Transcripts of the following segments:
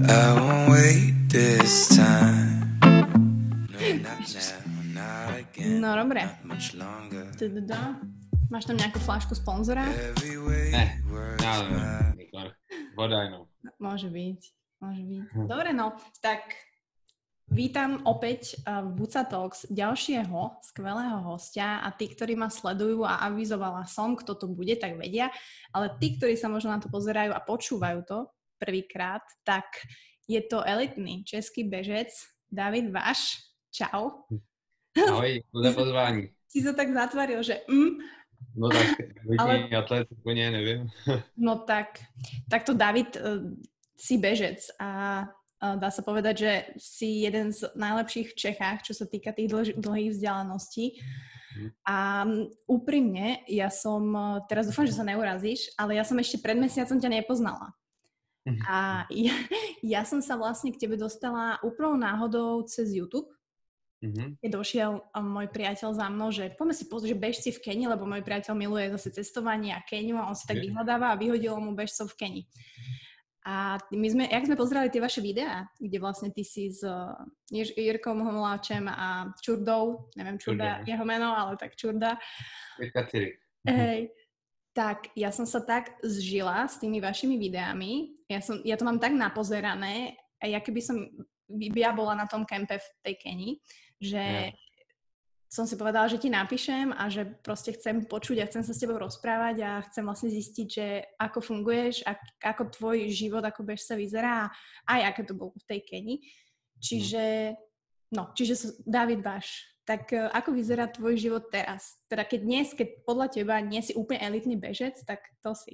I won't wait this time. No, not now, not again. No dobre. Not much longer. Máš tam nejakú fľašku sponzora? Every way works mine. Voda jenom. Môže byť. Dobre, no, tak vítam opäť v Buca Talks ďalšieho skvelého hostia a tí, ktorí ma sledujú a avizovala som, kto to bude, tak vedia, ale tí, ktorí sa možno na to pozerajú a počúvajú to prvýkrát, tak je to elitný český bežec David Vaš. Čau. Ahoj, za pozvání. Si sa tak zatvaril, že No tak, ale... atlet, úplně nevím. No tak to David, si bežec a dá sa povedať, že si jeden z najlepších v Čechách, čo sa týka tých dlhých vzdialeností. A úprimne, ja som, teraz dúfam, že sa neurazíš, ale ja som ešte pred mesiacom ťa nepoznala. A ja som sa vlastne k tebe dostala úplnou náhodou cez YouTube. Keď došiel môj priateľ za mnou, že poďme si pozrieť, že bežci v Keni, lebo môj priateľ miluje zase cestovanie a Keniu a on si tak vyhľadáva a vyhodilo mu bežcov v Keni. A jak sme pozerali tie vaše videá, kde vlastne ty si s Jirkom Homoláčem a Čurdou, neviem Čurda jeho meno, ale tak Čurda. Hej, tak ja som sa tak zžila s tými vašimi videami, ja to mám tak napozerané, a ja keby som ja bola na tom kempe v tej Kenii, že som si povedala, že ti napíšem a že proste chcem počuť a chcem sa s tebou rozprávať a chcem vlastne zistiť, že ako funguješ, ako tvoj život, ako bežca vyzerá a aj aké to bolo v tej Kenii. Čiže David Vaš, tak ako vyzerá tvoj život teraz? Teda keď podľa teba nie si úplne elitný bežec, tak to si.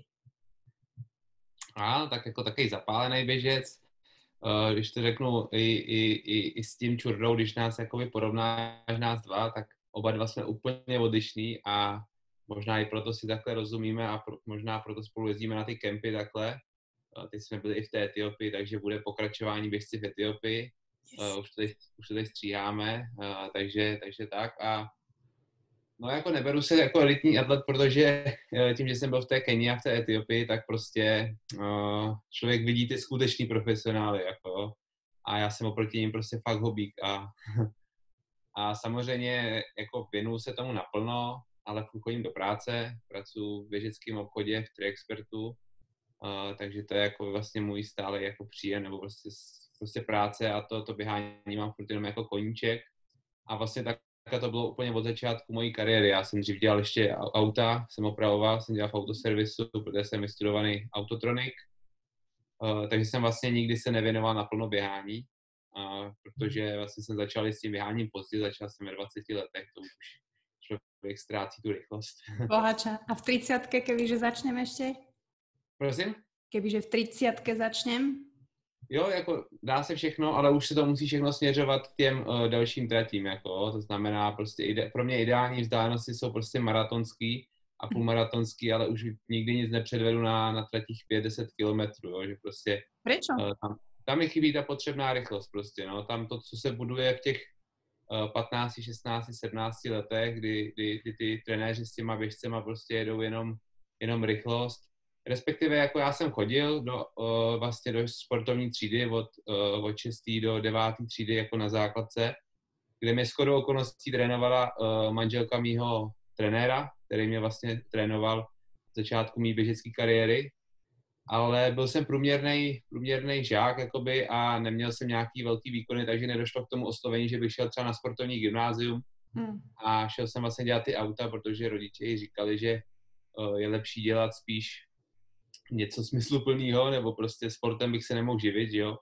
Tak jako takový zapálený běžec. Když to řeknu i s tím Čurdou, když nás jakoby porovnáš nás dva, tak oba dva jsme úplně odlišní a možná i proto si takhle rozumíme a možná proto spolu jezdíme na ty kempy takhle. Teď jsme byli i v té Etiopii, takže bude pokračování běžci v Etiopii. Už to tady stříháme, takže tak. A no jako neberu se jako elitní atlet, protože tím, že jsem byl v té Kenii a v té Etiopii, tak prostě člověk vidí ty skutečný profesionály, jako, a já jsem oproti ním prostě fakt hobík a samozřejmě jako věnuju se tomu naplno, ale chodím do práce, pracuji v běžeckém obchodě, v Triexpertu, takže to je jako vlastně můj stále jako příjem, nebo prostě práce a to běhání mám furt jenom jako koníček a vlastně tak to bylo úplně od začátku mojí kariéry. Já jsem dřív dělal ještě auta, jsem opravoval, jsem dělal v autoservisu, protože jsem vystudovaný autotronik, takže jsem vlastně nikdy se nevěnoval naplno běhání, protože vlastně jsem začal s tím běháním pozdě, začal jsem ve 20 letech, to už člověk ztrácí tu rychlost. Bohača. A v 30-ke, kebyže začnem ještě? Prosím? Kebyže v 30-ke začnem? Jo, jako dá se všechno, ale už se to musí všechno směřovat k těm dalším tratím, jako, to znamená prostě pro mě ideální vzdálenosti jsou prostě maratonský a půlmaratonský, ale už nikdy nic nepředvedu na tratích 5-10 kilometrů, jo, že prostě Prečo? Tam mi chybí ta potřebná rychlost prostě, no, tam to, co se buduje v těch 15, 16, 17 letech, kdy ty trenéři s těma běžcema prostě jedou jenom rychlost. Respektive jako já jsem chodil vlastně do sportovní třídy od 6. do 9. třídy jako na základce, kde mě shodou okolností trénovala manželka mýho trenéra, který mě vlastně trénoval v začátku mý běžecké kariéry, ale byl jsem průměrný žák jakoby, a neměl jsem nějaký velký výkony, takže nedošlo k tomu oslovení, že bych šel třeba na sportovní gymnázium a šel jsem vlastně dělat ty auta, protože rodiče říkali, že je lepší dělat spíš něco smysluplného, nebo prostě sportem bych se nemohl živit, jo.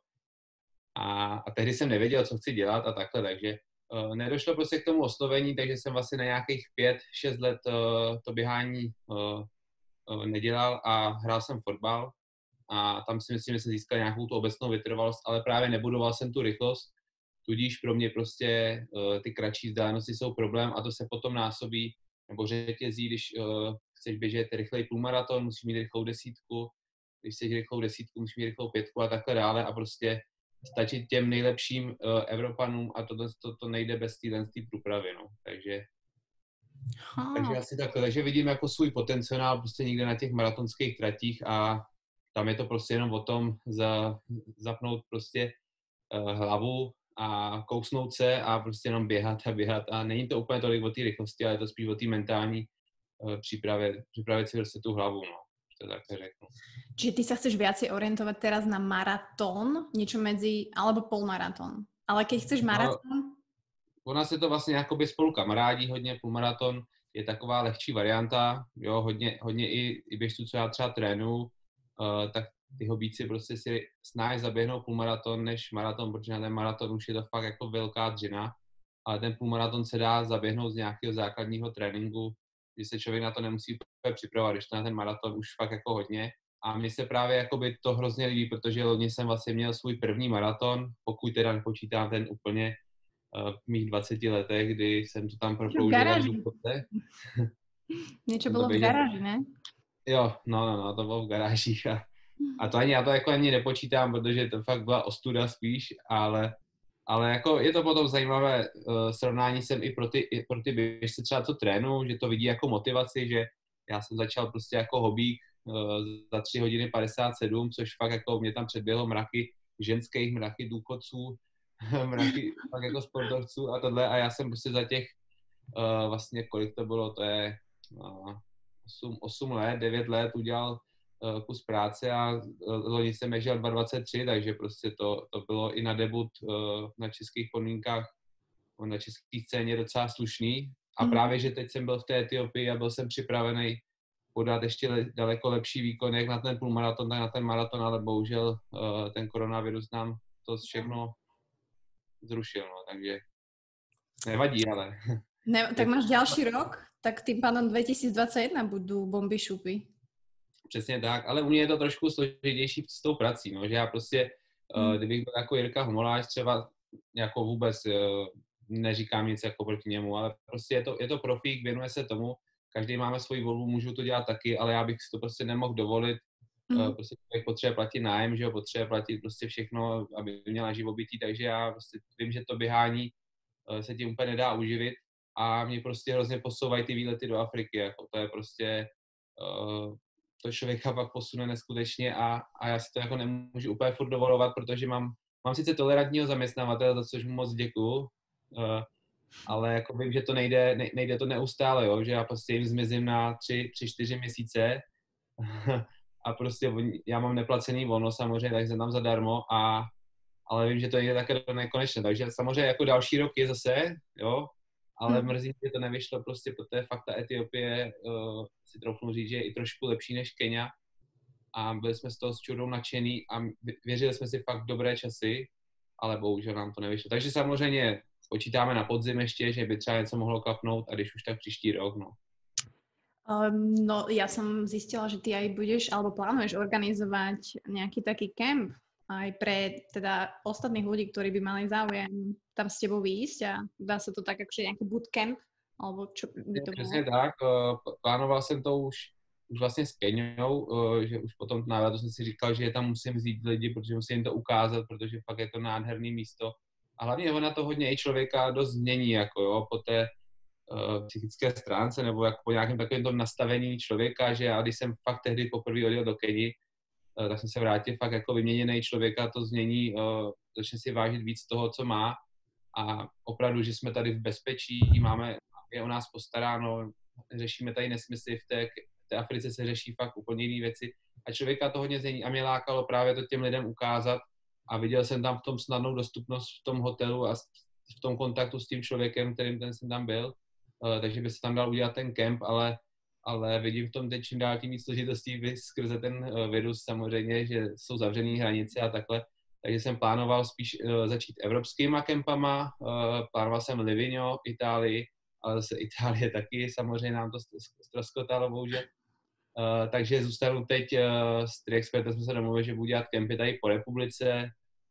A tehdy jsem nevěděl, co chci dělat a takhle, takže nedošlo prostě k tomu oslovení, takže jsem vlastně na nějakých 5-6 let to běhání nedělal a hrál jsem fotbal a tam si myslím, že jsem získal nějakou tu obecnou vytrvalost, ale právě nebudoval jsem tu rychlost, tudíž pro mě prostě ty kratší vzdálenosti jsou problém a to se potom násobí nebo řetězí, když chceš běžet rychlej půlmaraton, musíš mít rychlou desítku, když chceš rychlou desítku, musíš mít rychlou 5 a takhle dále a prostě stačit těm nejlepším Evropanům a to nejde bez téhle průpravy, no. Takže asi takhle, takže vidím jako svůj potenciál prostě někde na těch maratonských tratích a tam je to prostě jenom o tom zapnout prostě hlavu a kousnout se a prostě jenom běhat a není to úplně tolik o té rychlosti, ale je to spíš o té mentální připravit si prostě tu hlavu, no. To tak řeknu. Čiže ty sa chceš viacej orientovať teraz na maratón, niečo medzi, alebo polmaratón. Ale keď chceš maratón... U nás je to vlastně jakoby spolu kamarádí hodně, půlmaraton je taková lehčí varianta, jo, hodně i běžců, co já třeba trénuju, tak ty hobíci prostě si snáš zaběhnou půlmaraton než maraton, protože na ten maraton už je to fakt jako velká dřina, ale ten půlmaraton se dá zaběhnout z nějakého základního tréninku, že se člověk na to nemusí připravovat, když to na ten maraton už fakt jako hodně. A mně se právě jakoby to hrozně líbí, protože loni jsem vlastně měl svůj první maraton, pokud teda nepočítám ten úplně v mých 20 letech, kdy jsem to tam proploužil. Něco bylo v garáži, ne? Jo, no, to bylo v garážích a to já to jako ani nepočítám, protože to fakt byla ostuda spíš, ale jako je to potom zajímavé srovnání jsem i pro ty běžce třeba co trénu, že to vidí jako motivaci, že já jsem začal prostě jako hobík za 3 hodiny 57, což fakt jako mě tam předběhlo mraky ženských, mraky důchodců, mraky fakt jako sportovců a tohle a já jsem prostě za těch vlastně kolik to bylo, to je 8 let, 9 let udělal kus práce a loni jsem ježděl 2,23, takže prostě to bylo i na debut na českých podmínkách, na české scéně docela slušný. A právě, že teď jsem byl v té Etiopii a byl jsem připravený podat ještě daleko lepší výkon, jak na ten půlmaraton, tak na ten maraton, ale bohužel ten koronavirus nám to všechno zrušil, no, takže nevadí, ale... Ne, tak máš ďalší rok, tak tým pádom 2021 budou bomby šupy. Přesně tak, ale u mě je to trošku složitější s tou prací, no, že já prostě, kdybych byl jako Jirka Homolář, třeba jako vůbec neříkám nic jako proti němu, ale prostě je to profík, věnuje se tomu, každý máme svoji volbu, můžu to dělat taky, ale já bych si to prostě nemohl dovolit, prostě člověk potřebuje platit nájem, že jo, potřebuje platit prostě všechno, aby měla živobytí, takže já prostě vím, že to běhání se tím úplně nedá uživit a mě prostě hrozně posouvají ty výlety do Afriky, jako to je prostě... to člověka pak posune neskutečně a já si to jako nemůžu úplně furt dovolovat, protože mám sice tolerantního zaměstnavatele, za což mu moc děkuju, ale jako vím, že to nejde to neustále, jo, že já prostě jim zmizím na 3-4 měsíce a prostě já mám neplacený volno samozřejmě, tak jsem tam zadarmo ale vím, že to nejde také do nekonečna, takže samozřejmě jako další rok je zase, jo, ale mrzí, že to nevyšlo prostě, protože fakt ta Etiopie, si troufnu říct, že je i trošku lepší než Kenia a byli jsme z toho s Čudou nadšený a věřili jsme si fakt dobré časy, ale bohužel nám to nevyšlo. Takže samozřejmě počítáme na podzim ještě, že by třeba něco mohlo klapnout a když už tak příští rok, no. No, ja som zistila, že ty aj budeš, alebo plánuješ organizovať nejaký taký kemp aj pre teda ostatných ľudí, ktorí by mali záujem tam s tebou výjsť a dá sa to tak akože nejaký bootcamp, alebo čo by to bolo? Přesně tak, plánoval jsem to už vlastně s Keniou, že už potom na návratu jsem si říkal, že je tam musím vzít lidi, protože musím jim to ukázat, protože fakt je to nádherný místo. A hlavně ho na to hodně i člověka dost změní, jako jo, po té psychické stránce nebo jako po nějakém takovém tom nastavení člověka, že já když jsem fakt tehdy poprvé odjel do Keni, tak jsem se vrátil fakt jako vyměněný člověka, to změní, začne si vážit víc toho, co má a opravdu, že jsme tady v bezpečí, je o nás postaráno, řešíme tady nesmysly, v té Africe se řeší fakt úplně jiné věci a člověka to hodně změní a mě lákalo právě to těm lidem ukázat a viděl jsem tam v tom snadnou dostupnost v tom hotelu a v tom kontaktu s tím člověkem, kterým ten jsem tam byl, takže by se tam dal udělat ten kemp, ale vidím v tom teď čím dál tím víc složitostí skrze ten virus samozřejmě, že jsou zavřené hranice a takhle. Takže jsem plánoval spíš začít evropskýma kempama, plánoval jsem Livigno, Itálii, ale zase Itálie taky, samozřejmě nám to ztroskotalo bohužel. Takže zůstanu teď s Triexpertem jsme se domluvili, že budu dělat kempy tady po republice,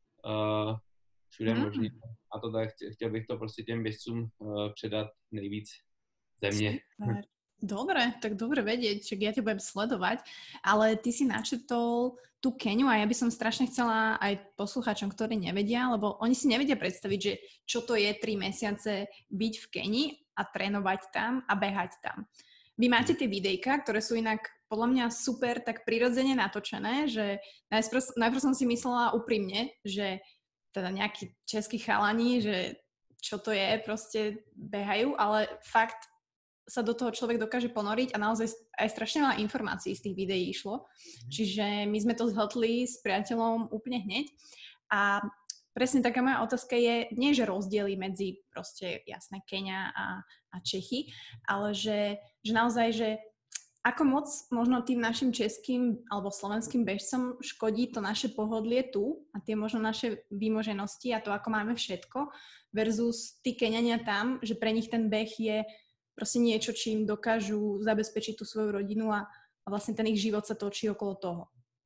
všude možný. A to tak, chtěl bych to prostě těm běžcům předat nejvíc země. Dobre, tak dobre vedieť, že ja ťa budem sledovať, ale ty si načetol tú Keniu a ja by som strašne chcela aj poslucháčom, ktorí nevedia, lebo oni si nevedia predstaviť, že čo to je 3 mesiace byť v Kenii a trénovať tam a behať tam. Vy máte tie videjka, ktoré sú inak podľa mňa super tak prirodzene natočené, že najprv som si myslela úprimne, že teda nejakí českí chalani, že čo to je, proste behajú, ale fakt sa do toho človek dokáže ponoriť a naozaj aj strašne veľa informácií z tých videí išlo. Čiže my sme to zhltli s priateľom úplne hneď a presne taká moja otázka je, nie že rozdiely medzi proste jasné Keňa a Čechy, ale že naozaj, že ako moc možno tým našim českým alebo slovenským bežcom škodí to naše pohodlie tu a tie možno naše výmoženosti a to, ako máme všetko versus tí Keňania tam, že pre nich ten beh je proste niečo, čím dokážu zabezpečiť tú svoju rodinu a vlastne ten ich život sa točí okolo toho.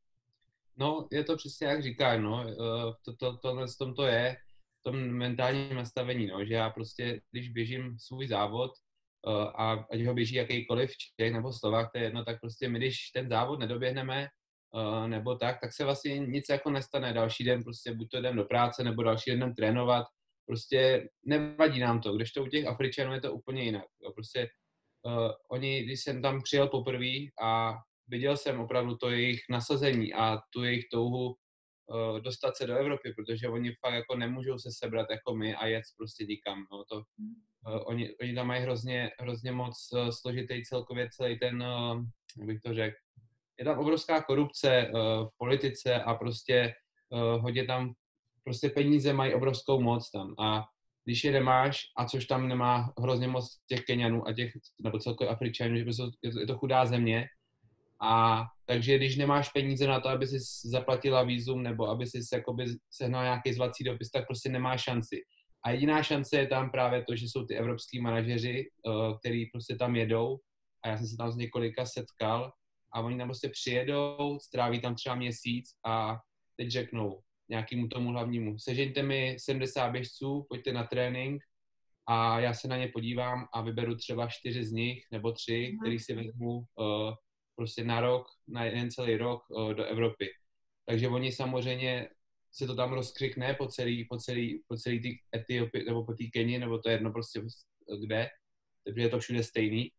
No, je to přesně jak říkáš, no, tohle v tom to je, v tom mentálním nastavení, no, že já prostě, když běžím svůj závod, a ať ho běží jakýkoliv Čech nebo Slovák, to je jedno, tak prostě my, když ten závod nedoběhneme, nebo tak se vlastně nic jako nestane. Další den prostě buď to jdem do práce, nebo další den jdem trénovat, prostě nevadí nám to, kdežto u těch Afričanů je to úplně jinak. Jo. Prostě oni, když jsem tam přijel poprvé a viděl jsem opravdu to jejich nasazení a tu jejich touhu dostat se do Evropy, protože oni fakt jako nemůžou se sebrat jako my a jet prostě nikam. No, to, oni tam mají hrozně moc složitý celkově celý ten, jak bych to řekl, je tam obrovská korupce v politice a prostě hodně tam prostě peníze mají obrovskou moc tam a když je nemáš, a což tam nemá hrozně moc těch Keňanů a těch, nebo celkově Afričanů, že je to chudá země, a takže když nemáš peníze na to, aby si zaplatila vízum nebo aby si jakoby sehnal nějaký zvací dopis, tak prostě nemáš šanci. A jediná šance je tam právě to, že jsou ty evropský manažeři, který prostě tam jedou a já jsem se tam s několika setkal a oni tam prostě přijedou, stráví tam třeba měsíc a teď řeknou nějakému tomu hlavnímu, sežeňte mi 70 běžců, pojďte na trénink a já se na ně podívám a vyberu třeba 4 z nich nebo 3, který si vezmu prostě na rok, na jeden celý rok do Evropy. Takže oni samozřejmě se to tam rozkřikne po celý tý Etiopii, nebo po té Keni, nebo to je jedno prostě kde, takže je to všude stejný.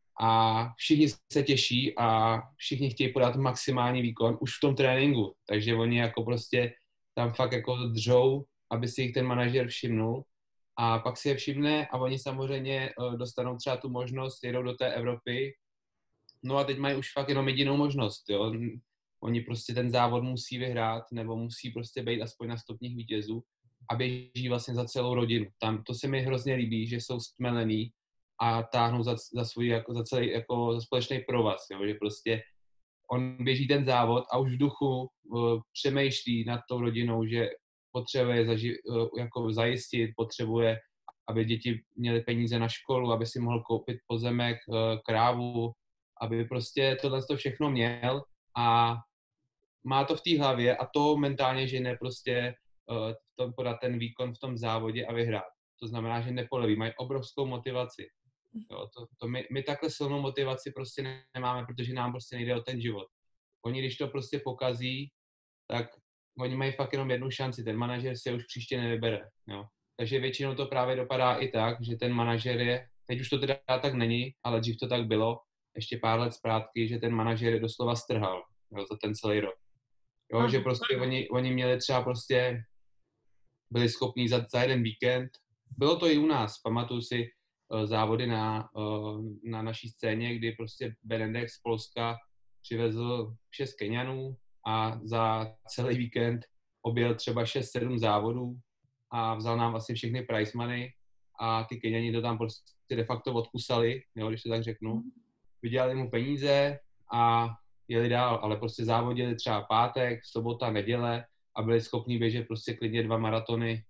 A všichni se těší a všichni chtějí podat maximální výkon už v tom tréninku. Takže oni jako prostě tam fakt jako dřou, aby si jich ten manažer všimnul. A pak si je všimne a oni samozřejmě dostanou třeba tu možnost, jedou do té Evropy. No a teď mají už fakt jenom jedinou možnost, jo. Oni prostě ten závod musí vyhrát nebo musí prostě být aspoň na stupních vítězů a běží vlastně za celou rodinu. Tam to se mi hrozně líbí, že jsou stmelený a táhnou za svůj, jako za celý, jako za společný provaz, jo. Že prostě on běží ten závod a už v duchu přemýšlí nad tou rodinou, že potřebuje jako zajistit, potřebuje, aby děti měly peníze na školu, aby si mohl koupit pozemek, krávu, aby prostě tohle všechno měl a má to v té hlavě a to mentálně žene prostě v tom podat ten výkon v tom závodě a vyhrát. To znamená, že nepoleví, mají obrovskou motivaci. Jo, my takhle silnou motivaci prostě nemáme, protože nám prostě nejde o ten život. Oni, když to prostě pokazí, tak oni mají fakt jenom jednu šanci, ten manažer si už příště nevybere. Jo. Takže většinou to právě dopadá i tak, že ten manažer je, teď už to teda tak není, ale dřív to tak bylo, ještě pár let zpátky, že ten manažer je doslova strhal, jo, za ten celý rok. Jo, že prostě oni měli třeba prostě, byli schopní za jeden víkend, bylo to i u nás, pamatuju si závody na naší scéně, kdy prostě Benedek z Polska přivezl 6 Keňanů a za celý víkend objel třeba 6-7 závodů a vzal nám asi všechny prize money a ty Keňani to tam prostě de facto odkusali, jo, když to tak řeknu. Vydělali mu peníze a jeli dál, ale prostě závodili třeba pátek, sobota, neděle a byli schopni běžet prostě klidně 2 maratony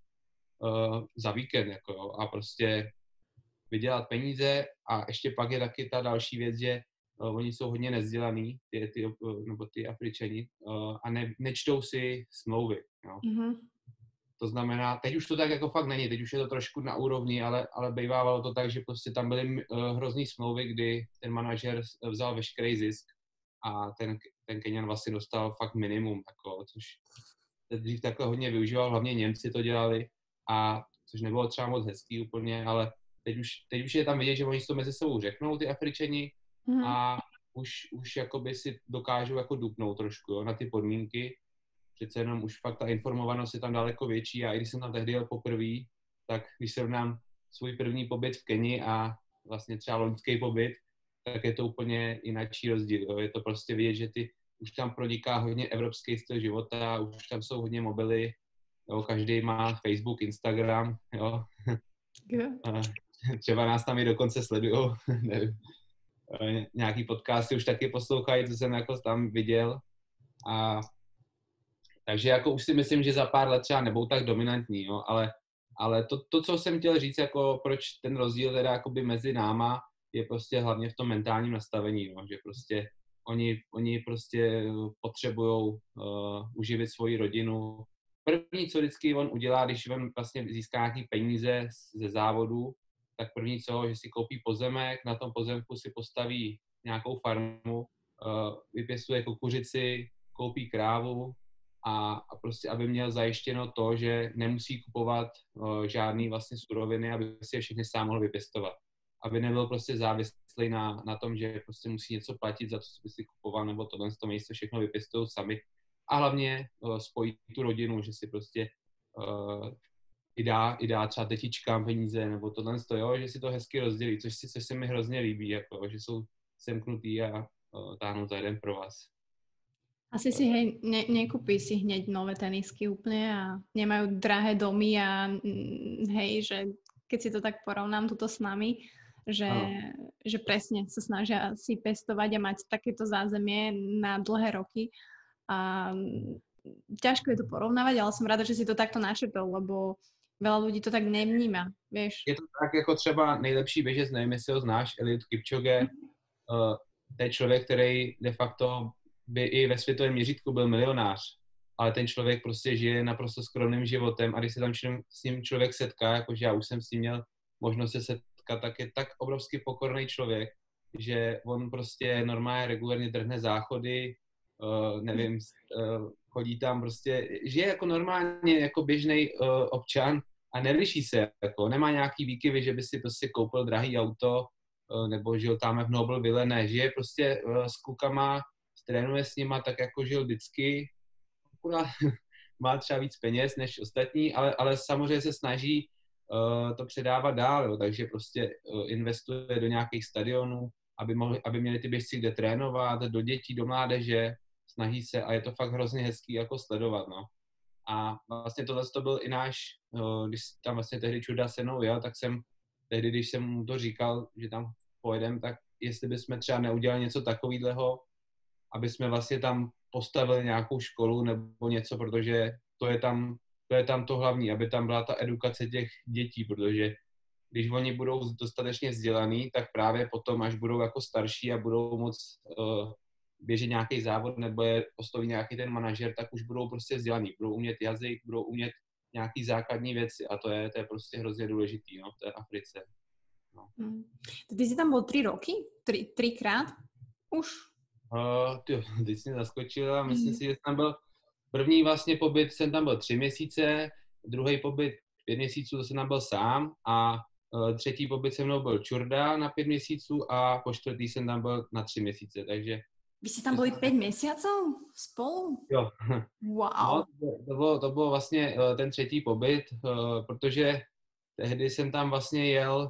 za víkend, jako jo, a prostě vydělat peníze a ještě pak je taky ta další věc, že oni jsou hodně nevzdělaný, ty Afričani a nečtou si smlouvy, jo. Mm-hmm. To znamená, teď už to tak jako fakt není, teď už je to trošku na úrovni, ale bývávalo to tak, že prostě tam byly hrozný smlouvy, kdy ten manažer vzal veškerý zisk a ten Keňan vlastně dostal fakt minimum, jako, což dřív takhle hodně využíval, hlavně Němci to dělali, a což nebylo třeba moc hezký úplně, ale teď už je tam vidět, že oni si to mezi sebou řeknou, ty Afričani, a už jakoby si dokážou jako dupnout trošku, jo, na ty podmínky. Přece jenom už fakt ta informovanost je tam daleko větší a i když jsem tam tehdy jel poprvé, tak když srovnám svůj první pobyt v Keni a vlastně třeba loňský pobyt, tak je to úplně jináčí rozdíl. Jo. Je to prostě vidět, že už tam proniká hodně evropský styl života, už tam jsou hodně mobily, jo, každý má Facebook, Instagram, jo. Třeba nás tam i dokonce sledujou, nevím. Nějaký podcasty už taky poslouchají, co jsem jako tam viděl. A takže jako už si myslím, že za pár let třeba nebudou tak dominantní, jo, ale to, co jsem chtěl říct, jako proč ten rozdíl teda jakoby mezi náma, je prostě hlavně v tom mentálním nastavení, no, že prostě oni prostě potřebujou uživit svoji rodinu. První, co vždycky on udělá, když on vlastně získá nějaký peníze ze závodu, tak první co, že si koupí pozemek, na tom pozemku si postaví nějakou farmu, vypěstuje kukuřici, koupí krávu a prostě, aby měl zajištěno to, že nemusí kupovat žádný vlastně suroviny, aby si je všechny sám mohl vypěstovat. Aby nebyl prostě závislý na tom, že prostě musí něco platit za to, co by si kupoval, nebo tohle z toho místo všechno vypěstují sami. A hlavně spojí tu rodinu, že si prostě i dá třeba tetičkám peníze, nebo tohle z toho, jo, že si to hezky rozdělí, což se mi hrozně líbí, jako, že jsou semknutý a táhnou za jeden pro vás. Asi si nekúpi si hneď nové tenisky úplne a nemajú drahé domy a hej, že keď si to tak porovnám tuto s nami, že presne sa snažia si pestovať a mať takéto zázemie na dlhé roky. A ťažko je to porovnávať, ale som rada, že si to takto načrtol, lebo veľa ľudí to tak nevníma, vieš. Je to tak jako třeba nejlepší běžec, nevím, jestli ho znáš, Eliud Kipchoge, to je člověk, který de facto by i ve světovém měřítku byl milionář, ale ten člověk prostě žije naprosto skromným životem a když se tam s ním člověk setká, jakože já už jsem s ním měl možnost se setkat, tak je tak obrovsky pokorný člověk, že on prostě normálně regulárně trhne záchody, nevím, chodí tam prostě, žije jako normálně, jako běžný občan a neliší se, jako nemá nějaký výkyvy, že by si prostě koupil drahý auto, nebo žil tam v Nobleville, ne, žije prostě s klukama, trénuje s nima tak, jako žil vždycky, má třeba víc peněz než ostatní, ale samozřejmě se snaží to předávat dál, jo, takže prostě investuje do nějakých stadionů, aby měli ty běžci kde trénovat, do dětí, do mládeže, snaží se a je to fakt hrozně hezký jako sledovat, no. A vlastně tohle to byl i náš, když tam vlastně tehdy Čurda se mnou jel, tak jsem tehdy, když jsem mu to říkal, že tam pojedem, tak jestli bychom třeba neudělali něco takového, aby jsme vlastně tam postavili nějakou školu nebo něco, protože to je tam to hlavní, aby tam byla ta edukace těch dětí, protože když oni budou dostatečně vzdělaný, tak právě potom, až budou jako starší a budou moc běžet nějaký závod nebo je postaví nějaký ten manažer, tak už budou prostě vzdělaný, budou umět jazyk, budou umět nějaký základní věci a to je prostě hrozně důležitý, no, v té Africe. No. Ty jsi tam byl 3 roky? 3krát? Už? Teď jsi mě zaskočila, myslím si, že jsem byl první vlastně pobyt, jsem tam byl 3 měsíce, druhý pobyt 5 měsíců, to jsem tam byl sám a třetí pobyt se mnou byl Čurda na 5 měsíců a po čtvrtý jsem tam byl na 3 měsíce, takže... Vy ste tam boli 5 mesiacov spolu? Jo. Wow. No, to bylo vlastně ten třetí pobyt, protože tehdy jsem tam vlastně jel,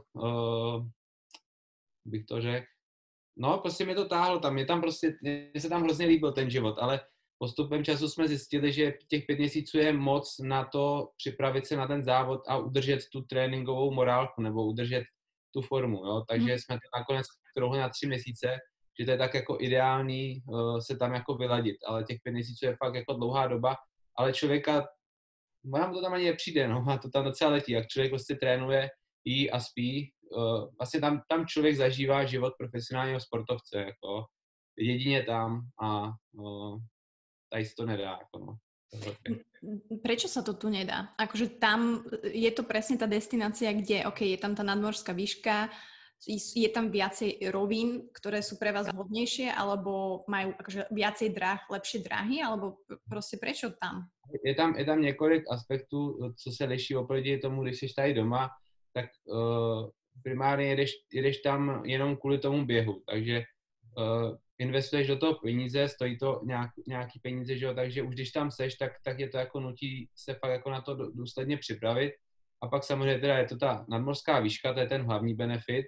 bych to řekl, no prostě mi to táhlo tam, mně se tam hrozně líbil ten život, ale postupem času jsme zjistili, že těch 5 měsíců je moc na to připravit se na ten závod a udržet tu tréninkovou morálku nebo udržet tu formu, jo, takže jsme to nakonec krouhli na 3 měsíce, že to je tak jako ideální se tam jako vyladit, ale těch 5 měsíců je fakt jako dlouhá doba, ale člověka, nám to tam ani nepřijde, no, a to tam docela letí, jak člověk prostě trénuje, jí a spí, vlastně tam člověk zažívá život profesionálního sportovce, jako jedině tam a tady se to nedá, jako no. Prečo sa to tu nedá? Akože tam je to presne tá destinácia, kde, je tam tá nadmorská výška, je tam viacej rovín, ktoré sú pre vás vhodnejšie, alebo majú akože viacej lepšie dráhy, alebo proste prečo tam? Je tam několik aspektů, co se liší oproti tomu, když jsi tady doma, tak primárně jedeš tam jenom kvůli tomu běhu, takže investuješ do toho peníze, stojí to nějaký peníze, že jo, takže už když tam seš, tak je to jako nutí se fakt jako na to důsledně připravit. A pak samozřejmě teda je to ta nadmořská výška, to je ten hlavní benefit.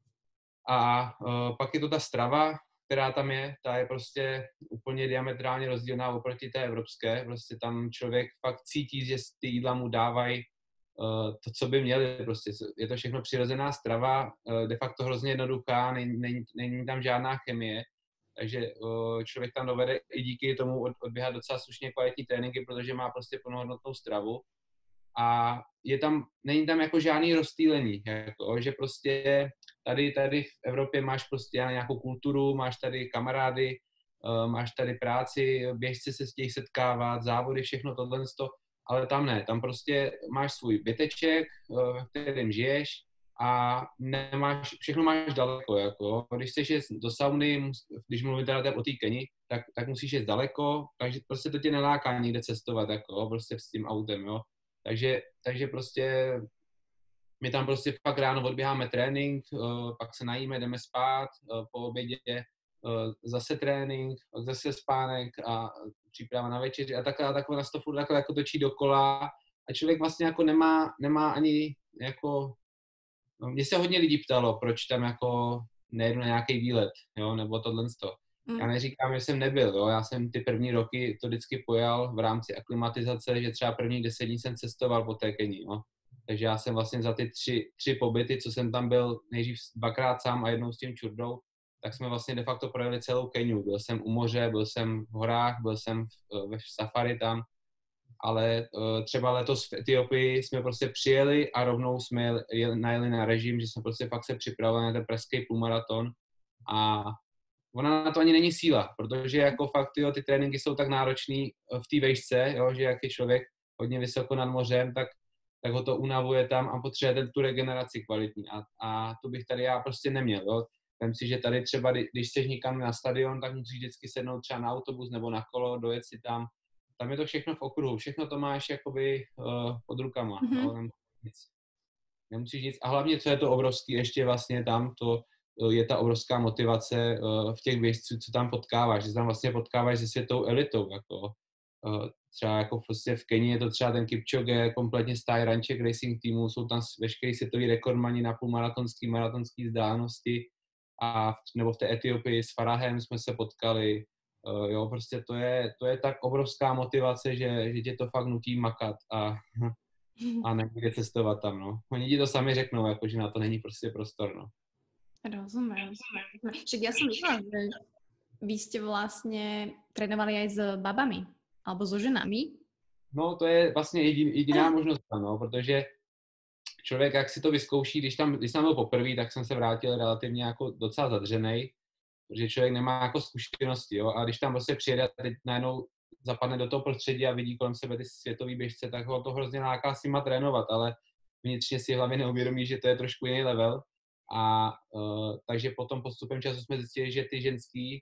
A pak je to ta strava, která tam je, ta je prostě úplně diametrálně rozdílná oproti té evropské. Prostě tam člověk fakt cítí, že ty jídla mu dávají to, co by měli. Prostě je to všechno přirozená strava, de facto hrozně jednoduchá, není tam žádná chemie. Takže člověk tam dovede i díky tomu odběhat docela slušně kvalitní tréninky, protože má prostě plnohodnotnou stravu. A není tam jako žádný rozptýlení, jako, že prostě tady v Evropě máš prostě nějakou kulturu, máš tady kamarády, máš tady práci, běžci se s těch setkávat, závody, všechno tohle, ale tam ne, tam prostě máš svůj byteček, v kterém žiješ a všechno máš daleko, jako. Když chceš jít do sauny, když mluvím teda o té Keni, tak musíš jít daleko, takže prostě to tě neláká nikde cestovat, jako, prostě s tím autem, jo. Takže prostě my tam prostě fakt ráno odběháme trénink, pak se najíme, jdeme spát, po obědě zase trénink, pak zase spánek a příprava na večeři a takhle nás to furt takhle jako točí dokola a člověk vlastně jako nemá ani jako, mně se hodně lidí ptalo, proč tam jako nejedu na nějaký výlet, jo, nebo tohle. Já neříkám, že jsem nebyl, jo, já jsem ty první roky to vždycky pojal v rámci aklimatizace, že třeba první 10 dní jsem cestoval po té Keni, jo. Takže já jsem vlastně za ty tři pobyty, co jsem tam byl nejdřív 2krát sám a jednou s tím čurdou, tak jsme vlastně de facto projeli celou Keniu. Byl jsem u moře, byl jsem v horách, byl jsem ve safari tam, ale třeba letos v Etiopii jsme prostě přijeli a rovnou jsme najeli na režim, že jsme prostě fakt se připravili na ten pražský půlmaraton a ona na to ani není síla, protože jako fakt ty tréninky jsou tak náročný v té vejšce, jo, že jak je člověk hodně vysoko nad mořem, tak ho to unavuje tam a potřebuje tu regeneraci kvalitní a to bych tady já prostě neměl, jo. Vem si, že tady třeba, když chceš někam na stadion, tak musíš vždycky sednout třeba na autobus nebo na kolo, dojet si tam. Tam je to všechno v okruhu, všechno to máš jakoby pod rukama, jo, nemusíš nic. A hlavně, co je to obrovský ještě vlastně tam, to je ta obrovská motivace v těch běžců, co tam potkáváš, že tam vlastně potkáváš se světovou elitou, jako třeba jako prostě v Keni je to třeba ten Kipchoge, kompletně z Ranček Racing týmu, jsou tam veškerý světový rekordmani na půlmaratonský, maratonský vzdálenosti nebo v té Etiopii s Farahem jsme se potkali, jo, prostě to je tak obrovská motivace, že tě to fakt nutí makat a nebude cestovat tam, no. Oni ti to sami řeknou, jako, že na to není prostě prostor, no. Rozumiem. Však ja som myslela, že vy ste vlastne trénovali aj s babami, alebo so ženami. No, to je vlastně jediná možnost, no, protože člověk, jak si to vyzkouší, když tam byl poprvé, tak jsem se vrátil relativně jako docela zadřenej, protože člověk nemá jako zkušenosti, jo, a když tam prostě přijede a teď najednou zapadne do toho prostředí a vidí kolem sebe ty světový běžce, tak ho to hrozně láká s nima trénovat, ale vnitřně si hlavně neuvědomí, že to je trošku jiný level. A takže potom postupem času jsme zjistili, že ty ženský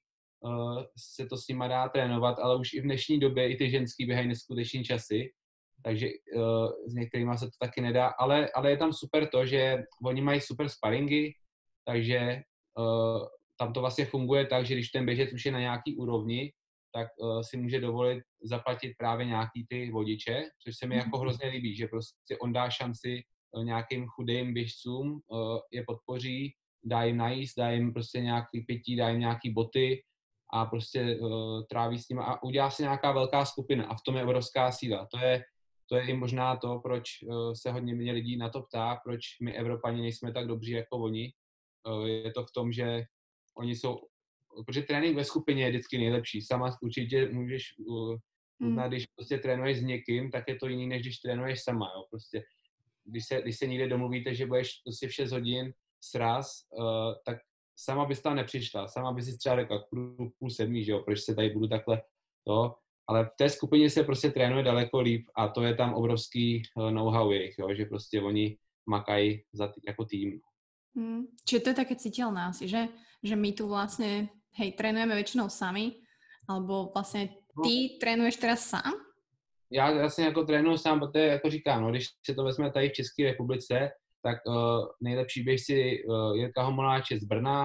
se to s nima dá trénovat, ale už i v dnešní době i ty ženský běhají neskuteční časy, takže s některýma se to taky nedá, ale je tam super to, že oni mají super sparingy, takže tam to vlastně funguje tak, že když ten běžec už je na nějaký úrovni, tak si může dovolit zaplatit právě nějaký ty vodiče, což se mi jako hrozně líbí, že prostě on dá šanci nějakým chudým běžcům, je podpoří, dá jim najíst, dá jim prostě nějaký pití, dá jim nějaký boty a prostě tráví s nimi a udělá se nějaká velká skupina a v tom je obrovská síla. To je i možná to, proč se hodně mě lidí na to ptá, proč my Evropani nejsme tak dobří jako oni. Je to v tom, že oni jsou, protože trénink ve skupině je vždycky nejlepší. Sama určitě můžeš uznat, když prostě trénuješ s někým, tak je to jiný, než když trénuješ sama, jo. Prostě když se někde domluvíte, že budeš prostě v 6 hodin sraz, tak sama bys tam nepřišla. Sama bys si třeba řekla, půjdu 6:30, že jo, proč se tady budu takhle to. Ale v té skupině se prostě trénuje daleko líp a to je tam obrovský know-how jejich, jo, že prostě oni makají jako tým. Čiže to je také citeľné asi, že my tu vlastne, hej, trénujeme väčšinou sami, alebo vlastne ty trénuješ teraz sám? Já vlastně jako trénuju sám, protože jako říkám, no, když se to vezme tady v České republice, tak nejlepší běžci Jirka Homoláč je z Brna,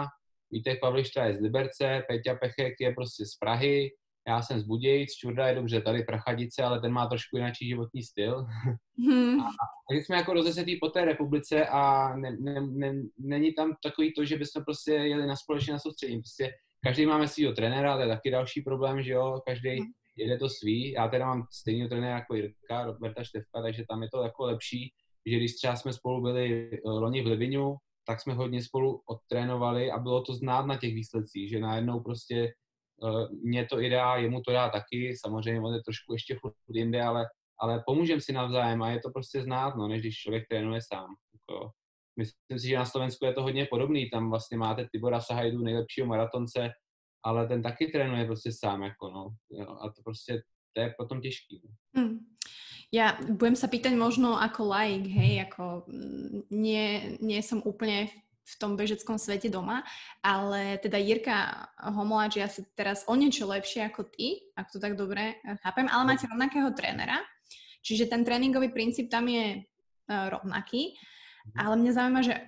Vítek Pavlišta je z Liberce, Peťa Pechek je prostě z Prahy, já jsem z Budějic, Čurda je dobře tady Prachadice, ale ten má trošku jiný životní styl. Takže jsme jako rozesetý po té republice a není tam takový to, že bychom prostě jeli na společně na soustředění. Prostě každý máme svýho trenéra, to je taky další problém, že jo, každý jede to svý. Já teda mám stejného trenéra jako Jirka, Roberta Štefka, takže tam je to jako lepší, že když třeba jsme spolu byli loni v Liviňu, tak jsme hodně spolu odtrénovali a bylo to znát na těch výsledcích, že najednou prostě mě to i dá, jemu to dá taky, samozřejmě on je trošku ještě furt jinde, ale pomůžeme si navzájem a je to prostě znát, no, než když člověk trénuje sám. Jako, myslím si, že na Slovensku je to hodně podobný, tam vlastně máte Tibora Sahajdu, nejlepšího maratonce, ale ten taky trénuje prostě sám, jako, no, a to prostě, to je potom těžký. No. Ja budem sa pýtať možno ako laik, hej, ako nie som úplne v tom bežeckom svete doma, ale teda Jirka Homoláč je asi teraz o niečo lepšie ako ty, ak to tak dobre chápem, ale máte rovnakého trénera, čiže ten tréningový princíp tam je rovnaký, ale mňa zaujíma, že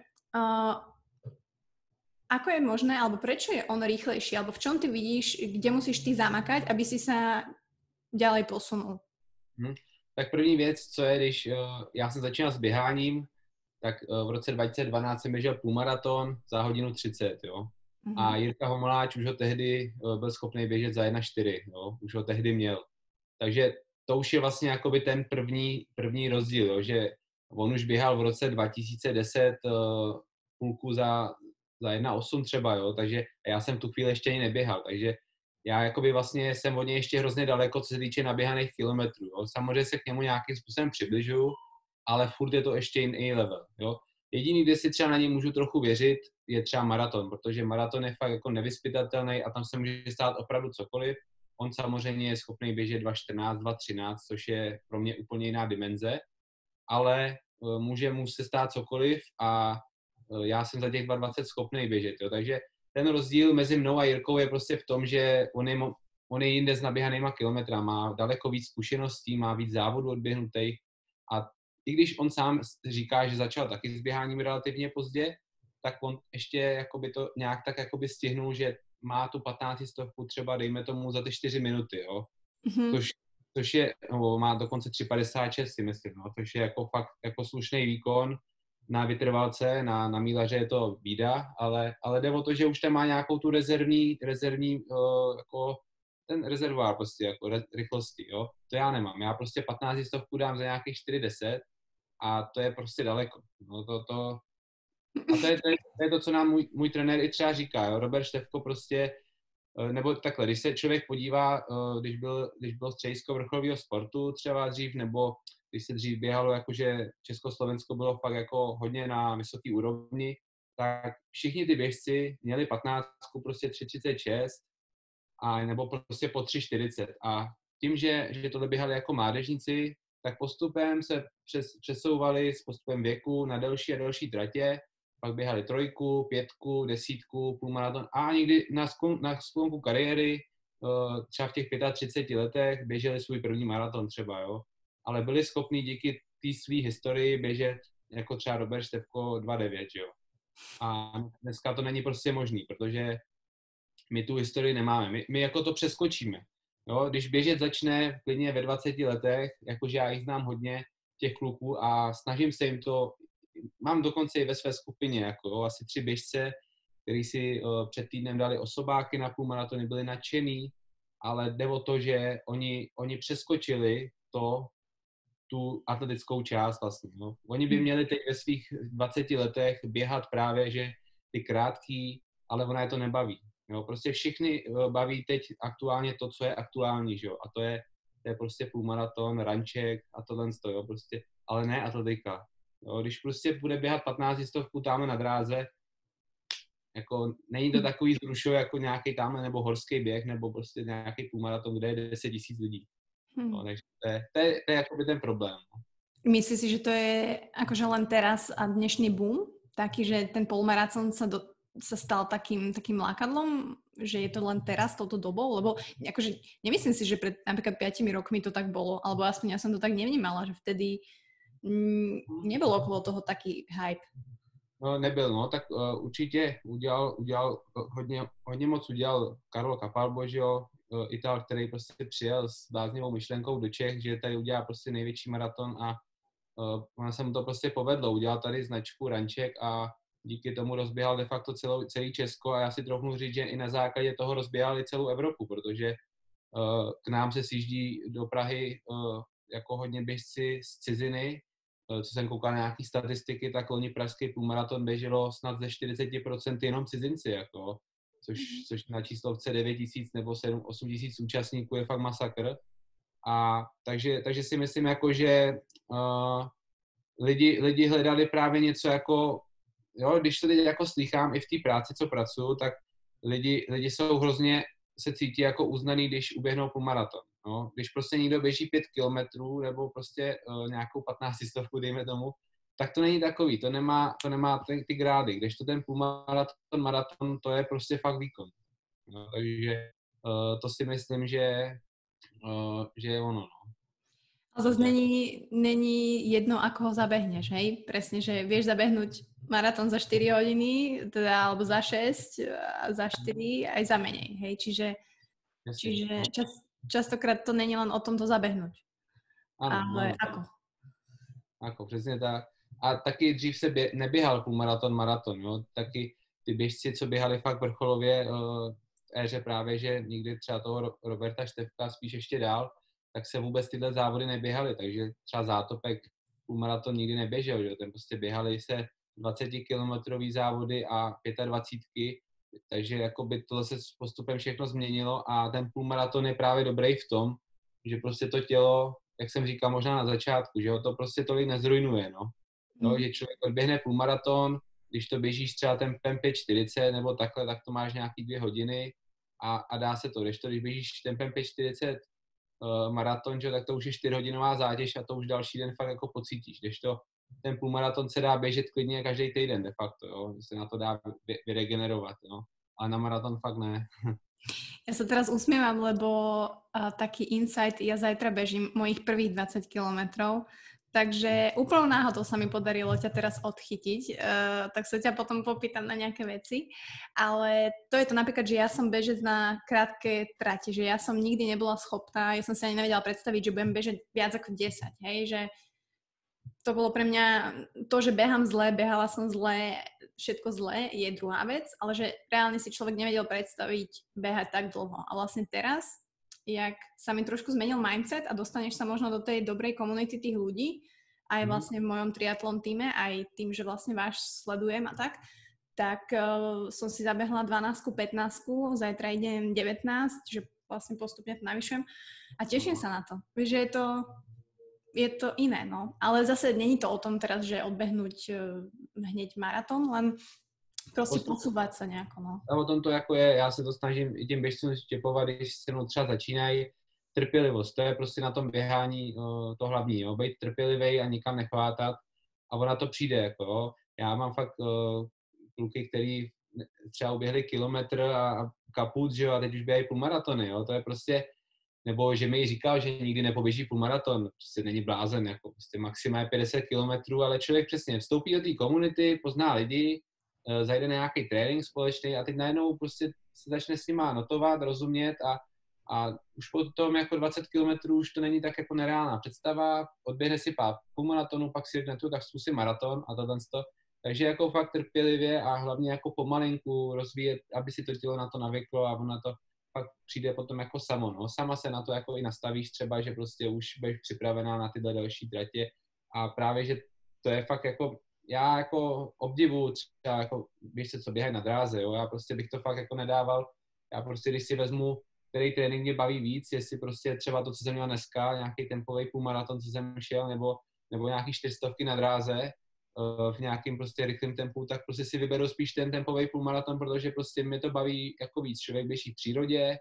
ako je možné, alebo prečo je on rýchlejší, alebo v čom ty vidíš, kde musíš ty zamakať, aby si sa ďalej posunul? Tak první věc, co je, když já jsem začínal s běháním, tak v roce 2012 jsem běžel půlmaraton za 1:30, jo. A Jirka Homoláč už ho tehdy byl schopný běžet za 1:04, jo. Už ho tehdy měl. Takže to už je vlastně jakoby ten první rozdíl, jo, že on už běhal v roce 2010 půlku za 1:08 třeba, jo, takže já jsem v tu chvíli ještě ani neběhal, takže já jakoby vlastně jsem od něj ještě hrozně daleko, co se týče naběhaných kilometrů, jo. Samozřejmě se k němu nějakým způsobem přibližuju, ale furt je to ještě jiný level, jo. Jediný, kde si třeba na něj můžu trochu věřit, je třeba maraton, protože maraton je fakt jako nevyzpytatelný a tam se může stát opravdu cokoliv. On samozřejmě je schopný běžet 2:14, 2:13, což je pro mě úplně jiná dimenze, ale může mu se stát cokoliv a já jsem za těch 2:20 schopný běžet, jo. Takže ten rozdíl mezi mnou a Jirkou je prostě v tom, že on je jinde s naběhanýma kilometrama, má daleko víc zkušeností, má víc závodů odběhnutých a i když on sám říká, že začal taky s běháním relativně pozdě, tak on ještě jakoby to nějak tak jakoby stihnul, že má tu 15 stovku třeba, dejme tomu, za ty 4 minuty, jo. Což je, no, má dokonce 3:56 si myslím, no, což je jako fakt jako slušný výkon na vytrvalce, na mílaře je to bída, ale jde o to, že už tam má nějakou tu rezervní jako ten rezervoár prostě, jako rychlosti, jo. To já nemám, já prostě 15 stovku dám za nějakých 4:10 a to je prostě daleko. No a to je to, co nám můj trenér i třeba říká, jo. Robert Štefko prostě, nebo takhle, když se člověk podívá, když bylo středisko vrcholového sportu třeba dřív, nebo když se dřív běhalo, jakože Československo bylo fakt jako hodně na vysoký úrovni, tak všichni ty běžci měli 15 prostě 3:36 a nebo prostě po 3:40 a tím, že tohle běhali jako mládežníci, tak postupem se přesouvali s postupem věku na delší a delší tratě, pak běhali 3, 5, 10, půlmaraton a někdy na sklonku kariéry, třeba v těch 35 letech, běželi svůj první maraton třeba, jo. Ale byli schopni díky té své historii běžet jako třeba Robert Štefko 2:09, jo. A dneska to není prostě možný, protože my tu historii nemáme. My jako to přeskočíme. Jo? Když běžet začne klidně ve 20 letech, jakože já jich znám hodně, těch kluků a snažím se jim to, mám dokonce i ve své skupině, jako asi 3 běžce, kteří si před týdnem dali osobáky na půlmaratony, byli nadšený, ale jde o to, že oni přeskočili tu atletickou část vlastně. No. Oni by měli teď ve svých 20 letech běhat právě, že ty krátký, ale ona je to nebaví. Jo. Prostě všichni baví teď aktuálně to, co je aktuální, že jo. A to je prostě půlmaraton, ranček a tohle jo, prostě, ale ne atletika. Jo. Když prostě bude běhat 15 stovku tamhle na dráze, jako není to takový zrušo jako nějaký tamhle nebo horský běh, nebo prostě nějaký půlmaraton, kde je 10 000 lidí. No, takže to je akoby ten problém. Myslíš si, že to je akože len teraz a dnešný boom? Taký, že ten polmaratón sa stal takým lákadlom? Že je to len teraz, touto dobou? Lebo akože nemyslím si, že pred napríklad 5 rokmi to tak bolo, alebo aspoň ja som to tak nevnímala, že vtedy nebolo okolo toho taký hype. No, nebyl, no, tak určitě udělal hodně moc udělal Karlo Capalbo, že jo, Ital, který prostě přijel s bláznivou myšlenkou do Čech, že tady udělá prostě největší maraton a ono se mu to prostě povedlo. Udělal tady značku Ranček a díky tomu rozběhal de facto celý Česko a já si trochu říct, že i na základě toho rozběhali celou Evropu, protože k nám se sjíždí do Prahy jako hodně běžci z ciziny. Co jsem koukal na nějaký statistiky, tak loni pražský půlmaraton běželo snad ze 40% jenom cizinci, jako, což na číslovce 9 000 nebo 8 000 účastníků je fakt masakr. A takže si myslím, jako, že lidi hledali právě něco jako, jo, když to teď jako slýchám i v té práci, co pracuju, tak lidi jsou hrozně, se cítí jako uznaný, když uběhnou půlmaraton. No, když prostě někdo běží 5 kilometrů nebo prostě nějakou 15 stovku, dejme tomu, tak to není takový, to nemá ty grády, kdežto ten půlmaraton, maraton, to je prostě fakt výkon. No, takže to si myslím, že je ono. No. A zase není jedno, ako ho zabehneš, hej? Presne, že vieš zabehnúť maratón za 4 hodiny, teda, alebo za 6, za 4, aj za menej, hej? Čiže častokrát to není len o tom to zabehnúť. Ale ako? Ako, přesně tak. A taky dřív se neběhal půlmaraton, maraton, jo? Taky ty běžci, co běhali fakt vrcholově v éře právě, že někdy třeba toho Roberta Štefka spíš ještě dál, tak se vůbec tyhle závody neběhaly, takže třeba Zátopek půlmaraton nikdy neběžel, že? Ten prostě běhali se 20-kilometrový závody a 25, takže jakoby tohle se s postupem všechno změnilo a ten půlmaraton je právě dobrý v tom, že prostě to tělo, jak jsem říkal možná na začátku, že ho to prostě tolik nezrujnuje, no. No, že člověk odběhne půlmaraton, když to běžíš třeba tempem 5:40 nebo takhle, tak to máš nějaký 2 hodiny a dá se to. Když běžíš tempem 5:40 maraton, že, tak to už je 4hodinová zátěž a to už další den fakt jako pocítíš. Kdežto ten půlmaraton se dá běžet klidně každý týden de facto, jo, že se na to dá vyregenerovat, jo. Ale na maraton fakt ne. Ja sa teraz usmievam, lebo taký insight, ja zajtra bežím mojich prvých 20 kilometrov, takže úplnou náhodou sa mi podarilo ťa teraz odchytiť, tak sa ťa potom popýtam na nejaké veci, ale to je to napríklad, že ja som bežec na krátke trate, že ja som nikdy nebola schopná, ja som si ani nevedela predstaviť, že budem bežať viac ako 10, hej, že to bolo pre mňa, to, že behám zle, behala som zle, všetko zle, je druhá vec, ale že reálne si človek nevedel predstaviť behať tak dlho. A vlastne teraz, jak sa mi trošku zmenil mindset a dostaneš sa možno do tej dobrej komunity tých ľudí, aj vlastne v mojom triatlon týme, aj tým, že vlastne váš sledujem a tak som si zabehla 12, 15, zajtra idem 19, že vlastne postupne to navyšujem a teším sa na to. Vieš, že je to iné, no. Ale zase není to o tom teraz, že odbehnúť hneď maratón, len prostě posúvať sa nejako, no. A o tom to jako je, já se to snažím i těm běžcům štěpovat, když se mnou třeba začínají, trpělivost, to je prostě na tom běhání to hlavní, jo, být trpělivý a nikam nechvátat a ona to přijde, jako jo. Já mám fakt kluky, který třeba uběhli kilometr a kaput, že jo, a teď už běhají půlmaratony, jo, to je prostě, nebo že mi říkal, že nikdy nepoběží půlmaraton, prostě není blázen, jako prostě maximálně 50 kilometrů, ale člověk přesně vstoupí do té komunity, pozná lidi, zajde na nějaký trénink společný a teď najednou prostě se začne s nima notovat, rozumět a už potom jako 20 kilometrů už to není tak jako nereálná představa, odběhne si půlmaratonu, pak si řekne tu, tak zkusím maraton a tohle. Takže jako fakt trpělivě a hlavně jako pomalinku rozvíjet, aby si to tělo na to navyklo a ono to pak přijde potom jako samo, no. Sama se na to jako i nastavíš třeba, že prostě už budeš připravená na tyhle další tratě a právě, že to je fakt jako, já jako obdivuju třeba jako běžce, co běhají na dráze, jo, já prostě bych to fakt jako nedával, já prostě když si vezmu, který trénink mě baví víc, jestli prostě třeba to, co jsem měl dneska, nějaký tempový půlmaraton, co jsem šel, nebo nějaký 400 na dráze, v nějakým prostě rychlém tempu, tak prostě si vyberu spíš ten tempový půlmaraton, protože prostě mě to baví jako víc. Člověk běží v přírodě,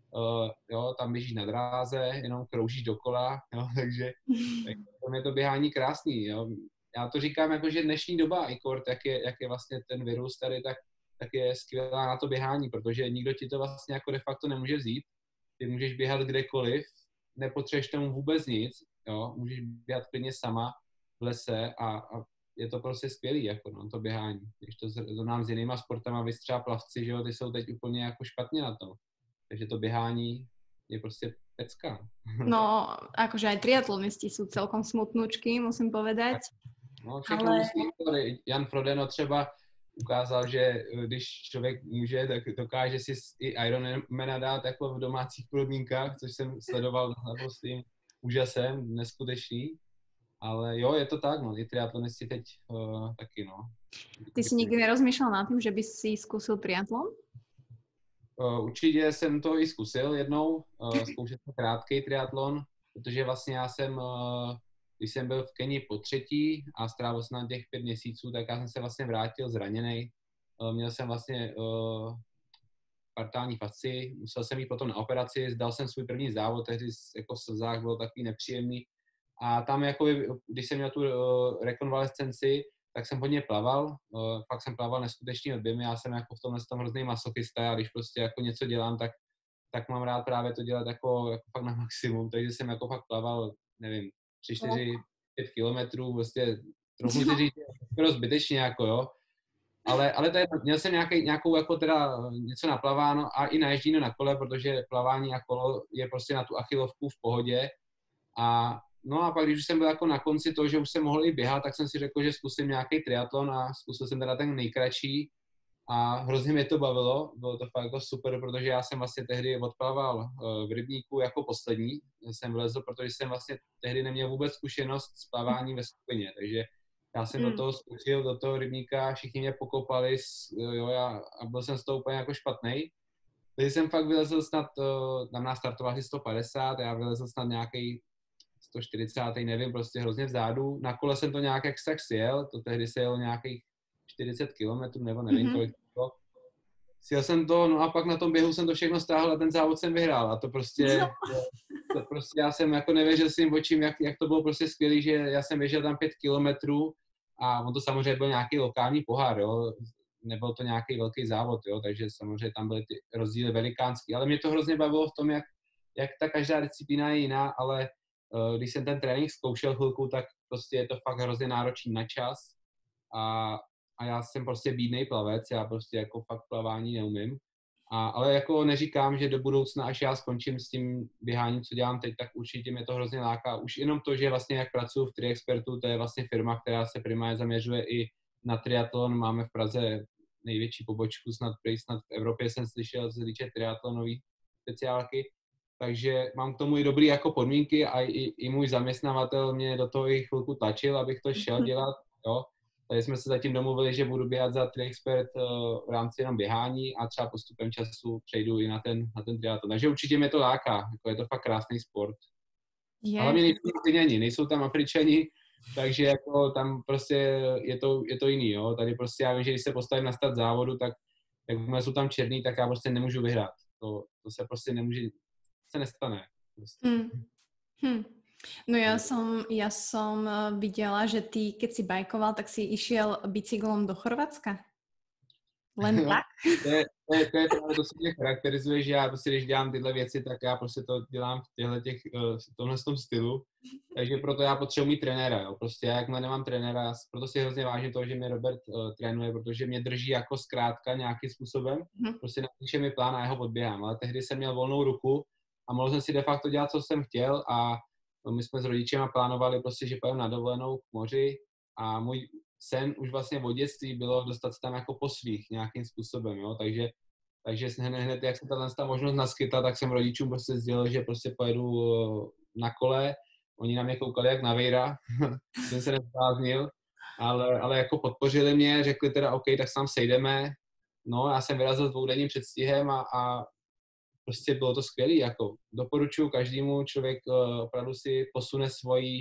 jo, tam běžíš na dráze, jenom kroužíš dokola, jo, takže to je to běhání krásný, jo. Já to říkám jako, že dnešní doba, i kort, jak je vlastně ten virus tady, tak je skvělá na to běhání, protože nikdo ti to vlastně jako de facto nemůže vzít. Ty můžeš běhat kdekoliv, nepotřebuješ tomu vůbec nic, jo, můžeš běhat klidně sama v lese a je to prostě skvělý, jako no, to běhání. Když to zrovnám s jinýma sportama, vy třeba plavci, že jo, ty jsou teď úplně jako špatně na tom. Takže to běhání je prostě pecka. No, akože aj triatlonisti sú celkom smutnúčky, musím povedať. No, všechno musí. Jan Frodeno třeba ukázal, že když člověk může, tak dokáže si i Ironmana dát jako v domácích podmínkách, což jsem sledoval s tím úžasem, neskutečný. Ale jo, je to tak, no, i triatlonisti teď taky, no. Ty si nikdy nerozmýšľal nad tým, že by si skúsil triatlon? Určitě jsem to i zkusil jednou, zkoušel jsem krátký triatlon, protože vlastně já jsem, když jsem byl v Keni po třetí a strávil jsem na těch 5 měsíců, tak já jsem se vlastně vrátil zraněnej. Měl jsem vlastně partální fascii, musel jsem jít potom na operaci, zdal jsem svůj první závod, tehdy jako v slzách bylo takový nepříjemný. A tam, jako, když jsem měl tu rekonvalescenci, tak jsem hodně plaval, pak jsem plaval neskutečný objemy, já jsem jako v tomhle tom hrozný masochista a když prostě jako něco dělám, tak mám rád právě to dělat jako fakt na maximum, takže jsem jako fakt plaval, nevím, 3, 4, 5 kilometrů, prostě trochu si říct, skoro zbytečně jako jo, ale tady měl jsem nějakou jako teda něco naplaváno a i naježděno na kole, protože plavání a kolo je prostě na tu achilovku v pohodě a no a pak, když už jsem byl jako na konci toho, že už jsem mohl i běhat, tak jsem si řekl, že zkusím nějaký triatlon a zkusil jsem teda ten nejkratší a hrozně mě to bavilo, bylo to fakt jako super, protože já jsem vlastně tehdy odplaval v rybníku jako poslední, jsem vylezl, protože jsem vlastně tehdy neměl vůbec zkušenost s plaváním ve skupině, takže já jsem do toho skočil, do toho rybníka, všichni mě pokopali, jo, a byl jsem z toho úplně jako špatnej. Takže jsem fakt vylezl snad, tam nás startoval asi 150, já vylezl snad nějaký 140, nevím, prostě hrozně vzadu. Na kole jsem to nějak extra sjel, to tehdy se jelo nějakých 40 kilometrů, nebo nevím kolik to. Sjel jsem to, no a pak na tom běhu jsem to všechno stáhl a ten závod jsem vyhrál. A to prostě já jsem jako nevěřil svým očím, jak to bylo prostě skvělý, že já jsem běžel tam 5 kilometrů a on to samozřejmě byl nějaký lokální pohár, jo. Nebyl to nějaký velký závod, jo, takže samozřejmě tam byly ty rozdíly velikánský. Ale mě to hrozně bavilo v tom, jak ta každá disciplína je jiná, ale když jsem ten trénink zkoušel chvilku, tak prostě je to fakt hrozně náročný na čas a já jsem prostě bídnej plavec, já prostě jako fakt plavání neumím. Ale jako neříkám, že do budoucna, až já skončím s tím běháním, co dělám teď, tak určitě mě to hrozně láká. Už jenom to, že vlastně jak pracuji v Triexpertu, to je vlastně firma, která se primárně zaměřuje i na triatlon. Máme v Praze největší pobočku, snad v Evropě jsem slyšel, co se týče triatlonový speciálky. Takže mám k tomu i dobrý jako podmínky a i můj zaměstnavatel mě do toho i chvilku tlačil, abych to šel dělat, jo. Takže jsme se zatím domluvili, že budu běhat za Triexpert v rámci jenom běhání a třeba postupem času přejdu i na ten triatlon. Takže určitě mě to láká, jako je to fakt krásný sport. Yes. Ale mě nejsou tam Afričani, takže jako tam prostě je to jiný, jo. Tady prostě já vím, že když se postavím na start závodu, tak jakmile jsou tam černý, tak já prostě nemůžu vyhrát. To se prostě nemůže, se nestane. Prostě. No ja som videla, že ty, keď si bajkoval, tak si išiel bicyklom do Chorvátska. Len tak? To je právě to, co mě charakterizuje, že já prostě, když dělám tyhle věci, tak já prostě to dělám v tomhle stylu. Takže proto já potřebuji mít trenéra, jo. Prostě já jakmile nemám trenéra, proto si hrozně vážím toho, že mě Robert trénuje, protože mě drží jako zkrátka nějakým způsobem. Prostě napíše mi plán a já ho odběhám. Ale tehdy jsem měl volnou ruku a mohl jsem si de facto dělat, co jsem chtěl a my jsme s rodičema plánovali prostě, že pojedeme na dovolenou k moři a můj sen už vlastně od dětství bylo dostat se tam jako po svých nějakým způsobem, jo, takže hned jak se ta možnost naskytla, tak jsem rodičům prostě sdělil, že prostě pojedu na kole, oni na mě koukali jak na vejra, jsem se nezbláznil, ale jako podpořili mě, řekli teda OK, tak se tam sejdeme, no já jsem vyrazil s 2denním předstihem a prostě bylo to skvělý, jako doporučuji každému, člověk opravdu si posune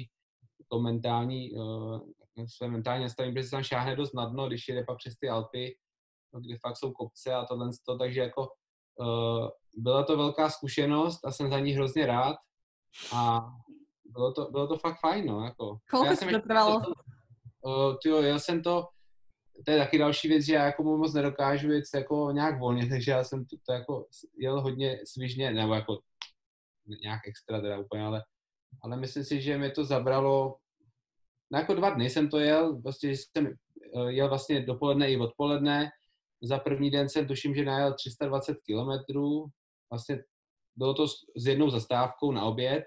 své mentální nastavení, protože se tam šáhne dost na dno, když jede pak přes ty Alpy, kde fakt jsou kopce a tohle, takže jako byla to velká zkušenost a jsem za ní hrozně rád a bylo to fakt fajn, no, jako. Koľko si to trvalo? Jel jsem to je taky další věc, že já jako moc nedokážu jet jako nějak volně, takže já jsem to jako jel hodně svižně, nebo jako nějak extra teda úplně, ale myslím si, že mi to zabralo No jako 2 dny jsem to jel, prostě jsem jel vlastně dopoledne i odpoledne. Za první den jsem tuším, že najel 320 kilometrů. Vlastně bylo to s jednou zastávkou na oběd.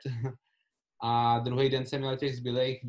A druhý den jsem měl těch zbylých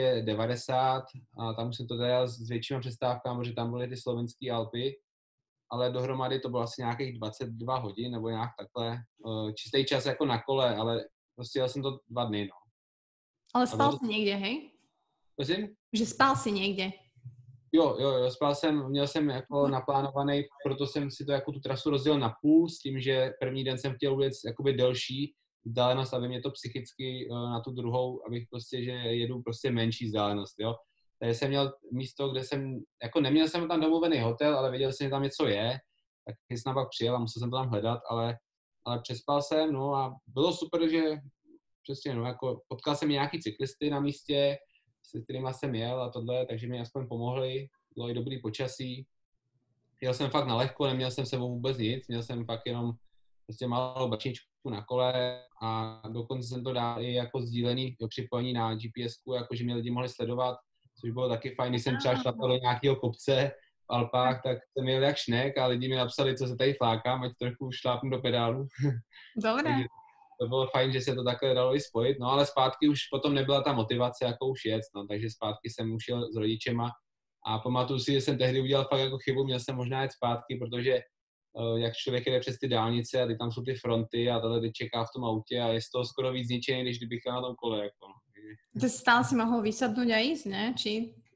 290 a tam už jsem to jel s většíma přestávkami, protože tam byly ty slovenské Alpy. Ale dohromady to bylo asi nějakých 22 hodin nebo nějak takhle. Čistý čas jako na kole, ale prostě jel jsem to 2 dny, no. Ale spal si niekde, hej? Prosím? Že spal si niekde. Jo, spal jsem, měl jsem jako naplánovaný, proto jsem si to jako tu trasu rozdělil na půl s tím, že první den jsem chtěl ujet jakoby delší vzdálenost, aby mě to psychicky na tu druhou, abych prostě, že jedu prostě menší vzdálenost, jo. Takže jsem měl místo, kde jsem, jako neměl jsem tam domluvený hotel, ale věděl jsem, že tam něco je, tak jsem pak přijel a musel jsem to tam hledat, ale přespal jsem, no a bylo super, že přesně, no, jako potkal jsem nějaký cyklisty na místě, se kterýma jsem jel a tohle, takže mi aspoň pomohli, bylo i dobrý počasí. Jel jsem fakt na lehko, neměl jsem sebou vůbec nic, měl jsem fakt jenom prostě malou bačničku na kole a dokonce jsem to dal i jako sdílený připojení na GPSku, jakože mě lidi mohli sledovat, což bylo taky fajn, když jsem třeba šlapal do nějakého kopce v Alpách, tak jsem jel jak šnek a lidi mi napsali, co se tady flákám, ať trochu šlápnu do pedálu. Dobre. To bylo fajn, že se to takhle dalo i spojit, no ale zpátky už potom nebyla ta motivace jako už jet, no, takže zpátky jsem už jel s rodičema a pamatuju si, že jsem tehdy udělal fakt jako chybu, měl jsem možná jet zpátky, protože jak člověk jede přes ty dálnice a ty tam jsou ty fronty a tohle ty čeká v tom autě a je z toho skoro víc zničený, než kdybych jel na tom kole, jako no. Ty stále si mohol vysadnúť a ísť, ne? Či?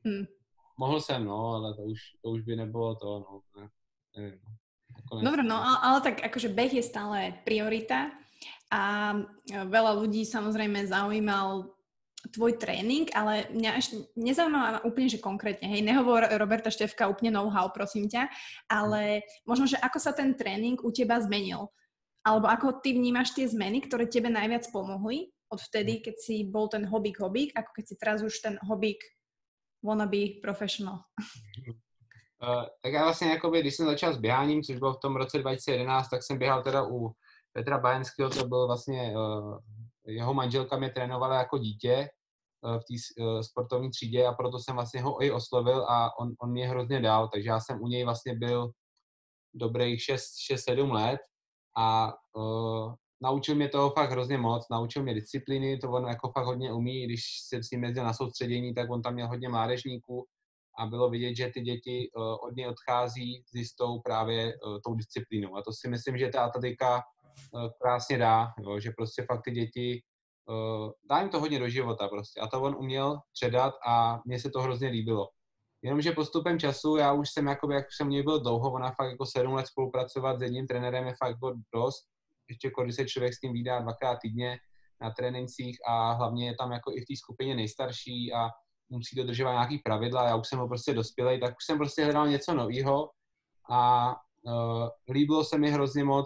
Mohl jsem, no, ale to už by nebylo to, no, nevím, no. Dobre, no, ale tak akože beh je stále priorita a veľa ľudí samozrejme zaujímal tvoj tréning, ale mňa ešte nezaujíma úplne, že konkrétne, hej, nehovor Roberta Štefka úplne know-how, prosím ťa, ale možno, že ako sa ten tréning u teba zmenil, alebo ako ty vnímaš tie zmeny, ktoré tebe najviac pomohli od vtedy, keď si bol ten hobík, ako keď si teraz už ten hobík wannabe professional. Tak já vlastně, jakoby, když jsem začal s běháním, což bylo v tom roce 2011, tak jsem běhal teda u Petra Bajenského, to byl vlastně, jeho manželka mě trénovala jako dítě v té sportovní třídě a proto jsem vlastně ho i oslovil a on mě hrozně dal, takže já jsem u něj vlastně byl dobrých 6-7 let a naučil mě toho fakt hrozně moc, naučil mě disciplíny, to on jako fakt hodně umí, když jsem s ním jezdil na soustředění, tak on tam měl hodně mládežníků a bylo vidět, že ty děti od něj odchází s jistou právě tou disciplínou. A to si myslím, že ta atletika krásně dá, jo, že prostě fakt ty děti, dá jim to hodně do života prostě. A to on uměl předat a mně se to hrozně líbilo. Jenomže postupem času, já už jsem, jakoby, jak už jsem u něj byl dlouho, ona fakt jako 7 let spolupracovat s jedním trenérem je fakt dost. Ještě když se člověk s ním vídá 2krát týdně na trénincích a hlavně je tam jako i v té skupině nejstarší a musí dodržovat nějaký pravidla, já už jsem ho prostě dospělej, tak už jsem prostě hledal něco nového a líbilo se mi hrozně moc,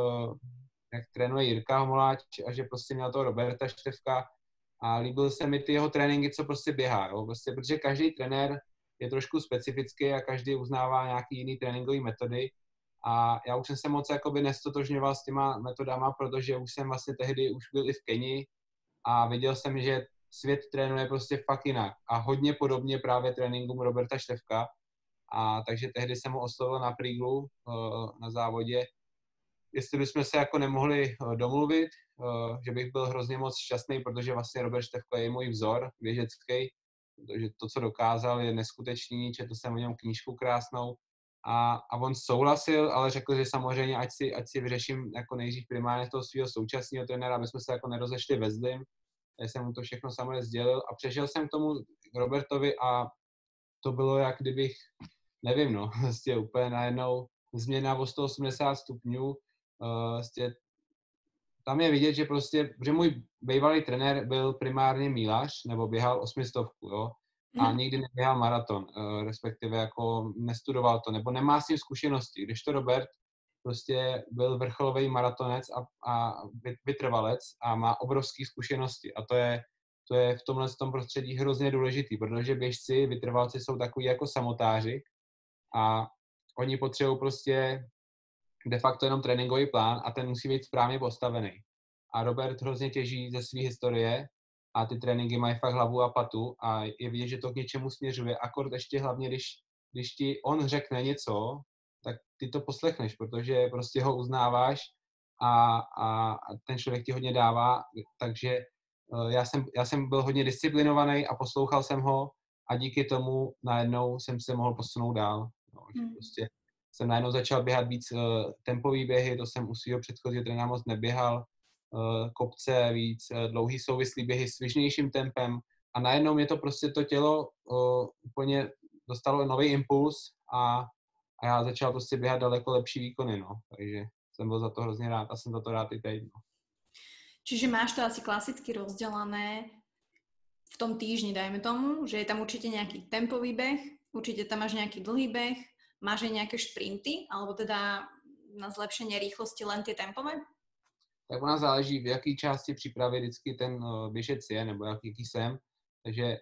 jak trénuje Jirka Homoláč a že prostě měl toho Roberta Štefka a líbily se mi ty jeho tréninky, co prostě běhá, jo? Prostě, protože každý trenér je trošku specifický a každý uznává nějaký jiný tréninkové metody a já už jsem se moc jakoby nestotožňoval s těma metodama, protože už jsem vlastně tehdy už byl i v Keni a viděl jsem, že svět trénuje prostě fakt jinak a hodně podobně právě tréninkům Roberta Štefka a takže tehdy jsem ho oslovil na Príglu na závodě, jestli bychom se jako nemohli domluvit, že bych byl hrozně moc šťastný, protože vlastně Robert Štefko je můj vzor běžecký, protože to, co dokázal, je neskutečný, četl jsem o něm knížku krásnou a on souhlasil, ale řekl, že samozřejmě, ať si vyřeším jako nejdřív primárně toho svého současného trenéra, aby jsme se jako nerozešli ve zlým. Já jsem mu to všechno samozřejmě sdělil a přešel jsem k tomu Robertovi a to bylo jak kdybych, nevím no, vlastně úplně najednou změna o 180 stupňů, vlastně tam je vidět, že prostě, že můj bývalý trenér byl primárně mílař, nebo běhal 800, jo, a nikdy neběhal maraton, respektive jako nestudoval to, nebo nemá s tím zkušenosti, kdežto Robert prostě byl vrcholový maratonec a vytrvalec a má obrovské zkušenosti a to je v tomhle tom prostředí hrozně důležitý, protože běžci, vytrvalci jsou takový jako samotáři a oni potřebují prostě de facto jenom tréninkový plán a ten musí být správně postavený. A Robert hrozně těží ze své historie a ty tréninky mají fakt hlavu a patu a je vidět, že to k něčemu směřuje. Akord ještě hlavně, když ti on řekne něco, tak ty to poslechneš, protože prostě ho uznáváš a ten člověk ti hodně dává, takže já jsem byl hodně disciplinovaný a poslouchal jsem ho a díky tomu najednou jsem se mohl posunout dál. No, prostě jsem najednou začal běhat víc tempový běhy, to jsem u svého předchozího trenéra moc neběhal, kopce, víc dlouhý souvislý běhy s svižnějším tempem a najednou mě to prostě to tělo úplně dostalo nový impuls a já začal prostě běhat daleko lepší výkony, no. Takže jsem byl za to hrozně rád a jsem za to rád i teď, no. Čiže máš to asi klasicky rozdelené v tom týždni, dajme tomu, že je tam určite nejaký tempový beh, určite tam máš nejaký dlhý beh, máš aj nejaké šprinty, alebo teda na zlepšenie rýchlosti len tie tempové? Tak ona záleží, v jaké části přípravy vždycky ten běžec je, nebo jaký jsem. Takže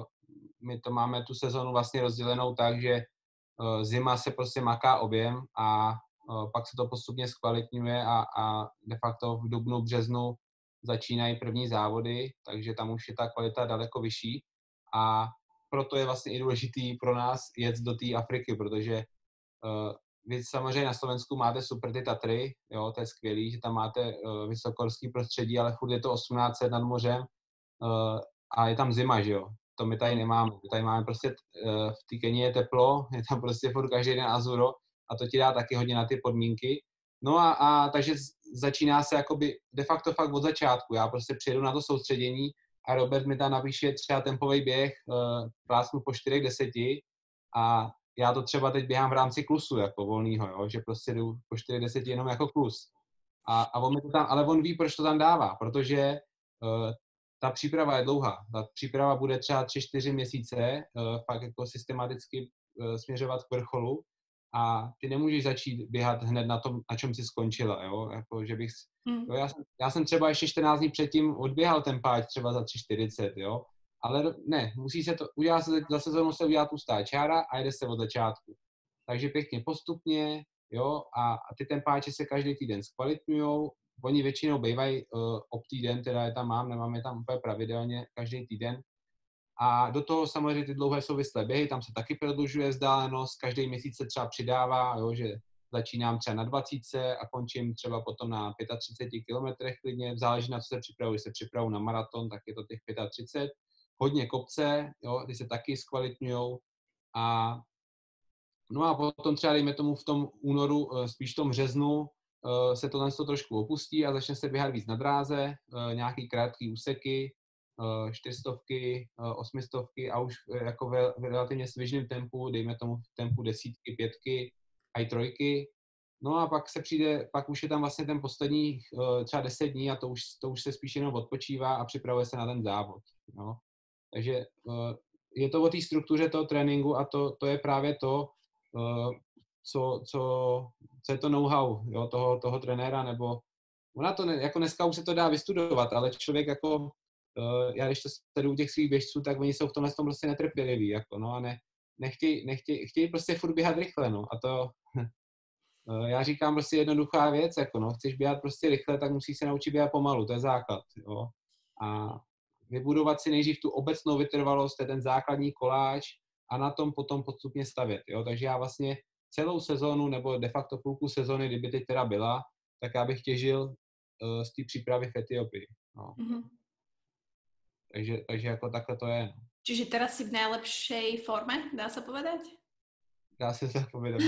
my to máme tu sezonu vlastně rozdělenou tak, že zima se prostě maká objem a pak se to postupně zkvalitňuje a de facto v dubnu, březnu začínají první závody, takže tam už je ta kvalita daleko vyšší a proto je vlastně i důležitý pro nás jet do té Afriky, protože vy samozřejmě na Slovensku máte super ty Tatry, jo, to je skvělý, že tam máte vysokorský prostředí, ale furt je to 1800 nad mořem a je tam zima, že jo. To my tady nemáme. My tady máme prostě v té Keni je teplo, je tam prostě furt každý den azuro a to ti dá taky hodně na ty podmínky. No a takže začíná se jakoby de facto fakt od začátku. Já prostě přijedu na to soustředění a Robert mi tam napíše třeba tempový běh, plásnu po 4:10 a já to třeba teď běhám v rámci klusu jako volnýho, jo, že prostě jdu po 4:10 jenom jako klus. A on mi to tam, ale on ví, proč to tam dává, protože ta příprava je dlouhá. Ta příprava bude třeba 3-4 měsíce, pak jako systematicky směřovat k vrcholu a ty nemůžeš začít běhat hned na tom, na čem jsi skončila, jo, jako že bych, jo, já jsem třeba ještě 14 dní předtím odběhal ten páč třeba za 3:40, jo, ale ne, musí se to, udělá se za sezónu se udělá tustá čára a jede se od začátku. Takže pěkně postupně, jo, a ty tempáče se každý týden zkvalitňujou, oni většinou bývají ob týden, teda je tam nemám je tam úplně pravidelně každý týden. A do toho samozřejmě ty dlouhé souvislé běhy, tam se taky prodlužuje vzdálenost, každý měsíc se třeba přidává, jo, že začínám třeba na 20 a končím třeba potom na 35 kilometrech klidně, záleží na co se připravuji, když se připravuji na maraton, tak je to těch 35, hodně kopce, jo, ty se taky zkvalitňujou a no a potom třeba dejme tomu v tom únoru, spíš v tom březnu, se tohle trošku opustí a začne se běhat víc na dráze, nějaký krátký úseky, 400, 800 a už jako v relativně svižném tempu, dejme tomu v tempu 10, 5 a i 3. No a pak se přijde, pak už je tam vlastně ten poslední třeba 10 dní a to už se spíš jenom odpočívá a připravuje se na ten závod. No. Takže je to o té struktuře toho tréninku a to je právě to, co je to know-how, jo, toho trenéra, nebo ona to jako dneska už se to dá vystudovat, ale člověk jako, já když to sleduju těch svých běžců, tak oni jsou v tomhle prostě netrpěliví, jako, no a chtějí prostě furt běhat rychle, no a to, já říkám prostě jednoduchá věc, jako no, chceš běhat prostě rychle, tak musíš se naučit běhat pomalu, to je základ, jo, a vybudovat si nejdřív tu obecnou vytrvalost, to je ten základní koláč a na tom potom postupně stavět, jo, takže já vlastně celou sezónu, nebo de facto půlku sezóny, kdyby teď teda byla, tak já bych těžil z té přípravy v Etiopii. No. Mm-hmm. Takže jako takhle to je. No. Čiže teraz si v najlepšej forme, dá se povedať? Dá se to povedať.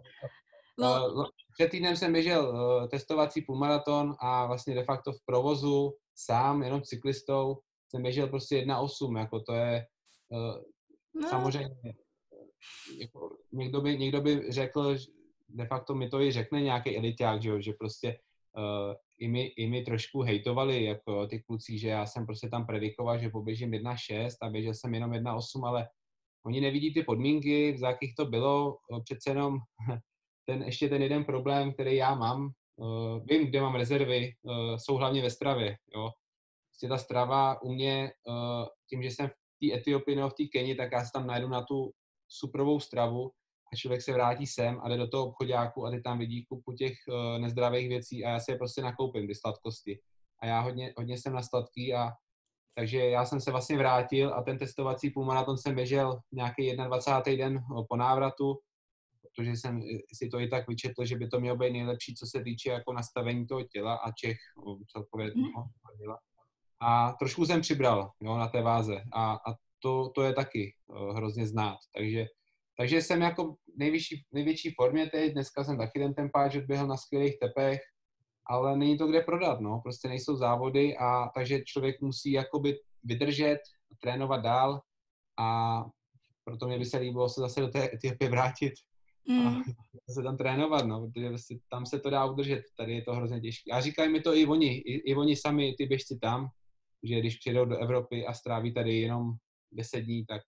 Před týdnem jsem běžel testovací půlmaraton a vlastně de facto v provozu sám, jenom cyklistou, jsem běžel prostě 1:08, jako to je samozřejmě, jako někdo by řekl, de facto mi to i řekne nějaký eliťák, že prostě i mi trošku hejtovali jako ty kluci, že já jsem prostě tam predikoval, že poběžím 1:06 a běžel jsem jenom 1:08, ale oni nevidí ty podmínky, za jakých to bylo, přece jenom ještě ten jeden problém, který já mám, vím, kde mám rezervy, jsou hlavně ve stravě, jo. Prostě ta strava u mě, tím, že jsem v té Etiopii nebo v té Keni, tak já se tam najdu na tu suprovou stravu a člověk se vrátí sem a jde do toho obchodáku a ty tam vidí kupu těch nezdravých věcí a já si je prostě nakoupím, ty sladkosti. A já hodně jsem na sladký a Takže já jsem se vlastně vrátil a ten testovací půlmaraton jsem běžel nějaký 21. den po návratu, protože jsem si to i tak vyčetl, že by to mělo být nejlepší, co se týče jako nastavení toho těla a Čech celkově těla. A trošku jsem přibral, jo, na té váze a to je taky hrozně znát. Takže jsem jako největší formě teď, dneska jsem taky ten tempáč odběhl na skvělých tepech, ale není to kde prodat, no, prostě nejsou závody a takže člověk musí jakoby vydržet, trénovat dál a proto mě by se líbilo se zase do té Etiopie vrátit a se tam trénovat, no, protože vlastně tam se to dá udržet, tady je to hrozně těžké. A říkají mi to i oni sami, ty běžci tam, že když přijedou do Evropy a stráví tady jenom 10 dní, tak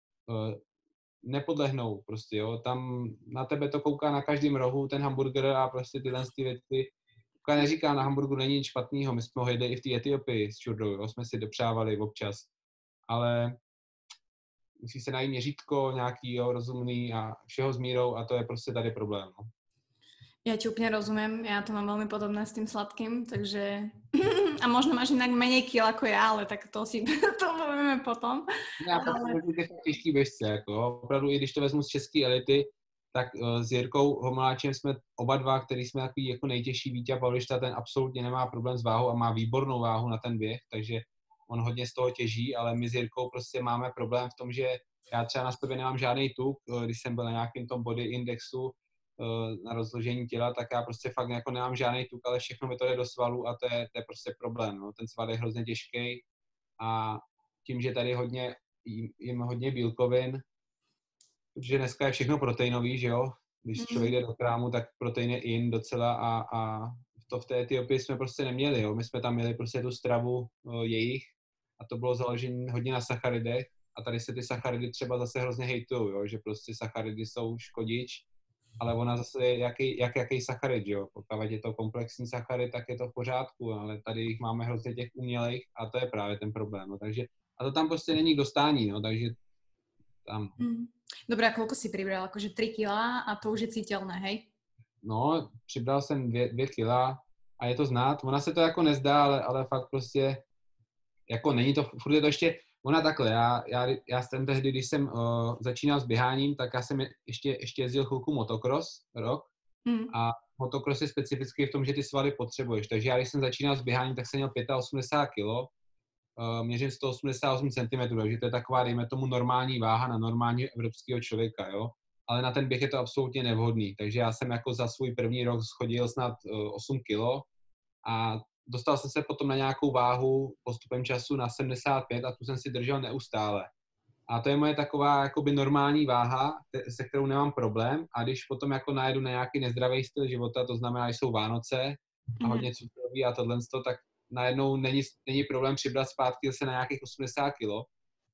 nepodlehnou prostě, jo. Tam na tebe to kouká na každém rohu, ten hamburger a prostě tyhle věci. Neříká, na hamburgu není nic špatného, my jsme ho jedli i v té Etiopii s čurdou, jo, jsme si dopřávali občas, ale musí se najít měřítko nějaký, jo, rozumný a všeho s mírou a to je prostě tady problém, no. Ja ti úplne rozumiem, ja to mám veľmi podobné s tým sladkým, takže... A možno máš inak menej kil ako ja, ale tak to si to povieme potom. Já ale... těžký běžce, jako opravdu, i když to vezmu z české elity, tak s Jirkou Homoláčem jsme oba dva, který jsme takový jako nejtěžší. Víťa Pavlišta, ten absolutně nemá problém s váhou a má výbornou váhu na ten běh, takže on hodně z toho těží, ale my s Jirkou prostě máme problém v tom, že já třeba na sobě nemám žádný tuk, když jsem byl na nějakém tom body indexu na rozložení těla, tak já prostě fakt jako nemám žádný tuk, ale všechno mi to jde do svalů a to je prostě problém. No. Ten sval je hrozně těžký a tím, že tady jim hodně bílkovin, protože dneska je všechno proteinový, že jo? Když člověk jde do krámu, tak protein je in docela a to v té Etiopii jsme prostě neměli, jo? My jsme tam měli prostě tu stravu jejich a to bylo založené hodně na sacharidech a tady se ty sacharidy třeba zase hrozně hejtujou, jo? Že prostě sacharidy jsou škodič, ale ona zase je jaký sacharid, jo? Pokud je to komplexní sacharid, tak je to v pořádku, ale tady jich máme hrozně těch umělejch a to je právě ten problém, no? Takže a to tam prostě není k dostání, no? Takže tam... Dobre, a koľko si pribral? Akože 3 kg a to už je cítelné, hej? No, přibral jsem 2 kila a je to znát. Ona se to jako nezdá, ale fakt prostě jako není to, furt je to ještě, ona takhle, já jsem tehdy, když jsem začínal s běháním, tak já jsem ještě jezdil chvilku motocross, rok a motocross je specifický v tom, že ty svaly potřebuješ, takže já když jsem začínal s běháním, tak jsem měl 85 kg, měřím 188 cm, takže to je taková, dejme tomu, normální váha na normálního evropského člověka, jo. Ale na ten běh je to absolutně nevhodný, takže já jsem jako za svůj první rok schodil snad 8 kg a dostal jsem se potom na nějakou váhu postupem času na 75 a tu jsem si držel neustále. A to je moje taková jakoby normální váha, se kterou nemám problém a když potom jako najedu na nějaký nezdravý styl života, to znamená, že jsou Vánoce a hodně cukroví a tohle, tak najednou není problém přibrat zpátky zase na nějakých 80 kg.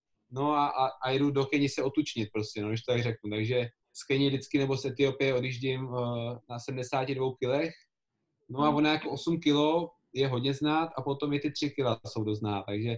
No a jdu do Keni se otučnit prostě, no, když to tak řeknu. Takže z Keni vždycky nebo z Etiopie odjíždím na 72 kilech. No a ona jako 8 kg je hodně znát a potom i ty 3 kg jsou dost znát. Takže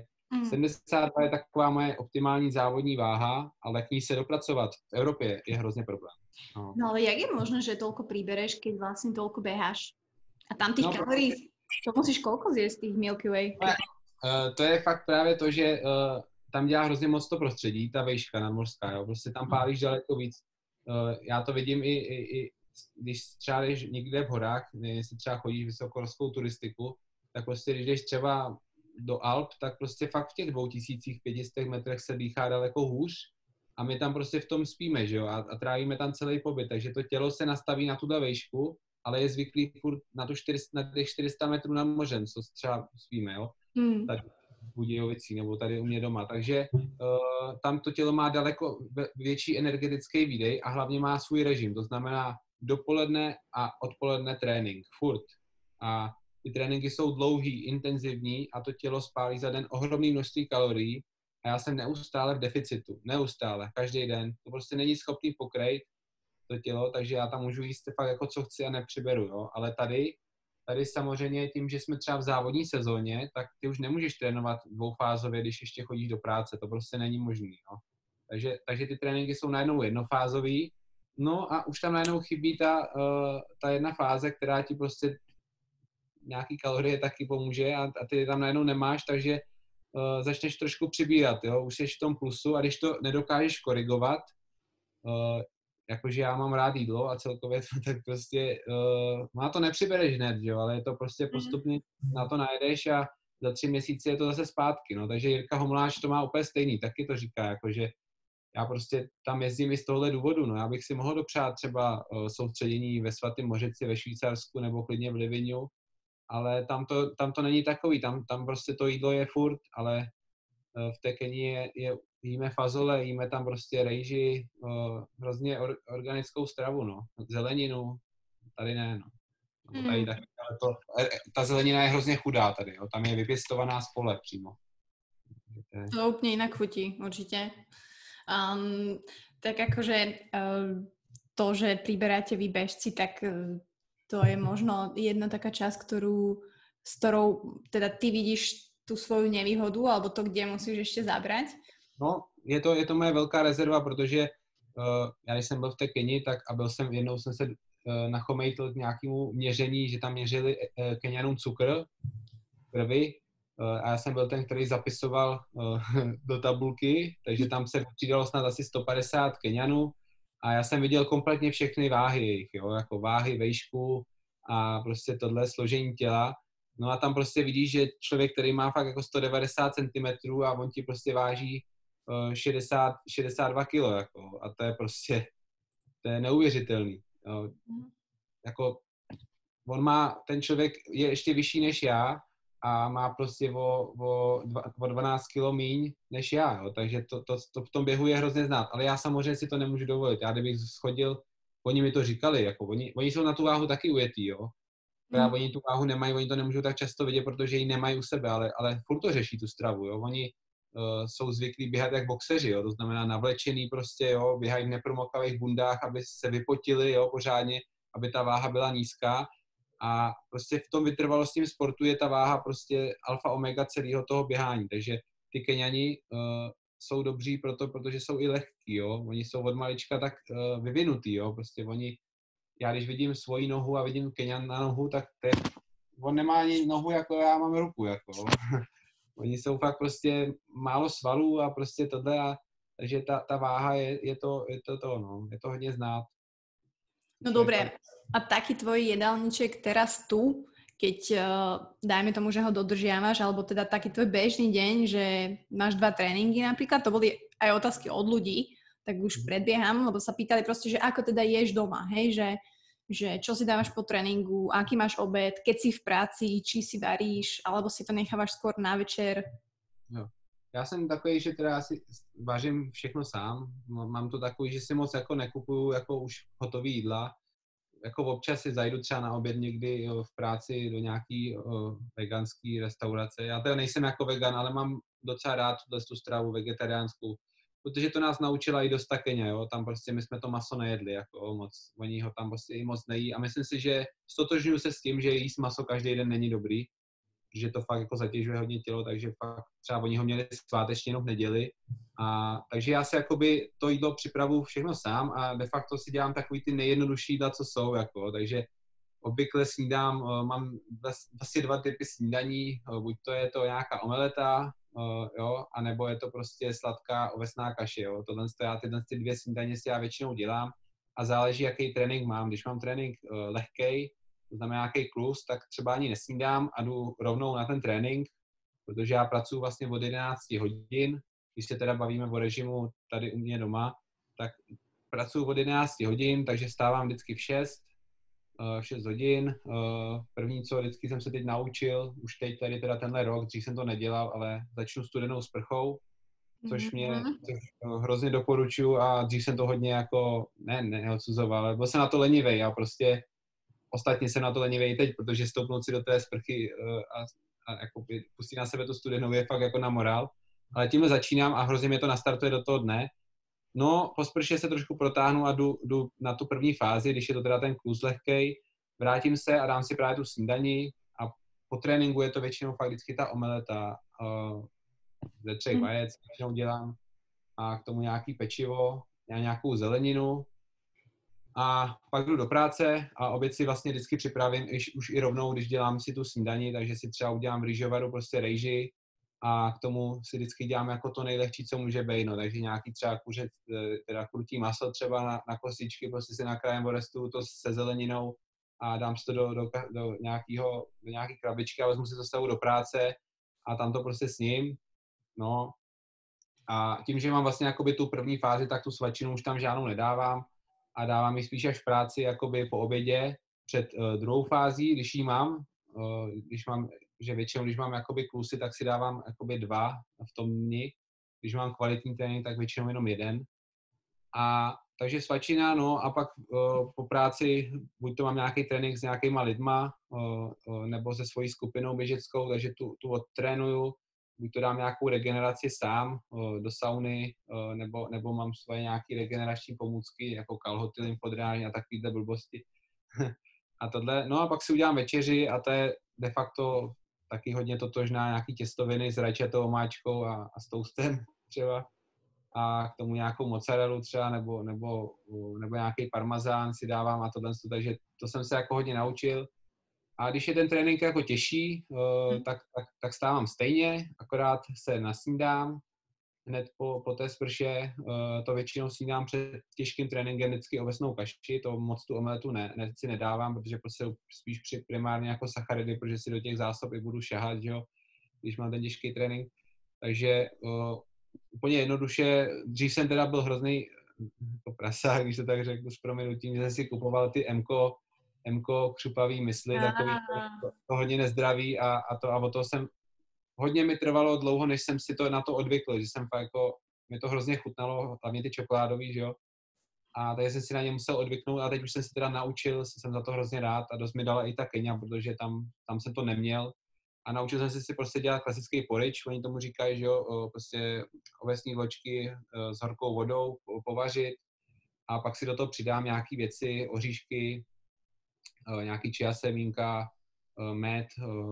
72 je taková moje optimální závodní váha, ale k ní se dopracovat v Evropě je hrozně problém. No ale jak je možné, že toľko pribereš, keď vlastne toľko beháš? A tam tých kalórií, to musíš koľko zjesť tých Milky Way? To je fakt právě to, že tam dělá hrozně moc to prostředí, ta vejška nadmořská, jo. Prostě tam pálíš daleko víc. Já to vidím i když třeba jdeš někde v horách, jestli třeba chodíš vysokohorskou turistiku, tak prostě když jdeš třeba do Alp, tak prostě fakt v těch 2500 metrech se dýchá daleko hůř a my tam prostě v tom spíme, že jo, a trávíme tam celý pobyt, takže to tělo se nastaví na tuhle vejšku, ale je zvyklý furt na těch 400 metrů nad mořem, co třeba spíme, jo. Tady v Budějovicích nebo tady u mě doma, takže tam to tělo má daleko větší energetický výdej a hlavně má svůj režim, to znamená dopoledne a odpoledne trénink, furt. A ty tréninky jsou dlouhý, intenzivní a to tělo spálí za den ohromné množství kalorií a já jsem neustále v deficitu, neustále, každý den. To prostě není schopný pokrýt to tělo, takže já tam můžu jíst fakt jako co chci a nepřiberu, jo. Ale tady samozřejmě tím, že jsme třeba v závodní sezóně, tak ty už nemůžeš trénovat dvoufázově, když ještě chodíš do práce, to prostě není možný, no. Takže ty tréninky jsou najednou jednofázový, no a už tam najednou chybí ta jedna fáze, která ti prostě nějaký kalorie taky pomůže a ty tam najednou nemáš, takže začneš trošku přibírat, jo, už jsi v tom plusu a když to nedokážeš korigovat, jakože já mám rád jídlo a celkově tak prostě má to nepřibereš hned, jo, ale je to prostě postupně na to najedeš a za 3 měsíce je to zase zpátky, no, takže Jirka Homoláč to má úplně stejný, taky to říká, jakože já prostě tam jezdím i z tohohle důvodu, no, já bych si mohl dopřát třeba soustředění ve Svatém Mořici ve Švýcarsku nebo klidně v Livignu, ale tam to není takový, tam prostě to jídlo je furt, ale v té Kenii jíme fazole, jíme tam prostě rejži, hrozně organickou stravu, no, zeleninu, tady ne, no. Tady taky, ale ta zelenina je hrozně chudá tady, jo. Tam je vypěstovaná z pole přímo. To úplne inak chutí, určite. Tak akože to, že priberáte vy bežci, tak to je možno jedna taká časť, s ktorou teda ty vidíš tú svoju nevýhodu, alebo to, kde musíš ešte zabrať? No, je to moje velká rezerva, protože já když jsem byl v té Keni, tak a jednou jsem se nachomejtl k nějakému měření, že tam měřili Kenianům cukr v krvi a já jsem byl ten, který zapisoval do tabulky, takže tam se přidalo snad asi 150 Kenianů a já jsem viděl kompletně všechny váhy jejich, jo, jako váhy, vejšku a prostě tohle složení těla. No a tam prostě vidíš, že člověk, který má fakt jako 190 cm a on ti prostě váží 62 kilo, jako, a to je prostě, to je neuvěřitelný. Jo. Jako, ten člověk je ještě vyšší než já a má prostě o 12 kilo míň než já, jo. Takže to v tom běhu je hrozně znát, ale já samozřejmě si to nemůžu dovolit. Já kdybych schodil, oni mi to říkali, jako, oni jsou na tu váhu taky ujetý, jo. Oni tu váhu nemají, oni to nemůžou tak často vidět, protože ji nemají u sebe, ale furt to řeší tu stravu, jo. Oni jsou zvyklí běhat jak boxeři, jo, to znamená navlečený prostě, jo, běhají v nepromokavých bundách, aby se vypotili, jo, pořádně, aby ta váha byla nízká a prostě v tom vytrvalostním sportu je ta váha prostě alfa omega celého toho běhání, takže ty Keňani jsou dobří protože jsou i lehký, jo, oni jsou od malička tak vyvinutý, jo, prostě já když vidím svoji nohu a vidím Keňan na nohu, tak on nemá ani nohu, jako já mám ruku, jako. Oni jsou fakt prostě málo svalů a prostě tohle, takže ta váha je to hodně znát. No dobre, a taký tvoj jedálniček teraz tu, keď dajme tomu, že ho dodržiavaš, alebo teda taký tvoj bežný deň, že máš 2 tréningy napríklad, to boli aj otázky od ľudí, tak už predbieham, lebo sa pýtali proste, že ako teda ješ doma, hej, že čo si dávaš po tréninku, aký máš obed, keď si v práci, či si varíš, alebo si to nechávaš skôr na večer. Jo. Já jsem takový, že teda si vařím všechno sám. Mám to takový, že si moc jako nekupuju jako už hotový jídla. Jako občas si zajdu třeba na oběd někdy v práci do nějaký veganský restaurace. Já teda nejsem jako vegan, ale mám docela rád tu stravu vegetariánskou. Protože to nás naučila i dost Keňa, jo, tam prostě my jsme to maso nejedli, jako moc, oni ho tam prostě i moc nejí a myslím si, že stotožňuji se s tím, že jíst maso každý den není dobrý, že to fakt jako zatěžuje hodně tělo, takže fakt třeba oni ho měli svátečně jenom v neděli a takže já si jakoby to jídlo připravuju všechno sám a de facto si dělám takový ty nejjednodušší jídla, co jsou, jako, takže obvykle snídám, mám vlastně 2 typy snídaní, buď to je to nějaká omeleta, jo, anebo je to prostě sladká ovesná kaše, jo. Tyhle 2 snídaně si já většinou dělám a záleží, jaký trénink mám. Když mám trénink lehkej, to znamená nějaký klus, tak třeba ani nesnídám a jdu rovnou na ten trénink, protože já pracuji vlastně od 11 hodin, když se teda bavíme o režimu tady u mě doma, tak pracuji od 11 hodin, takže stávám vždycky v 6 hodin. První, co vždycky jsem se teď naučil, už teď tady teda tenhle rok, dřív jsem to nedělal, ale začnu studenou sprchou, což mě hrozně doporučuji a dřív jsem to hodně jako, neodsuzoval, ale byl jsem na to lenivej a prostě ostatně jsem na to lenivej teď, protože stoupnout si do té sprchy a jako pustit na sebe tu studenou je fakt jako na morál, ale tímhle začínám a hrozně mě to nastartuje do toho dne. No, po sprše se trošku protáhnu a jdu na tu první fázi, když je to teda ten klus lehkej, vrátím se a dám si právě tu snídani a po tréninku je to většinou fakt vždycky ta omeleta ze 3 vajec, většinou dělám a k tomu nějaký pečivo, nějakou zeleninu a pak jdu do práce a oběd si vlastně vždycky připravím už i rovnou, když dělám si tu snídani, takže si třeba udělám v rýžovaru prostě rejži a k tomu si vždycky dělám jako to nejlehčí, co může být, no, takže nějaký třeba teda krutý maso třeba na kostičky, prostě si nakrájem orestu to se zeleninou a dám si to do nějaký krabičky a vezmu si to s sebou do práce a tam to prostě sním, no. A tím, že mám vlastně jakoby tu první fázi, tak tu svačinu už tam žádnou nedávám a dávám ji spíš až v práci jakoby po obědě před druhou fází, když ji mám, že většinou, když mám jakoby klusy, tak si dávám jakoby 2 v tom dni, když mám kvalitní trénink, tak většinou jenom 1. A takže svačina, no a pak po práci buď to mám nějaký trénink s nějakýma lidma, nebo se svojí skupinou běžeckou, takže tu odtrénuju, buď to dám nějakou regeneraci sám do sauny, nebo mám svoje nějaké regenerační pomůcky, jako kalhoty, lymfodrány a takovýhle blbosti. A tohle, no a pak si udělám večeři a to je de facto taky hodně totožná, nějaký těstoviny s rajčatou omáčkou a s toastem třeba. A k tomu nějakou mozzarellu třeba, nebo nějaký parmazán si dávám a tohle, takže to jsem se jako hodně naučil. A když je ten trénink jako těžší, tak stávám stejně, akorát se nasnídám hned po té sprše, to většinou snídám před těžkým tréninkem vždycky ovesnou kaši, to moc tu omeletu si nedávám, protože prostě spíš primárně jako sacharidy, protože si do těch zásob i budu šahat, že jo, když mám ten těžký trénink. Takže úplně jednoduše, dřív jsem teda byl hrozný prasák, když to tak řeknu s prominutím, že jsem si kupoval ty MK křupavý mysli, takový to hodně nezdravý a o toho jsem, hodně mi trvalo dlouho, než jsem si to na to odvykl, že jsem fakt jako, mi to hrozně chutnalo, hlavně ty čokoládový, že jo. A takže jsem si na ně musel odvyknout a teď už jsem si teda naučil, jsem za to hrozně rád a dost mi dala i ta Kenia, protože tam jsem to neměl. A naučil jsem si prostě dělat klasický porridge, oni tomu říkají, že jo, prostě ovesní vločky s horkou vodou povařit a pak si do toho přidám nějaký věci, oříšky, nějaký chia semínka, med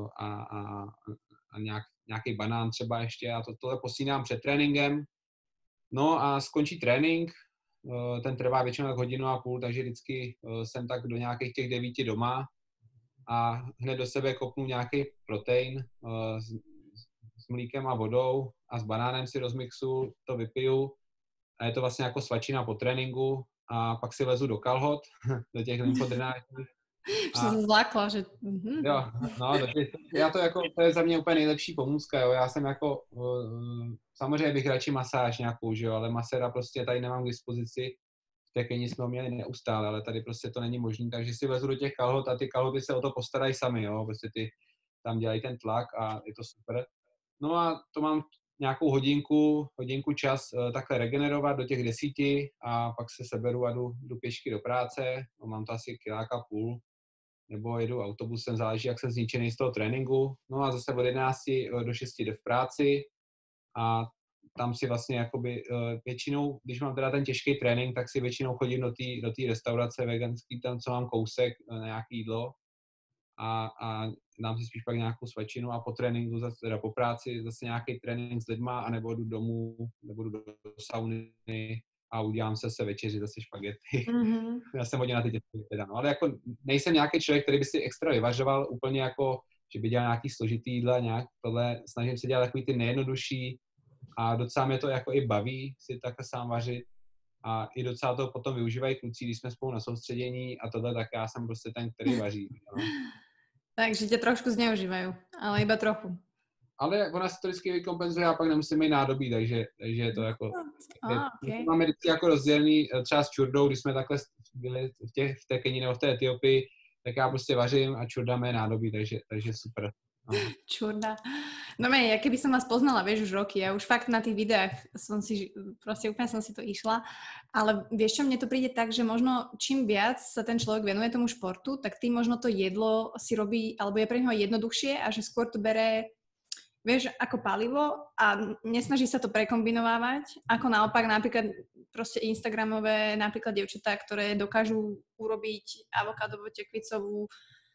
a nějaký banán třeba ještě a tohle posínám před tréninkem. No a skončí trénink, ten trvá většinou tak 1,5 hodiny, takže vždycky jsem tak do nějakých těch 9 doma a hned do sebe kopnu nějaký protein s mlíkem a vodou a s banánem si rozmixu, to vypiju a je to vlastně jako svačina po tréninku a pak si lezu do kalhot, do těch lymfodrenážních. Už jsem se zlákla, že... Jo, no, já to je za mě úplně nejlepší pomůcka, jo, já jsem jako, samozřejmě bych radši masáž nějakou, že jo, ale maséra prostě tady nemám k dispozici, v té Keni jsme ho měli neustále, ale tady prostě to není možné, takže si lezu do těch kalhot a ty kalhoty se o to postarají sami, jo, prostě ty tam dělají ten tlak a je to super. No a to mám nějakou hodinku čas takhle regenerovat do těch 10 a pak se seberu a jdu pěšky do práce, no, mám to asi 1,5 kilometru, nebo jedu autobusem, záleží, jak jsem zničený z toho tréninku. No a zase od 11 do 6 jde v práci a tam si vlastně jakoby většinou, když mám teda ten těžký trénink, tak si většinou chodím do té restaurace veganský, tam co mám kousek na nějaké jídlo a dám si spíš pak nějakou svačinu a po tréninku, teda po práci zase nějaký trénink s lidma, anebo jdu domů, nebo jdu do sauny a udělám se večeři, zase špagety. Mm-hmm. Já jsem hodně na ty těstoviny teda, no, ale jako nejsem nějaký člověk, který by si extra vyvařoval úplně jako, že by dělal nějaký složitý jídla, nějak tohle, snažím se dělat takový ty nejjednodušší a docela mě to jako i baví si takhle sám vařit a i docela to potom využívají kluci, když jsme spolu na soustředění a tohle, tak já jsem prostě ten, který vaří. No. Takže tě trošku zneužívají, ale iba trochu. Ale ona se to vždycky vykompenzuje a pak nemusíme jít nádobí, takže je to jako... Okay. Máme vždycky jako rozdělený třeba s čurdou, když jsme takhle byli v té Keni nebo v té Etiopii, tak já prostě vařím a čurda mé nádobí, takže super. No. Čurda. No ja keby som vás poznala, vieš, už roky, ja už fakt na tých videách úplne som si to išla, ale vieš čo, mne to príde tak, že možno čím viac sa ten človek venuje tomu športu, tak tým možno to jedlo si robí, alebo je pre neho jednoduchšie a že skôr to bere, vieš, ako palivo a nesnaží sa to prekombinovávať, ako naopak napríklad proste instagramové, napríklad dievčatá, ktoré dokážu urobiť avokádovú tekvicovú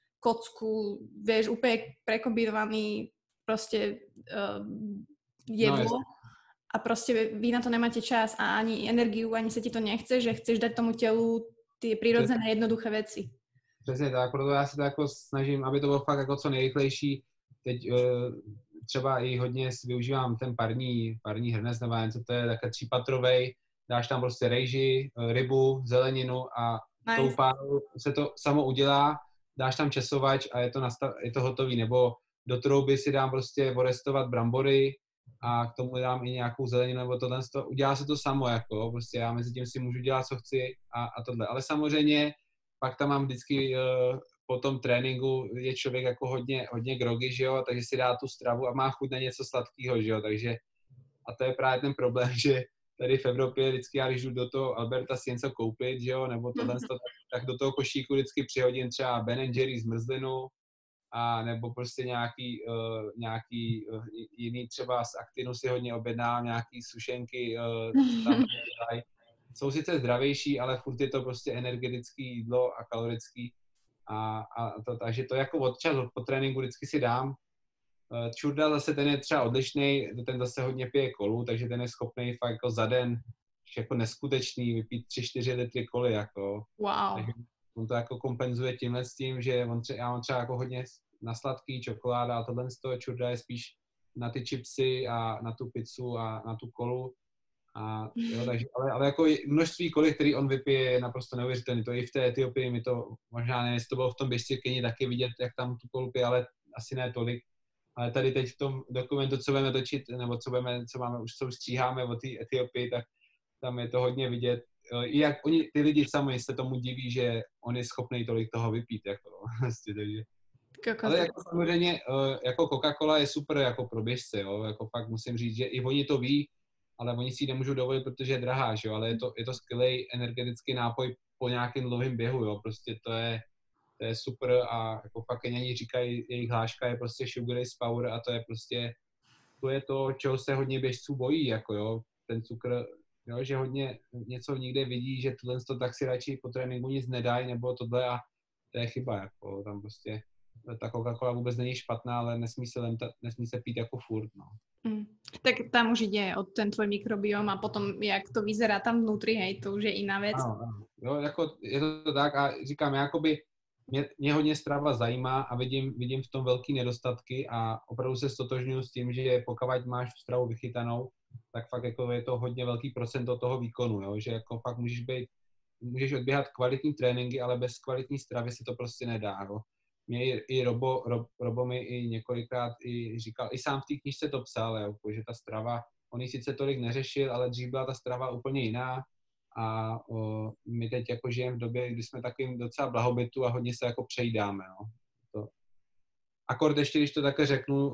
kocku, vieš, úplne prekombinovaný proste jedlo a proste vy na to nemáte čas a ani energiu, ani sa ti to nechce, že chceš dať tomu telu tie prirodzené jednoduché veci. Přesně tak, proto já se to jako snažím, aby to bylo fakt jako co nejrychlejší. Teď třeba i hodně využívám ten parní hrnec, nebo něco, to je také 3patrovej, dáš tam prostě rejži, rybu, zeleninu a tou párou se to samo udělá, dáš tam česovač a je to hotový, nebo do trouby si dám prostě orestovat brambory a k tomu dám i nějakou zeleninu, nebo tohle, udělá se to samo, jako, prostě já mezi tím si můžu dělat, co chci a tohle, ale samozřejmě pak tam mám vždycky po tom tréninku je člověk jako hodně groggy, že jo, takže si dá tu stravu a má chuť na něco sladkého, že jo, takže a to je právě ten problém, že tady v Evropě vždycky já, když jdu do toho Alberta si něco koupit, že jo, nebo tohle, tak do toho košíku vždycky přihodím třeba Ben & Jerry zmrzlinu, a nebo prostě nějaký jiný třeba z Actinu si hodně objednávám, nějaký sušenky, co tam dají. Jsou sice zdravější, ale furt je to prostě energetický jídlo a kalorický. Takže to jako odčas po tréninku vždycky si dám. Čurda zase ten je třeba odlišný, ten zase hodně pije kolu, takže ten je schopný fakt jako za den jako neskutečný vypít 3-4 litry koly. Jako. Wow. Takže on to jako kompenzuje tímhle s tím, že já mám třeba jako hodně na sladký, čokoláda a tohle z toho čurda je spíš na ty chipsy a na tu pizzu a na tu kolu. A, jo, takže, ale jako množství kolik, který on vypije, je naprosto neuvěřitelné. To i v té Etiopii mi to, možná nevím, jestli to bylo v tom běžci v Keni taky vidět, jak tam tu kolu pije, ale asi ne tolik. Ale tady teď v tom dokumentu, co budeme točit, nebo co máme, už co stříháme o té Etiopii, tak tam je to hodně vidět. I jak ty lidi sami se tomu diví, že on je schopný tolik toho vypít, jako vlastně, takže. Ale jako samozřejmě, jako Coca-Cola je super jako pro běžce, jo, jako fakt musím říct, že i oni to ví, ale oni si ji nemůžou dovolit, protože je drahá, že jo, ale je to skvělý energetický nápoj po nějakém dlouhém běhu, jo, prostě to je super a jako fakt Keňani říkají, jejich hláška je prostě sugar is power a to je to, čeho se hodně běžců bojí, jako jo, ten cukr, jo, že hodně něco někde vidí, že tohle tak si radši po tréninku nic nedají, nebo tohle a to je chyba, jako tam prostě ta Coca-Cola vůbec není špatná, ale nesmí se pít jako furt, no. Tak tam už ide o ten tvoj mikrobiom a potom, jak to vyzerá tam vnútri, hej, to už je iná vec. Ano. Jo, jako je to tak a říkám, jakoby mě hodně strava zajímá a vidím v tom velký nedostatky a opravdu se stotožňuji s tím, že pokud máš tu stravu vychytanou, tak fakt jako je to hodně velký procento toho výkonu, jo, že jako fakt můžeš odběhat kvalitní tréninky, ale bez kvalitní stravy se to prostě nedá, jo. Mě i Robo mi i několikrát i říkal, i sám v té knížce to psal, jo, že ta strava, on ji sice tolik neřešil, ale dřív byla ta strava úplně jiná a my teď jako žijeme v době, kdy jsme takovým docela blahobytu a hodně se jako přejídáme. No. Akord ještě, když to také řeknu,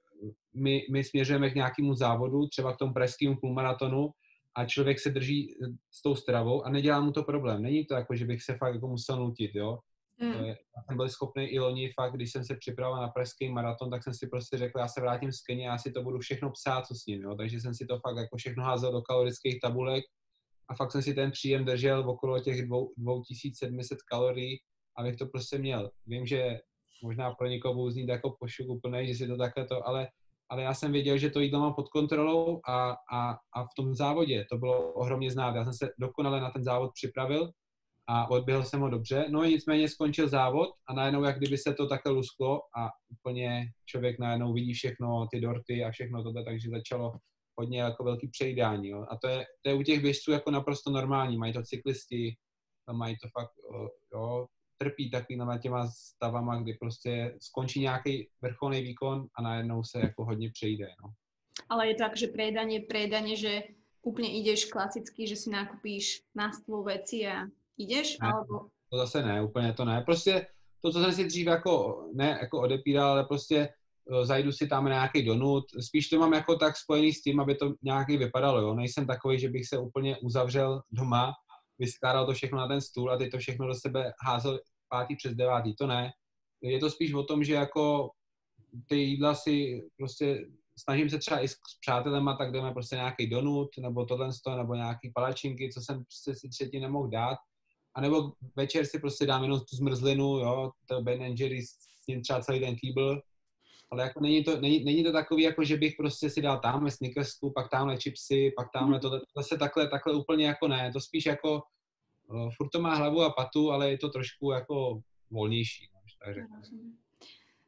my směřujeme k nějakému závodu, třeba k tomu pražskému půlmaratonu a člověk se drží s tou stravou a nedělá mu to problém. Není to jako, že bych se fakt jako musel nutit, jo. Já jsem byl schopný i loni fakt, když jsem se připravoval na pražský maraton, tak jsem si prostě řekl, já se vrátím z Keni, já si to budu všechno psát, co s ním, jo. Takže jsem si to fakt jako všechno házel do kalorických tabulek a fakt jsem si ten příjem držel okolo těch 2700 kalorií, abych to prostě měl. Vím, že možná pro někoho budu znít jako pošuk úplnej, že si to takhle to, ale já jsem věděl, že to jídlo mám pod kontrolou a v tom závodě to bylo ohromně znát. Já jsem se dokonale na ten závod připravil a odběhl jsem ho dobře. No nicméně skončil závod a najednou jak kdyby se to takhle lusklo a úplně člověk najednou vidí všechno, ty dorty a všechno tohle, takže začalo hodně jako velký přejídání. Jo. A to je u těch běžců jako naprosto normální. Mají to cyklisti, mají to fakt, jo, trpí takovýma těma stavama, kdy prostě skončí nějaký vrcholný výkon a najednou se jako hodně přejde. No. Ale je to tak, že prejedanie, že úplne ideš klasicky, že si nakupíš nástvo veci a ideš, ne, alebo... To zase ne, úplně to ne. Prostě to, co jsem si dřív jako odepíral, ale prostě zajdu si tam na nějaký donut. Spíš to mám jako tak spojený s tím, aby to nějaký vypadalo, jo. Nejsem takový, že bych se úplně uzavřel doma, vyskládal to všechno na ten stůl a teď to všechno do sebe házel 5. přes 9. To ne. Je to spíš o tom, že jako ty jídla si prostě snažím se třeba i s přátelema, tak jdeme prostě nějaký donut, nebo tohle, nebo nějaký palačinky, co jsem prostě si třetí nemohl dát. A nebo večer si prostě dám jenom tu zmrzlinu, jo, to Ben & Jerry s tím třeba celý ten kýbl. Ale jako není to takový, jako že bych prostě si dal tamhle Snickersku, pak tamhle chipsy, pak tamhle to zase takhle úplně jako ne. To spíš jako furt to má hlavu a patu, ale je to trošku jako volnější. No, tak řeknu.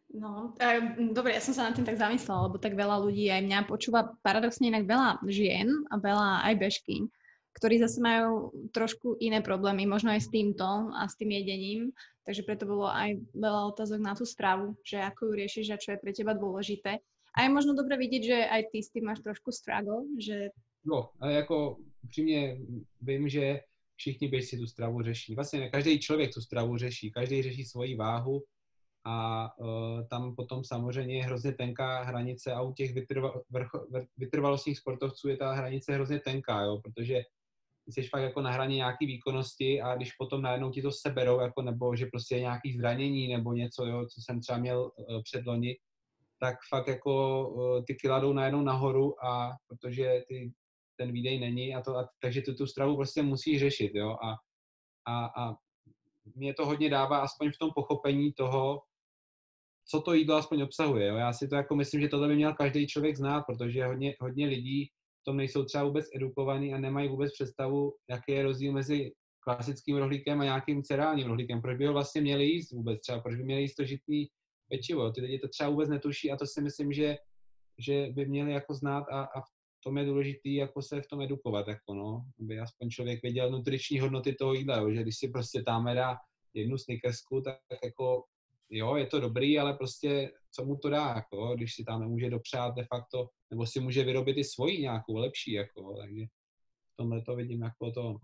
No, dobre, ja som sa nad tým tak zamyslela, lebo tak veľa ľudí, aj mňa počúva paradoxne inak veľa žien a veľa aj bežkyň, ktorí zase majú trošku iné problémy, možno aj s týmto a s tým jedením, takže preto bolo aj veľa otázok na tú stravu, že ako ju riešiš a čo je pre teba dôležité. A je možno dobre vidieť, že aj ty s tým máš trošku struggle, že... No, ale jako upřímně vím, že všichni běžci tu stravu řeší. Vlastně každý člověk tu stravu řeší, každý řeší svoji váhu a tam potom samozřejmě je hrozně tenká hranice a u těch vytrvalostních sportovců je ta hranice hrozně tenká, jo, protože jsi fakt jako na hraně nějaký výkonnosti a když potom najednou ti to seberou, jako nebo že prostě je nějaký zranění nebo něco, jo, co jsem třeba měl předloni, tak fakt jako ty kila jdou najednou nahoru a protože ten výdej není takže tu stravu prostě musíš řešit, jo, a mě to hodně dává aspoň v tom pochopení toho, co to jídlo aspoň obsahuje, jo. Já si to jako myslím, že tohle by měl každý člověk znát, protože hodně lidí v tom nejsou třeba vůbec edukovaní a nemají vůbec představu, jaký je rozdíl mezi klasickým rohlíkem a nějakým cereálním rohlíkem. Proč by ho vlastně měli jíst vůbec třeba, proč by měli jíst to žitný pečivo. Ty lidi to třeba vůbec netuší a to si myslím, že by měli jako znát a v tom je důležitý jako se v tom edukovat, jako no, aby aspoň člověk věděl nutriční hodnoty toho jídla, jo, že když si prostě dáme dá jednu snickersku, tak jako jo, je to dobrý, ale prostě co mu to dá, jako, když si tam nemůže dopřát de facto, nebo si může vyrobit i svoji nějakou lepší, jako, takže v tomhle to vidím jako to.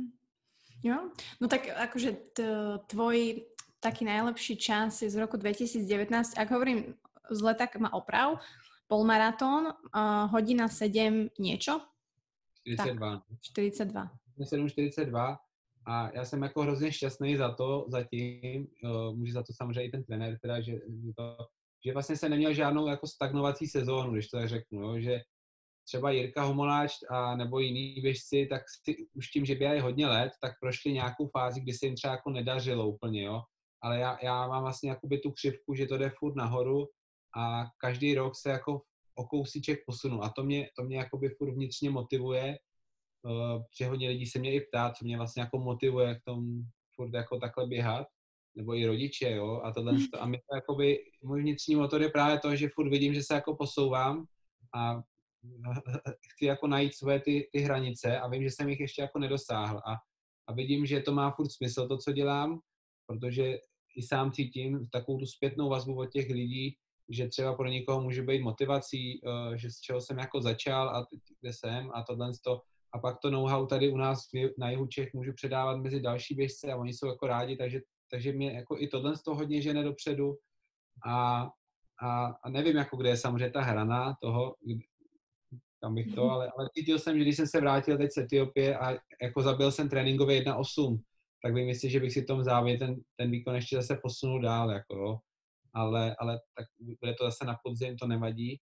Jo, no tak akože tvoj taký najlepší čas je z roku 2019, ak hovorím zle, tak ma oprav, polmaratón, hodina 7 niečo? 42. Tak, 42. 7:42 a já jsem jako hrozně šťastný za to zatím, může za to samozřejmě i ten trenér, teda, že vlastně jsem neměl žádnou jako stagnovací sezónu, když to tak řeknu, jo, že třeba Jirka Homoláč a nebo jiný běžci, tak si už tím, že běhají hodně let, tak prošli nějakou fázi, kdy se jim třeba jako nedařilo úplně, jo. Ale já mám vlastně jakoby tu křivku, že to jde furt nahoru a každý rok se jako o kousíček posunu a to mě jakoby furt vnitřně motivuje, že hodně lidí se mě i ptá, co mě vlastně jako motivuje k tomu furt jako takhle běhat, nebo i rodiče, jo, a tohle. A mě to jakoby, můj vnitřní motor je právě to, že furt vidím, že se jako posouvám a chci jako najít svoje ty hranice a vím, že jsem jich ještě jako nedosáhl a vidím, že to má furt smysl to, co dělám, protože i sám cítím takovou tu zpětnou vazbu od těch lidí, že třeba pro někoho může být motivací, že z čeho jsem jako začal a kde jsem a tohle a pak to know-how tady u nás na jihu Čech můžu předávat mezi další běžce a oni jsou jako rádi, takže mě jako i tohle hodně žene dopředu a nevím, jako kde je samozřejmě ta hrana toho, tam bych to, ale cítil jsem, že když jsem se vrátil teď z Etiopie a jako zabil jsem tréninkově 1.8, tak vím si, že bych si v tom závěr ten výkon ještě zase posunul dál, jako jo. Ale tak bude to zase na podzim, to nevadí.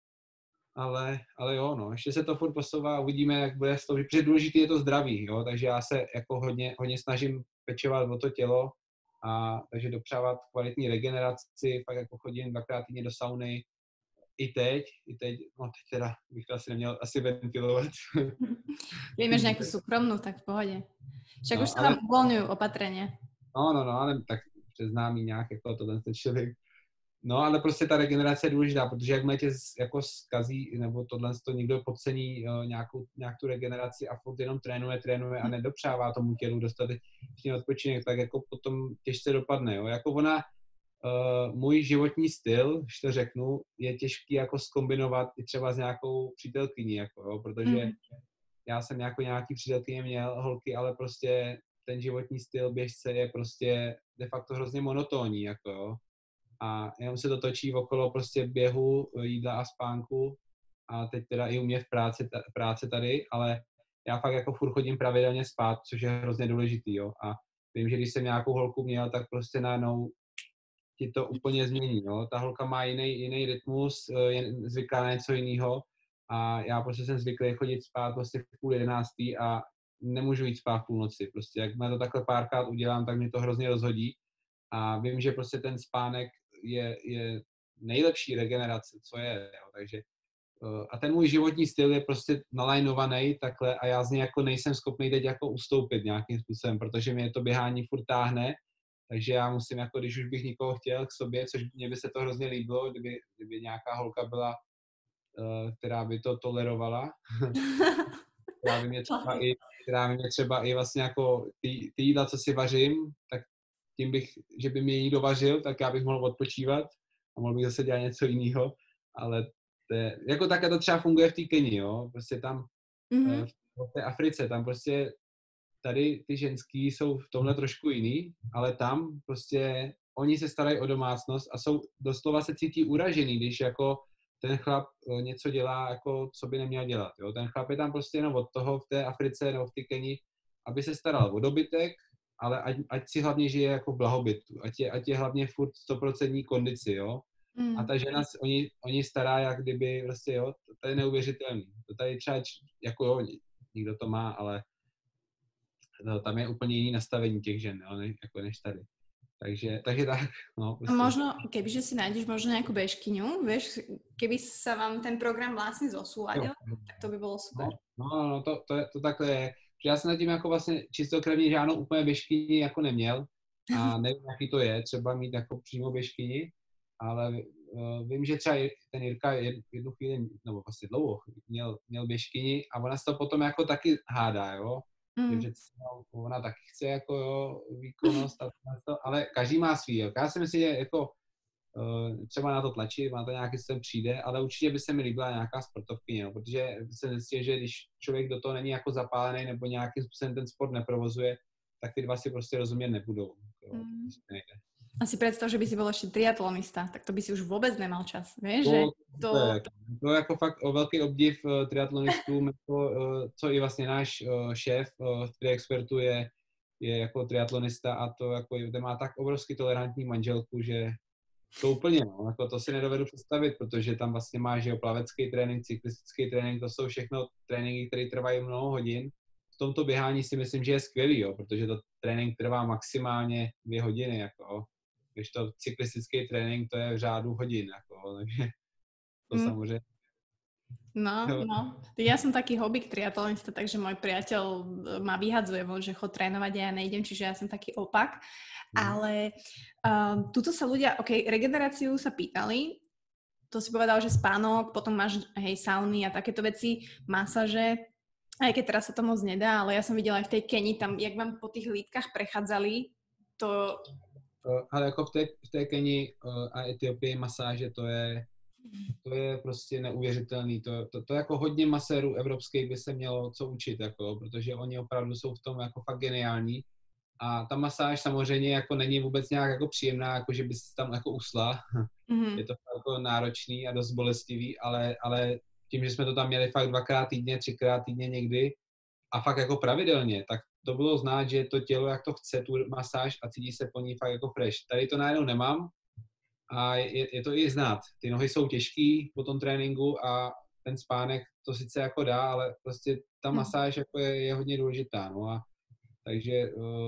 Ale jo, no, ještě se to furt posouvá, uvidíme, jak bude sloužit, protože důležitý je to zdraví, jo, takže já se jako hodně snažím pečovat o to tělo a takže dopřávat kvalitní regeneraci, pak jako chodím 2krát týdně do sauny, i teď, no teď teda bych to asi neměl ventilovat. Keď máš nejakú súkromnú, tak v pohode. Však no, už sa vám uvoľňujú opatrenia. No, ale tak přeznámí nějak jako tohle člověk. No, ale prostě ta regenerace je důležitá, protože jakmile tě jako zkazí, nebo tohle to někdo podcení nějak tu regeneraci a furt jenom trénuje a nedopřává tomu tělu dostatečný odpočinek, tak jako potom těžce dopadne, jo. Jako můj životní styl, když to řeknu, je těžký jako zkombinovat i třeba s nějakou přítelkyní, jako, jo, protože já jsem jako nějaký přítelkyně měl, holky, ale prostě ten životní styl běžce je prostě de facto hrozně monotónní, jako jo. A jenom se to točí okolo prostě běhu, jídla a spánku a teď teda i u mě v práci tady, ale já fakt jako furt chodím pravidelně spát, což je hrozně důležitý, jo. A vím, že když jsem nějakou holku měl, tak prostě najednou ti to úplně změní, jo. Ta holka má jiný rytmus, je zvyklá na něco jiného a já prostě jsem zvyklý chodit spát prostě v 10:30 a nemůžu jít spát v půlnoci. Prostě jak to takhle párkrát udělám, tak mě to hrozně rozhodí a vím, že prostě ten spánek je nejlepší regenerace, co je, jo. Takže a ten můj životní styl je prostě nalajnovaný takhle a já z něj jako nejsem schopný teď jako ustoupit nějakým způsobem, protože mě to běhání furt táhne, Takže já musím, jako když už bych někoho chtěl k sobě, což mně by se to hrozně líbilo, kdyby nějaká holka byla, která by to tolerovala, která by mě třeba i vlastně jako ty jídla, co si vařím, tak tím že by mě někdo vařil, tak já bych mohl odpočívat a mohl bych zase dělat něco jiného, ale jako také to třeba funguje v té Keni, jo, prostě tam v té Africe, tam prostě tady ty ženský jsou v tomhle trošku jiný, ale tam prostě oni se starají o domácnost a jsou doslova se cítí uražený, když jako ten chlap něco dělá, jako co by neměl dělat. Jo? Ten chlap je tam prostě jenom od toho v té Africe nebo v té Keni, aby se staral o dobytek, ale ať si hlavně žije jako v blahobytu, ať je hlavně furt 100% kondici, jo. A ta žena, oni stará, jak kdyby prostě, jo, to je neuvěřitelný. To tady třeba, jako jo, někdo to má, ale no, tam je úplně jiný nastavení těch žen, jo, než tady. Takže tak, no. Prostě. A možno, kebyže si nájdeš možno nejakú bežkyňu, vieš, keby sa vám ten program vlastne zosúladil, tak to by bolo super. No, to takhle je. Že já jsem na tím jako vlastně čistokrevně žádnou úplně běžkyni jako neměl a nevím, jaký to je, třeba mít jako přímo běžkyni, ale vím, že třeba ten Jirka jednu chvíli, nebo vlastně dlouho, měl běžkyni a ona se to potom jako taky hádá, jo. Že ona taky chce jako jo, výkonnost a to, ale každý má svý, jo. Já si myslím, že jako třeba na to tlačí, na to nějaký systém přijde, ale určitě by se mi líbila nějaká sportovkyně, no, protože se zjistí, že když člověk do toho není jako zapálený nebo nějakým způsobem ten sport neprovozuje, tak ty dva si prostě rozumět nebudou. A si predstav, že by si bol ešte triatlonista, tak to by si už vůbec nemal čas, vieš? To je jako fakt velký obdiv triatlonistům, co i vlastně náš šéf v Triexpertu je jako triatlonista a to jako má tak obrovsky tolerantní manželku, že to úplně, no, jako to si nedovedu představit, protože tam vlastně máš plavecký trénink, cyklistický trénink, to jsou všechno tréninky, které trvají mnoho hodin. V tomto běhání si myslím, že je skvělý, jo, protože to trénink trvá maximálně 2 hodiny, jako, když to cyklistický trénink, to je v řádu hodin, jako, takže to samozřejmě. No. Ja som taký hobbyk triatlonista, takže môj priateľ ma vyhadzuje von, že chod trénovať a ja nejdem, čiže ja som taký opak. Ale tuto sa ľudia, regeneráciu sa pýtali, to si povedal, že spánok, potom máš, sauny a takéto veci, masaže, aj keď teraz sa to moc nedá, ale ja som videla aj v tej Keni, tam, jak vám po tých lítkach prechádzali, to... Ale jako v té Keni a Etiopii masáže, to je prostě neuvěřitelný. To jako hodně masérů evropských by se mělo co učit, jako, protože oni opravdu jsou v tom jako fakt geniální. A ta masáž samozřejmě jako není vůbec nějak jako příjemná, jako že by si tam jako usla. Je to jako náročný a dost bolestivý, ale tím, že jsme to tam měli fakt 2x týdně, 3x týdně někdy a fakt jako pravidelně, tak to bylo znát, že to tělo, jak to chce, tu masáž a cítí se po ní fakt jako fresh. Tady to najednou nemám a je to i znát. Ty nohy jsou těžký po tom tréninku a ten spánek to sice jako dá, ale prostě ta masáž jako je hodně důležitá. No a takže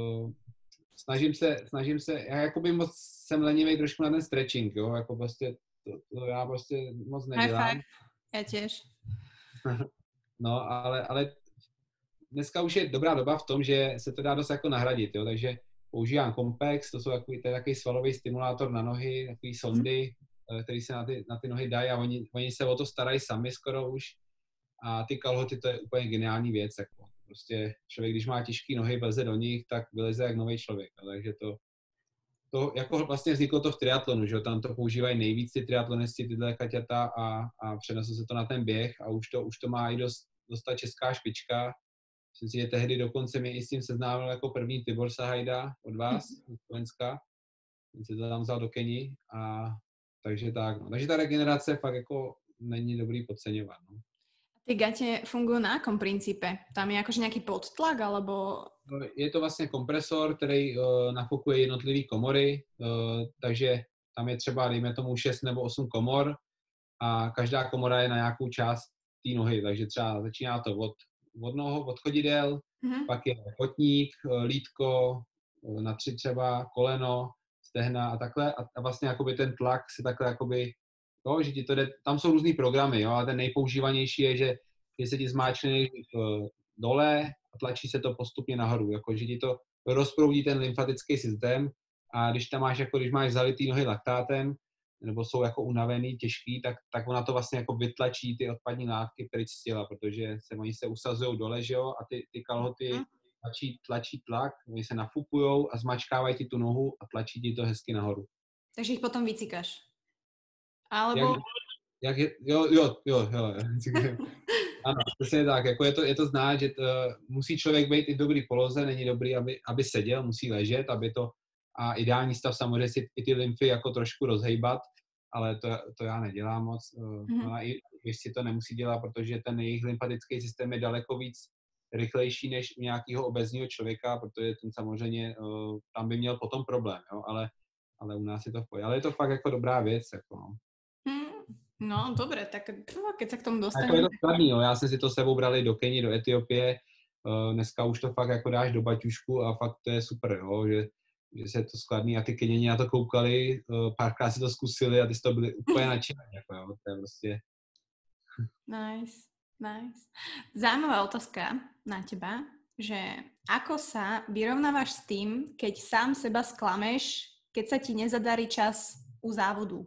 snažím se, já jakoby moc jsem lenivý trošku na ten stretching, jo, jako prostě to já prostě moc nedělám. Já těž. No, ale dneska už je dobrá doba v tom, že se to dá dost jako nahradit, jo, takže používám Compex, to je takový svalový stimulátor na nohy, takový sondy, který se na ty nohy dají a oni se o to starají sami skoro už. A ty kalhoty, to je úplně geniální věc, jako. Prostě člověk, když má těžké nohy, vleze do nich, tak vyleze jak nový člověk. Takže to jako vlastně vzniklo to v triatlonu, že tam to používají nejvíc ty triatlonisti, tyhle kaťata a přeneslo se to na ten běh a už to má i dost ta česká špička. Myslím si, že tehdy dokonce mě i s tím seznámil jako první Tibor Sahajda od vás, z Slovenska. Jsem si to tam vzal do Keni a takže tak. No. Takže ta regenerace fakt jako není dobrý podceňovat. No. Ty gate fungují na jakom principe? Tam je jakože nějaký podtlak, alebo... Je to vlastně kompresor, který nafukuje jednotlivé komory, takže tam je třeba, dejme tomu, 6 nebo 8 komor a každá komora je na nějakou část té nohy, takže třeba začíná to od nohou, od chodidel, pak je kotník, lítko, na 3 třeba, koleno, stehna a takhle a vlastně jakoby ten tlak se takhle jakoby že ti to jde, tam jsou různý programy, jo, a ten nejpoužívanější je, že se ti zmáčkne dole a tlačí se to postupně nahoru, jako, že ti to rozproudí ten lymfatický systém a když tam máš, jako když máš zalitý nohy laktátem, nebo jsou jako unavený, těžký, tak ona to vlastně jako vytlačí ty odpadní látky pryč z těla, protože oni se usazují dole, že jo, a ty kalhoty tlačí tlak, oni se nafukujou a zmačkávají ti tu nohu a tlačí ti to hezky nahoru. Takže ich potom vycíkaš. Alebo... Jo. Ano, přesně tak, jako je to znát, že musí člověk být i v dobrý poloze, není dobrý, aby seděl, musí ležet, a ideální stav samozřejmě si i ty lymfy jako trošku rozhejbat, ale to já nedělám moc. No a i si to nemusí dělat, protože ten jejich lymfatický systém je daleko víc rychlejší než u nějakého obézního člověka, protože ten samozřejmě tam by měl potom problém, jo? Ale u nás je to v pohodě. Ale je to fakt jako dobrá věc. Jako, no. No, dobre, tak keď sa k tomu dostaneme... Jako je to skladný, jo. Já jsem si to s sebou brali do Keni, do Etiopie. Dneska už to fakt jako dáš do baťušku a fakt to je super, jo, že se je to skladný a ty Keněni na to koukali, párkrát si to zkusili a ty to byli úplně nadšení, jako jo, to je prostě... Nice. Zaujímavá otázka na teba, že ako sa vyrovnávaš s tým, keď sám seba sklameš, keď sa ti nezadarí čas u závodu?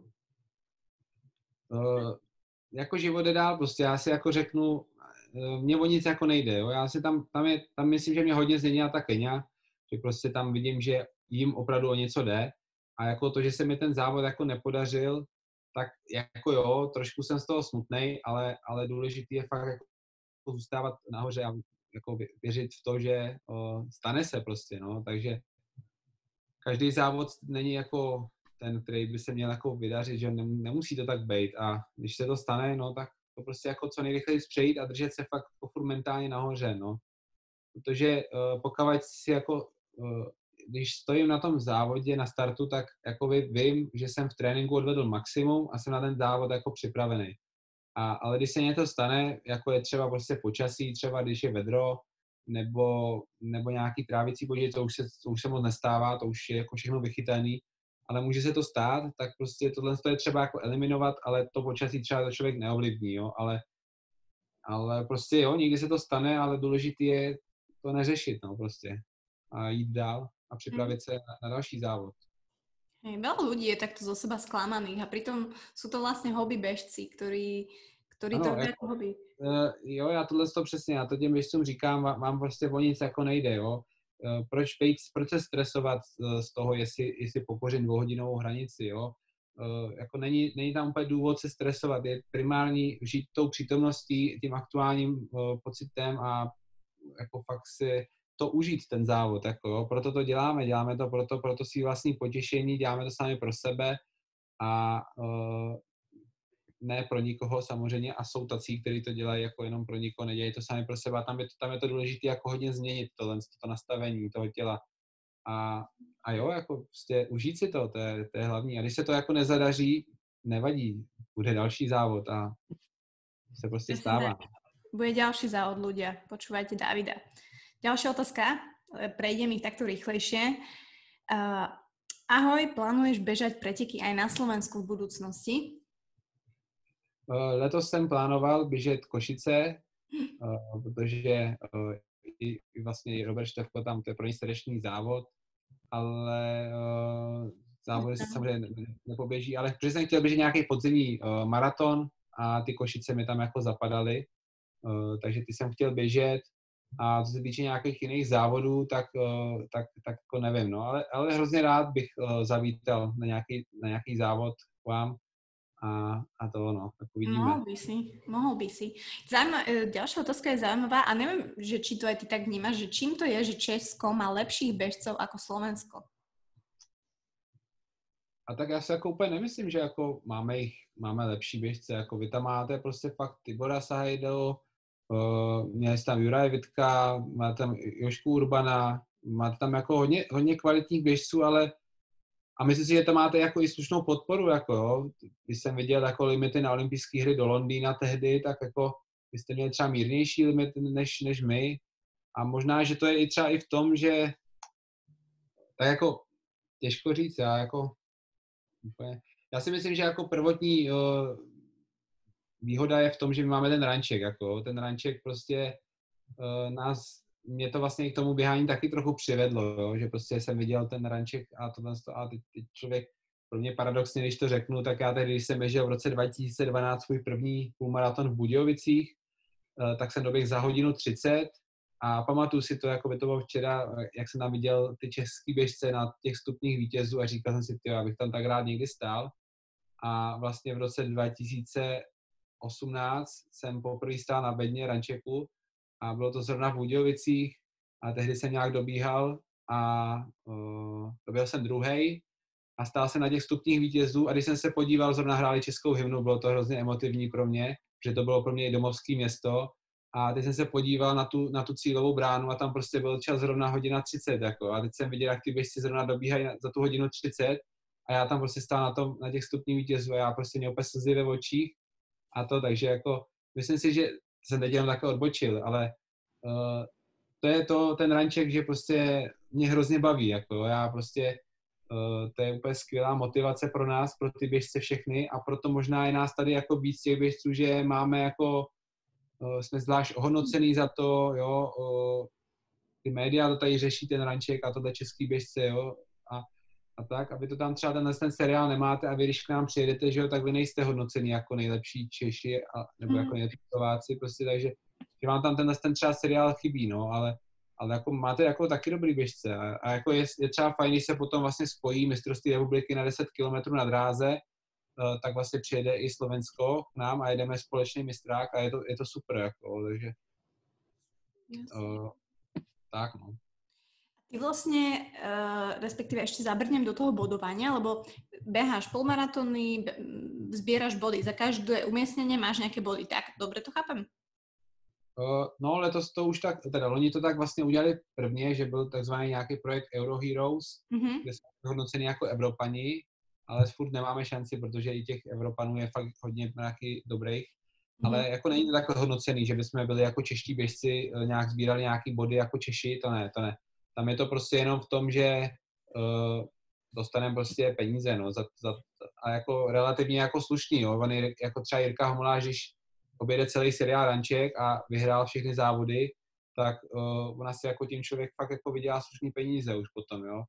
Jako život jde dál, prostě já si jako řeknu, mě o nic jako nejde, jo, já si tam myslím, že mě hodně změnila ta Kenia, že prostě tam vidím, že jim opravdu o něco jde a jako to, že se mi ten závod jako nepodařil, tak jako jo, trošku jsem z toho smutnej, ale důležitý je fakt jako zůstávat nahoře a jako věřit v to, že stane se prostě, no, takže každý závod není jako ten, který by se měl jako vydařit, že nemusí to tak být a když se to stane, no, tak to prostě jako co nejrychleji přejít a držet se fakt furt mentálně nahoře, no, protože pokud si jako když stojím na tom závodě na startu, tak jako vím, že jsem v tréninku odvedl maximum a jsem na ten závod jako připravený. Ale když se něco stane, jako je třeba prostě počasí, třeba když je vedro, nebo nějaký trávicí bodě, to už se moc nestává, to už je jako všechno vychytaný, ale může se to stát, tak prostě tohle je třeba jako eliminovat, ale to počasí třeba to člověk neovlivní, jo, ale prostě jo, někdy se to stane, ale důležitý je to neřešit, no prostě a jít dál a připravit se na další závod. Hej, veľa ľudí je takto zo seba sklamaných a pritom sú to vlastne hobby bežci, ktorí to robí jako hobby. Jo, já to přesně, já to těm běžcům říkám, vám prostě o nic jako nejde, jo. Proč se stresovat z toho, jestli pokořím 2hodinovou hranici, jo. Jako není tam úplně důvod se stresovat, je primární žít tou přítomností, tím aktuálním pocitem a jako fakt si to užít ten závod, jako jo. Proto to děláme to proto svý vlastní potěšení, děláme to sami pro sebe a ne pro nikoho samozřejmě a jsou tací, kteří to dělají jako jenom pro nikoho, nedělají to sami pro sebe a tam je to důležité jako hodně změnit to nastavení toho těla a jo, jako prostě užít si to je hlavní a když se to jako nezadaří, nevadí, bude další závod a se prostě stává. Bude ďalší závod, ľudia, počúvajte Davida. Ďalšia otázka, prejdem ich takto rýchlejšie. Ahoj, plánuješ bežať preteky aj na Slovensku v budúcnosti? Letos jsem plánoval běžet Košice, protože i vlastně Robert Štefko tam, to je pro ně srdeční závod, ale závody se samozřejmě nepoběží, ale protože jsem chtěl běžet nějaký podzimní maraton a ty Košice mi tam jako zapadaly, takže ty jsem chtěl běžet a co se týče nějakých jiných závodů, tak jako nevím, no, ale hrozně rád bych zavítal na nějaký závod k vám. A to no, tak uvidíme. Mohol by si. Ďalšia otázka je zaujímavá a neviem, že či to aj ty tak vnímaš, že čím to je, že Česko má lepších bežcov ako Slovensko? A tak já si jako úplně nemyslím, že jako máme lepší běžce, jako vy tam máte prostě fakt Tibora Sahajdu, měli jste tam Juraj Vitka, máte tam Jošku Urbana, máte tam jako hodně kvalitních běžců, ale a myslím si, že tam máte jako i slušnou podporu, jako jo. Když jsem viděl jako limity na olympijské hry do Londýna tehdy, tak jako vy jste měli třeba mírnější limity než my. A možná, že to je i třeba i v tom, že tak jako těžko říct, já si myslím, že jako prvotní výhoda je v tom, že my máme ten ranček, jako ten ranček prostě nás mě to vlastně k tomu běhání taky trochu přivedlo, jo? Že prostě jsem viděl ten ranček a tohle a teď člověk, pro mě paradoxně, když to řeknu, tak já tehdy, když jsem běžel v roce 2012 svůj první půlmaraton v Budějovicích, tak jsem doběhl za 1:30 a pamatuju si to, jako by to bylo včera, jak jsem tam viděl ty český běžce na těch stupních vítězů a říkal jsem si, já bych tam tak rád někdy stál. A vlastně v roce 2018 jsem poprvé stál na bedně rančeku a bylo to zrovna v Budějovicích a tehdy jsem nějak dobíhal a doběhl jsem druhej a stál jsem na těch stupních vítězů a když jsem se podíval, zrovna hráli českou hymnu, bylo to hrozně emotivní pro mě, že to bylo pro mě i domovské město a teď jsem se podíval na tu cílovou bránu a tam prostě byl čas zrovna 1:30 jako a teď jsem viděl, jak ty běžci zrovna dobíhají za tu 1:30 a já tam prostě stál na těch stupních vítězů a já prostě měl úplně slzy ve očích a to, takže jako myslím si, že jsem teď jenom takhle odbočil, ale to je ten ranček, že prostě mě hrozně baví, jako já prostě to je úplně skvělá motivace pro nás, pro ty běžce všechny a proto možná je nás tady jako víc těch běžců, že máme jako, jsme zvlášť ohodnocený za to, jo, ty média to tady řeší ten ranček a tohle český běžce, jo, a tak, aby to tam třeba ten seriál nemáte a vy, když k nám přijedete, že jo, tak vy nejste hodnocený jako nejlepší Češi nebo jako nejlepší Slováci, prostě, takže že vám tam ten třeba seriál chybí, no, ale jako máte jako taky dobrý běžce a jako je třeba fajn, když se potom vlastně spojí mistrovství republiky na 10 km na dráze, tak vlastně přijede i Slovensko k nám a jedeme společný mistrák a je to super, jako, takže tak, no. Ty vlastne, respektíve ešte zabrnem do toho bodovania, lebo beháš polmaratóny, zbieraš body. Za každé umiestnenie máš nejaké body. Tak, dobre to chápem? No, letos to už tak, teda loni to tak vlastně udělali prvně, že byl takzvaný nějaký projekt Euro Heroes, kde jsme hodnoceni jako Evropani, ale furt nemáme šanci, protože i těch Evropanů je fakt hodně nějaký dobrých. Ale jako není to takhle hodnocený, že bychom byli jako čeští běžci, nějak sbírali nějaký body jako Češi, to ne. Tam je to prostě jenom v tom, že dostaneme prostě peníze, no, a jako relativně jako slušný, jo. On je, jako třeba Jirka Homoláš, když objede celý seriál ranček a vyhrál všechny závody, tak on asi jako tím člověk fakt jako vydělá slušný peníze už potom, jo.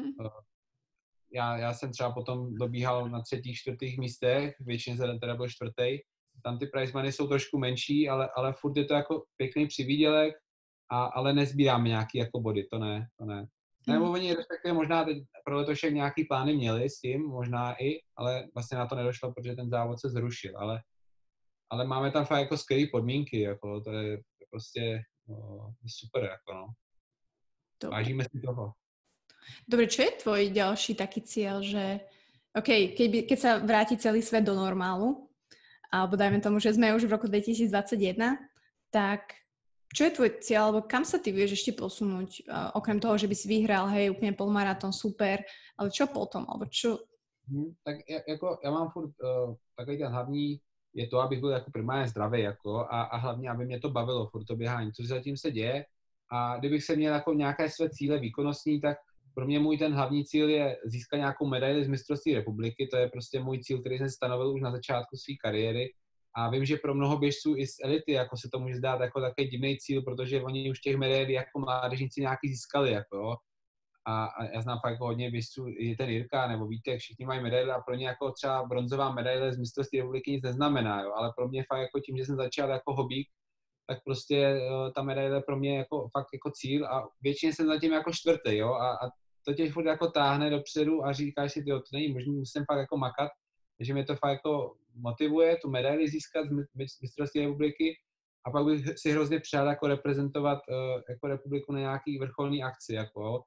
Já jsem třeba potom dobíhal na 3., 4. místech, většině se teda byl 4. Tam ty prize money jsou trošku menší, ale furt je to jako pěkný přivídělek, ale nezbíráme nějaký jako body, to ne. Nebo oni respektive možná teď pro letošek nějaký plány měli s tím, možná i, ale vlastně na to nedošlo, protože ten závod se zrušil, ale máme tam fakt jako skvělé podmínky, jako to je prostě super, jako no. Vážíme si toho. Dobre, čo je tvoj ďalší taký cieľ, že OK, keď sa vráti celý svet do normálu, alebo dajme tomu, že sme už v roku 2021, tak čo je tvoj cieľ, alebo kam sa ty vieš ešte posunúť, okrem toho, že by si vyhral, hej, úplne polmaratón, super, ale čo potom, alebo čo? Tak jako já mám furt takový ten hlavní, je to, abych byl jako primárně zdravý, jako, a hlavně, aby mě to bavilo furt to běhání, což zatím se děje. A kdybych se měl jako nějaké své cíle výkonnostní, tak pro mě můj ten hlavní cíl je získat nějakou medaili z mistrovství republiky, to je prostě můj cíl, který jsem stanovil už na začátku své kariéry. A vím, že pro mnoho běžců i z elity jako se to může zdát jako takový divný cíl, protože oni už těch medailí jako mládežníci nějaký získali, jako jo. A já znám fakt jako hodně běžců, i ten Jirka nebo Vítek, všichni mají medaile a pro ně jako třeba bronzová medaile z mistrovství republiky nic neznamená, jo. Ale pro mě fakt jako tím, že jsem začal jako hobík, tak prostě ta medaile pro mě jako fakt jako cíl a většině jsem zatím jako 4. jo. A to tě furt jako táhne dopředu a říkáš si, to není možný, musím fakt jako makat, takže mě to fakt jako motivuje tu medaili získat z mistrovství republiky a pak bych si hrozně přál jako reprezentovat jako republiku na nějaký vrcholný akci, jako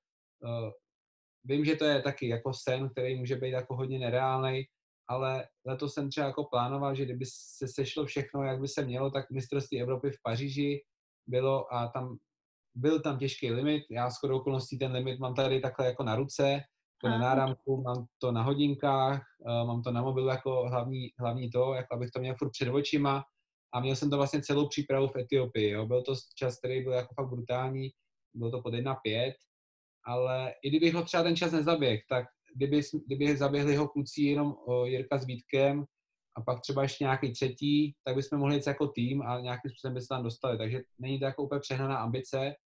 vím, že to je taky jako sen, který může být jako hodně nereálnej, ale letos jsem třeba jako plánoval, že kdyby se sešlo všechno, jak by se mělo, tak mistrovství Evropy v Paříži bylo a byl tam těžký limit, já shodou okolností ten limit mám tady takhle jako na ruce, to na náramku, mám to na hodinkách, mám to na mobilu jako hlavní to, jako abych to měl furt před očima a měl jsem to vlastně celou přípravu v Etiopii, jo. Byl to čas, který byl jako fakt brutální, bylo to pod 1:05, ale i kdybych ho třeba ten čas nezaběhl, tak kdyby zaběhli ho kluci jenom Jirka s Vítkem a pak třeba ještě nějaký 3., tak bychom mohli jít jako tým a nějakým způsobem by se tam dostali, takže není to jako úplně přehnaná ambice,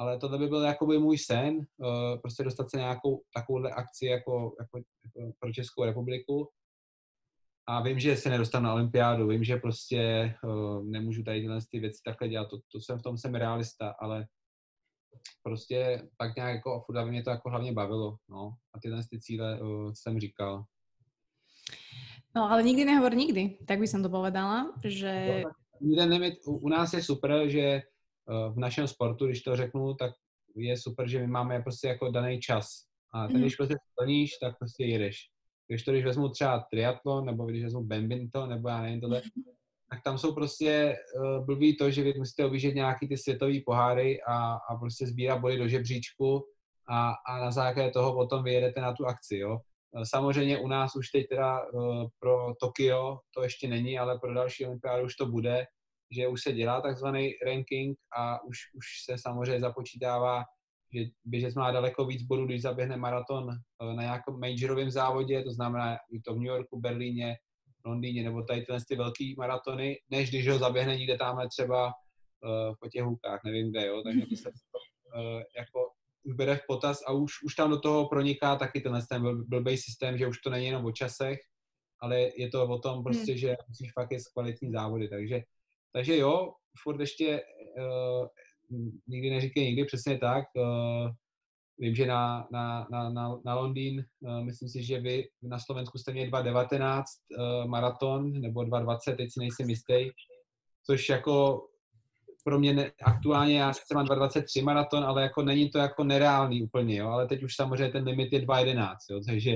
ale tohle by byl jakoby můj sen, prostě dostat se nějakou takovouhle akci jako pro Českou republiku. A vím, že se nedostanu na olympiádu, vím, že prostě nemůžu tady tyhle ty věci takhle dělat, v tom jsem realista, ale prostě tak nějak jako furt, aby mě to jako hlavně bavilo, no. A tyhle ty cíle jsem říkal. No, ale nikdy nehovor nikdy, tak by som to povedala, že... U nás je super, že v našem sportu, když to řeknu, tak je super, že my máme prostě jako daný čas. A ten, když prostě splníš, tak prostě jedeš. Když vezmu třeba triatlon, nebo když vezmu badminton, nebo já nevím tohle, tak tam jsou prostě blbý to, že vy musíte objíždět nějaký ty světový poháry a prostě sbírat body do žebříčku a na základě toho potom vyjedete na tu akci, jo. Samozřejmě u nás už teď teda pro Tokio to ještě není, ale pro další olympiádu už to bude, že už se dělá takzvaný ranking a už se samozřejmě započítává, že běžec má daleko víc bodů, když zaběhne maraton na nějakém majorovém závodě, to znamená to v New Yorku, Berlíně, Londýně nebo tady ty velký maratony, než když ho zaběhne někde tamhle třeba po těch hůkách, nevím kde, jo, takže to se jako už bere v potaz a už tam do toho proniká taky ten blbej systém, že už to není jenom o časech, ale je to o tom prostě, že musíš fakt jet kvalitní závody, takže jo, furt ještě nikdy neříkej nikdy, přesně tak. Vím, že na Londýn, myslím si, že vy na Slovensku jste měli 2.19 maraton, nebo 2.20, teď si nejsem jistý, což jako pro mě aktuálně, já sice mám 2.23 maraton, ale jako není to jako nereálný úplně, jo, ale teď už samozřejmě ten limit je 2.11, jo, takže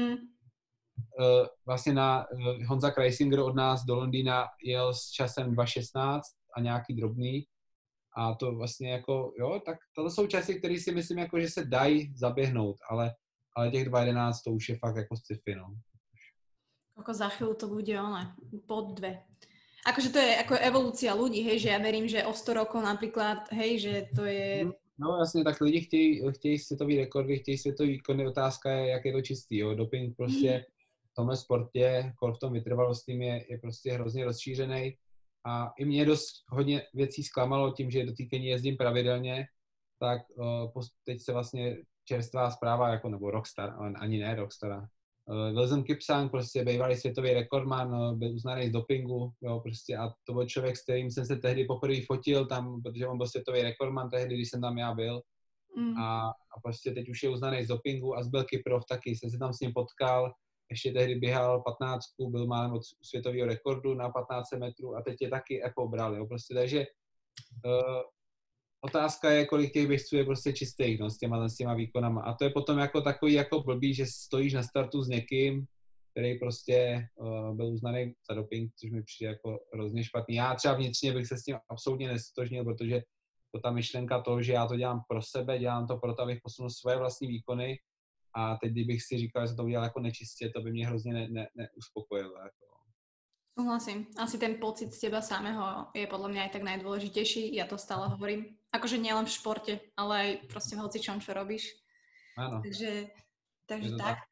vlastně Honza Kreisinger od nás do Londýna jel s časem 2.16 a nějaký drobný, a to vlastně jako, jo, tak tohle jsou časy, které si myslím, jako, že se dají zaběhnout, ale těch 2.11 to už je fakt jako sci-fi, no. Ako za chvíľu to bude pod 2. Akože to je ako evolúcia ľudí, hej, že ja verím, že o 100 rokov napríklad, hej, že to je... No jasně, tak lidi chtějí světový rekordy, chtějí světový výkony, otázka je, jak je to čistý, jo, doping prostě v tomhle sportě, v tom vytrvalostním je prostě hrozně rozšířený. A i mě dost hodně věcí zklamalo tím, že do týkení jezdím pravidelně, tak teď se vlastně čerstvá zpráva, jako, nebo Rockstar, ani ne Rockstara. Wilson Kipsang, prostě bývalý světový rekordman, byl uznaný z dopingu, jo, prostě a to byl člověk, s kterým jsem se tehdy poprvé fotil tam, protože on byl světový rekordman tehdy, když jsem tam já byl. A prostě teď už je uznaný z dopingu a zbyl Kyprov taky, jsem se tam s ním potkal, ještě tehdy běhal 15, byl málem od světového rekordu na 15 metrů a teď je taky Apple bral, jo, prostě, takže otázka je, kolik těch běžců je prostě čistých, no, s těma výkonama. A to je potom jako takový jako blbý, že stojíš na startu s někým, který prostě byl uznaný za doping, což mi přijde jako hrozně špatný. Já třeba vnitřně bych se s tím absolutně nestotožnil, protože to ta myšlenka toho, že já to dělám pro sebe, dělám to proto, abych posunul svoje vlastní výkony a teď, kdybych si říkal, že jsem to udělal jako nečistě, to by mě hrozně neuspokojilo. Jako. Súhlasím. Asi ten pocit z teba samého je podľa mňa aj tak najdôležitejší. Ja to stále hovorím. Akože nielen v športe, ale aj proste v hocičom, čo robíš. Áno. Takže tak.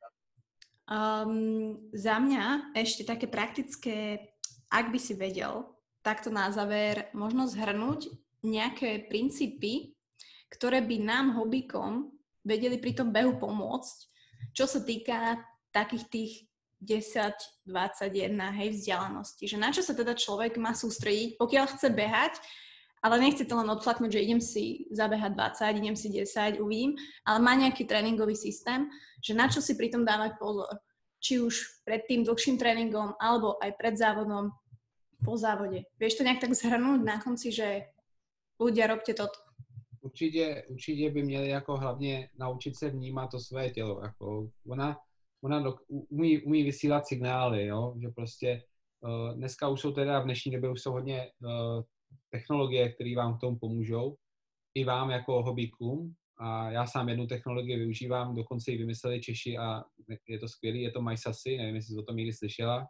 Za mňa ešte také praktické, ak by si vedel, takto na záver možno zhrnúť nejaké princípy, ktoré by nám hobíkom vedeli pri tom behu pomôcť, čo sa týka takých tých 10, 21, hej, vzdialenosti. Že na čo sa teda človek má sústrediť, pokiaľ chce behať, ale nechce to len odflaknúť, že idem si zabehať 20, idem si 10, uvidím, ale má nejaký tréningový systém, že na čo si pri tom dávať pozor. Či už pred tým dlhším tréningom, alebo aj pred závodom, po závode. Vieš to nejak tak zhrnúť na konci, že ľudia, robte toto? Určitě by měli jako hlavně naučit se vnímat to své tělo. Jako ona umí vysílat signály, jo? Že prostě dneska už jsou teda v dnešní době už jsou hodně technologie, které vám k tomu pomůžou. I vám jako hobíkům. A já sám jednu technologii využívám, dokonce ji vymysleli Češi a je to skvělý, je to MySasy, nevím, jestli jsi o tom někdy slyšela.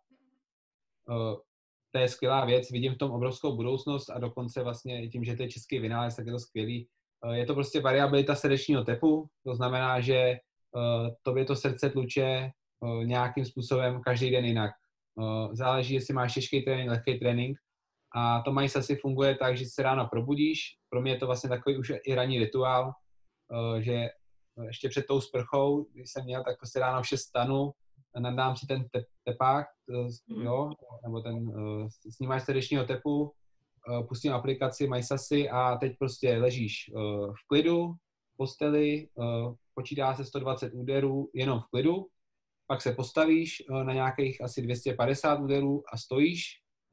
To je skvělá věc, vidím v tom obrovskou budoucnost a dokonce vlastně tím, že to je český vynález, tak je to skvělý. Je to prostě variabilita srdečního tepu, to znamená, že tobě to srdce tluče nějakým způsobem každý den jinak. Záleží, jestli máš těžký trénink, lehký trénink. A to MySasy funguje tak, že se ráno probudíš, pro mě je to vlastně takový už i ranní rituál, že ještě před tou sprchou, když jsem měl, tak prostě ráno v 6 stanu, nadám si ten tepák, jo, nebo ten snímač srdečního tepu, pustím aplikaci MySassy a teď prostě ležíš v klidu, v posteli, počítá se 120 úderů jenom v klidu, pak se postavíš na nějakých asi 250 úderů a stojíš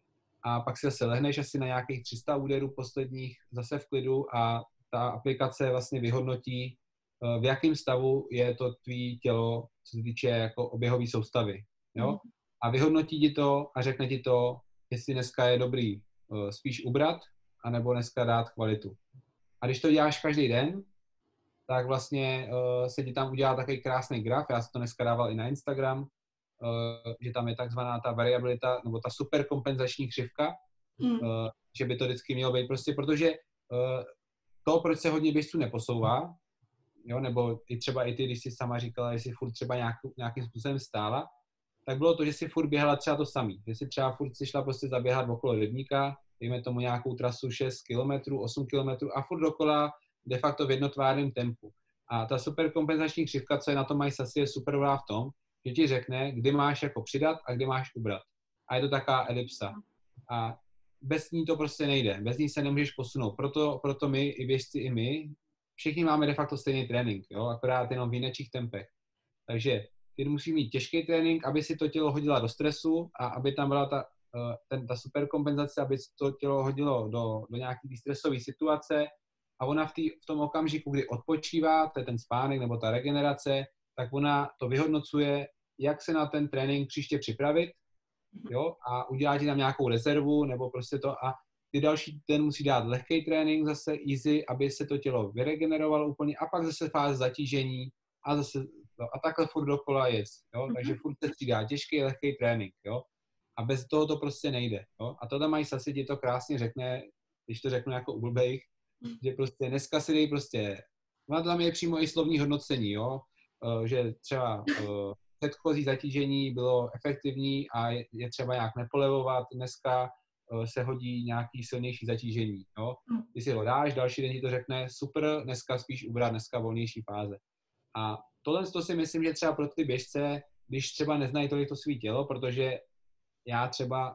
a pak si zase lehneš asi na nějakých 300 úderů posledních zase v klidu a ta aplikace vlastně vyhodnotí, v jakém stavu je to tvý tělo, co se týče jako oběhové soustavy. Jo? A vyhodnotí ti to a řekne ti to, jestli dneska je dobrý spíš ubrat, anebo dneska dát kvalitu. A když to děláš každý den, tak vlastně se ti tam udělá takový krásný graf, já jsem to dneska dával i na Instagram, že tam je takzvaná ta variabilita, nebo ta superkompenzační křivka, že by to vždycky mělo být prostě, protože to, proč se hodně běžců neposouvá, jo, nebo i třeba i ty, když jsi sama říkala, jestli furt třeba nějakým způsobem stála, tak bylo to, že si furt běhala třeba to samý. Že si třeba furt si šla prostě zaběhat okolo rybníka, dejme tomu nějakou trasu 6 km, 8 km a furt dokola de facto v jednotvárném tempu. A ta superkompenzační křivka, co je na tom MySassy, je super v tom, že ti řekne, kdy máš jako přidat a kdy máš ubrat. A je to taková elipsa. A bez ní to prostě nejde. Bez ní se nemůžeš posunout. Proto my, i běžci, i my, všichni máme de facto stejný trénink, jo? Akorát jenom v jinečích tempech. Takže ty musíš mít těžký trénink, aby si to tělo hodila do stresu a aby tam byla ta superkompenzace, aby si to tělo hodilo do nějaké stresové situace a ona v tom okamžiku, kdy odpočívá, to je ten spánek nebo ta regenerace, tak ona to vyhodnocuje, jak se na ten trénink příště připravit, jo, a udělá ti tam nějakou rezervu, nebo prostě to a ty další den musí dát lehký trénink zase easy, aby se to tělo vyregenerovalo úplně a pak zase fáze zatížení a zase a takhle furt dokola jest, jo, takže furt se střídá těžký, lehký trénink, jo, a bez toho to prostě nejde, jo, a tohle MySassy ti to krásně řekne, když to řeknu jako u blbejch, že prostě dneska si dej prostě, no tam je přímo i slovní hodnocení, jo, že třeba předchozí zatížení bylo efektivní a je třeba nějak nepolevovat, dneska se hodí nějaký silnější zatížení, jo. Ty si ho dáš, další den ti to řekne, super, dneska spíš ubrat, dneska volnější fáze. A tohle to si myslím, že třeba pro ty běžce, když třeba neznají tolik to svý tělo, protože já třeba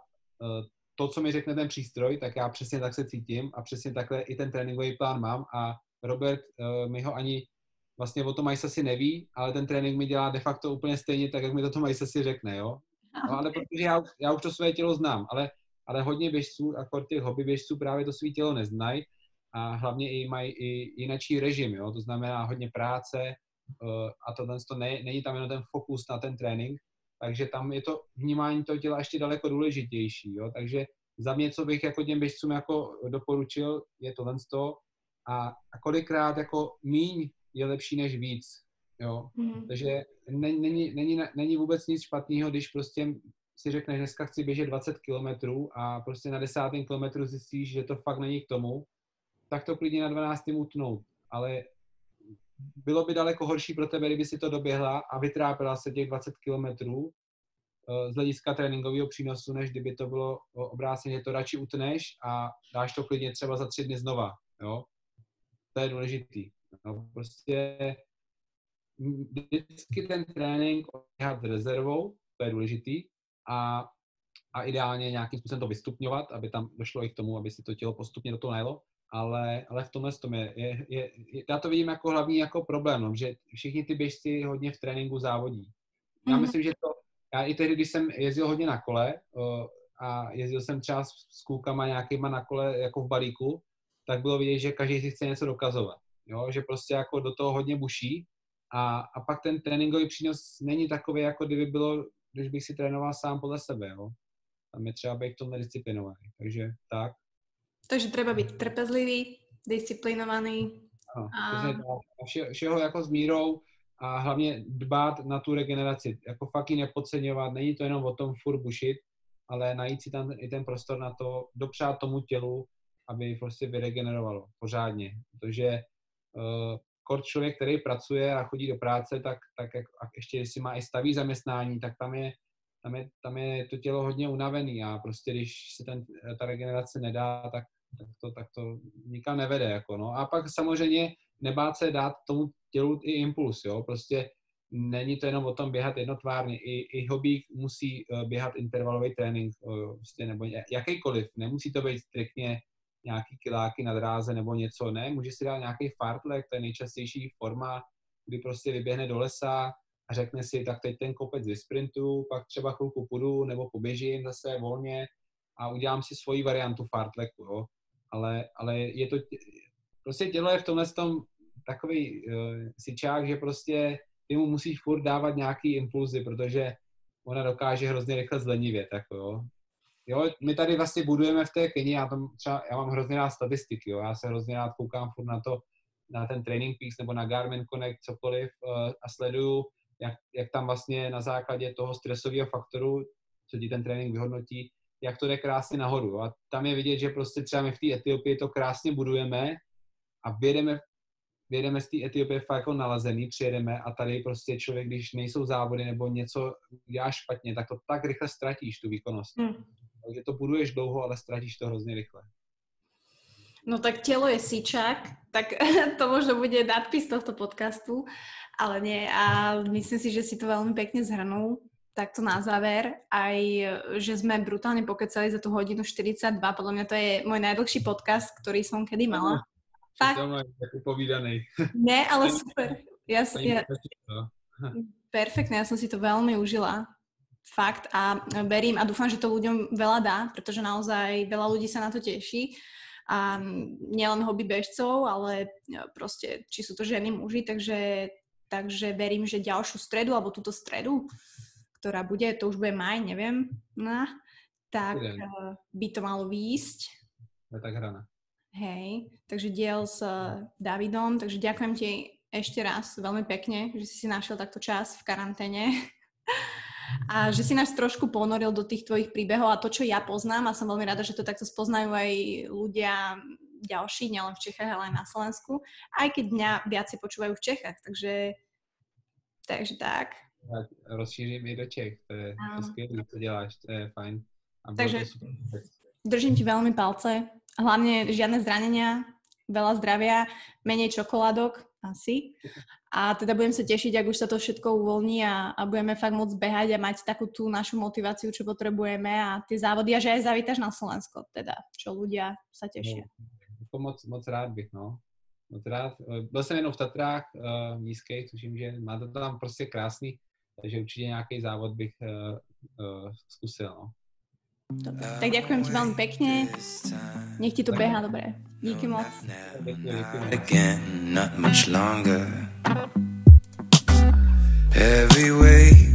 to, co mi řekne ten přístroj, tak já přesně tak se cítím a přesně takhle i ten tréninkový plán mám a Robert mi ho ani vlastně o tom MySassy neví, ale ten trénink mi dělá de facto úplně stejně tak, jak mi to MySassy řekne, jo. No, ale protože já už to své tělo znám, ale hodně běžců, jako těch hobby běžců právě to své tělo neznají a hlavně i mají i jinačí režim, jo, to znamená hodně práce a to není tam jenom ten fokus na ten trénink, takže tam je to vnímání toho těla ještě daleko důležitější, jo, takže za mě, co bych jako těm běžcům jako doporučil, je tohle a kolikrát jako míň je lepší než víc, jo, takže není vůbec nic špatného, když prostě si řekneš, dneska chci běžet 20 kilometrů a prostě na 10. kilometru zjistíš, že to fakt není k tomu, tak to klidně na 12. utnout, ale bylo by daleko horší pro tebe, kdyby si to doběhla a vytrápila se těch 20 kilometrů z hlediska tréninkového přínosu, než kdyby to bylo obráceně, že to radši utneš a dáš to klidně třeba za 3 dny znova, jo. To je důležitý. No, prostě vždycky ten trénink oddělat s rezervou, to je důležitý a ideálně nějakým způsobem to vystupňovat, aby tam došlo i k tomu, aby si to tělo postupně do toho najelo, ale v tomhle tom já to vidím jako hlavní jako problém, no, že všichni ty běžci hodně v tréninku závodí. Já myslím, že já i tehdy, když jsem jezdil hodně na kole a jezdil jsem třeba s klukama nějakýma na kole jako v balíku, tak bylo vidět, že každý si chce něco dokazovat. Jo? Že prostě jako do toho hodně buší a pak ten tréninkový přínos není takový, jako kdyby bylo, když bych si trénoval sám podle sebe. Jo? Tam je třeba být v tom nedisciplinovaný. Takže tak. Takže treba být trpezlivý, disciplinovaný. Všeho jako s mírou a hlavně dbát na tu regeneraci. Jako fakt ji nepodceňovat. Není to jenom o tom furt bušit, ale najít si tam i ten prostor na to, dopřát tomu tělu, aby prostě vyregenerovalo pořádně. Protože člověk, který pracuje a chodí do práce, tak a ještě jestli má i staví zaměstnání, tak tam je to tělo hodně unavený a prostě když se ta regenerace nedá, tak to nikam nevede, jako no. A pak samozřejmě nebát se dát tomu tělu i impuls, jo, prostě není to jenom o tom běhat jednotvárně, i hobík musí běhat intervalový trénink, prostě, nebo jakýkoliv, nemusí to být striktně nějaký kiláky na dráze nebo něco, ne, může si dát nějaký fartlek, to je nejčastější forma, kdy prostě vyběhne do lesa a řekne si, tak teď ten kopec vysprintu, pak třeba chvilku půjdu nebo poběžím zase volně a udělám si svoji variantu fartleku, jo. Ale je to, prostě tělo je v tomhle tom takový syčák, že prostě ty mu musíš furt dávat nějaký impulzy, protože ona dokáže hrozně rychle zlenivět, jako jo. Jo, my tady vlastně budujeme v té Keni, já mám hrozně rád statistiky, jo, já se hrozně rád koukám furt na ten Training Peaks nebo na Garmin Connect, cokoliv a sleduju, jak tam vlastně na základě toho stresového faktoru, co ti ten trénink vyhodnotí, jak to jde krásně nahoru. Jo. A tam je vidět, že prostě třeba my v té Etiopii to krásně budujeme a vyjedeme z té Etiopie fakt jako nalazený, přijedeme a tady prostě člověk, když nejsou závody nebo něco dělá špatně, tak to tak rychle ztratíš, tu výkonnost. Takže to buduješ dlouho, ale ztratíš to hrozně rychle. No tak telo je síčak, tak to možno bude nadpis tohto podcastu, ale nie. A myslím si, že si to veľmi pekne zhrnul. Takto na záver. Aj, že sme brutálne pokecali za tú hodinu 42. Podľa mňa to je môj najdlhší podcast, ktorý som kedy mala. Fakt? To máš taký povídanej. Nie, ale super. Perfektne, ja som si to veľmi užila. Fakt a verím a dúfam, že to ľuďom veľa dá, pretože naozaj veľa ľudí sa na to teší. A nielen hobby bežcov, ale proste, či sú to ženy, muži, takže verím, že ďalšiu stredu, alebo túto stredu, ktorá bude, to už bude maj, neviem, tak by to malo výjsť. Je tak hraná. Hej, takže diel s Davidom, takže ďakujem ti ešte raz veľmi pekne, že si našiel takto čas v karanténe. A že si nás trošku ponoril do tých tvojich príbehov a to, čo ja poznám a som veľmi rada, že to takto spoznajú aj ľudia ďalší, nielen v Čechách, ale aj na Slovensku, aj keď mňa viacej počúvajú v Čechách, takže tak. Já rozšířím i do Čech, to je skvělé, co děláš, to je fajn. Takže držím ti veľmi palce, hlavne žiadne zranenia, veľa zdravia, menej čokoládok asi. A teda budem sa tešiť, ak už sa to všetko uvoľní a budeme fakt môcť behať a mať takú tú našu motiváciu, čo potrebujeme a tie závody a že aj zavítaš na Slovensko, teda, čo ľudia sa tešia. Moc rád bych, no. Moc rád. Byl jsem jenom v Tatrách nízkých, tuším, že má to tam prostě krásný, takže určitě nějaký závod bych zkusil, no. Dobre. Tak ďakujem ti veľmi pekne. Nech ti to beha dobre. Díky moc. Again, not much longer. Heavy weight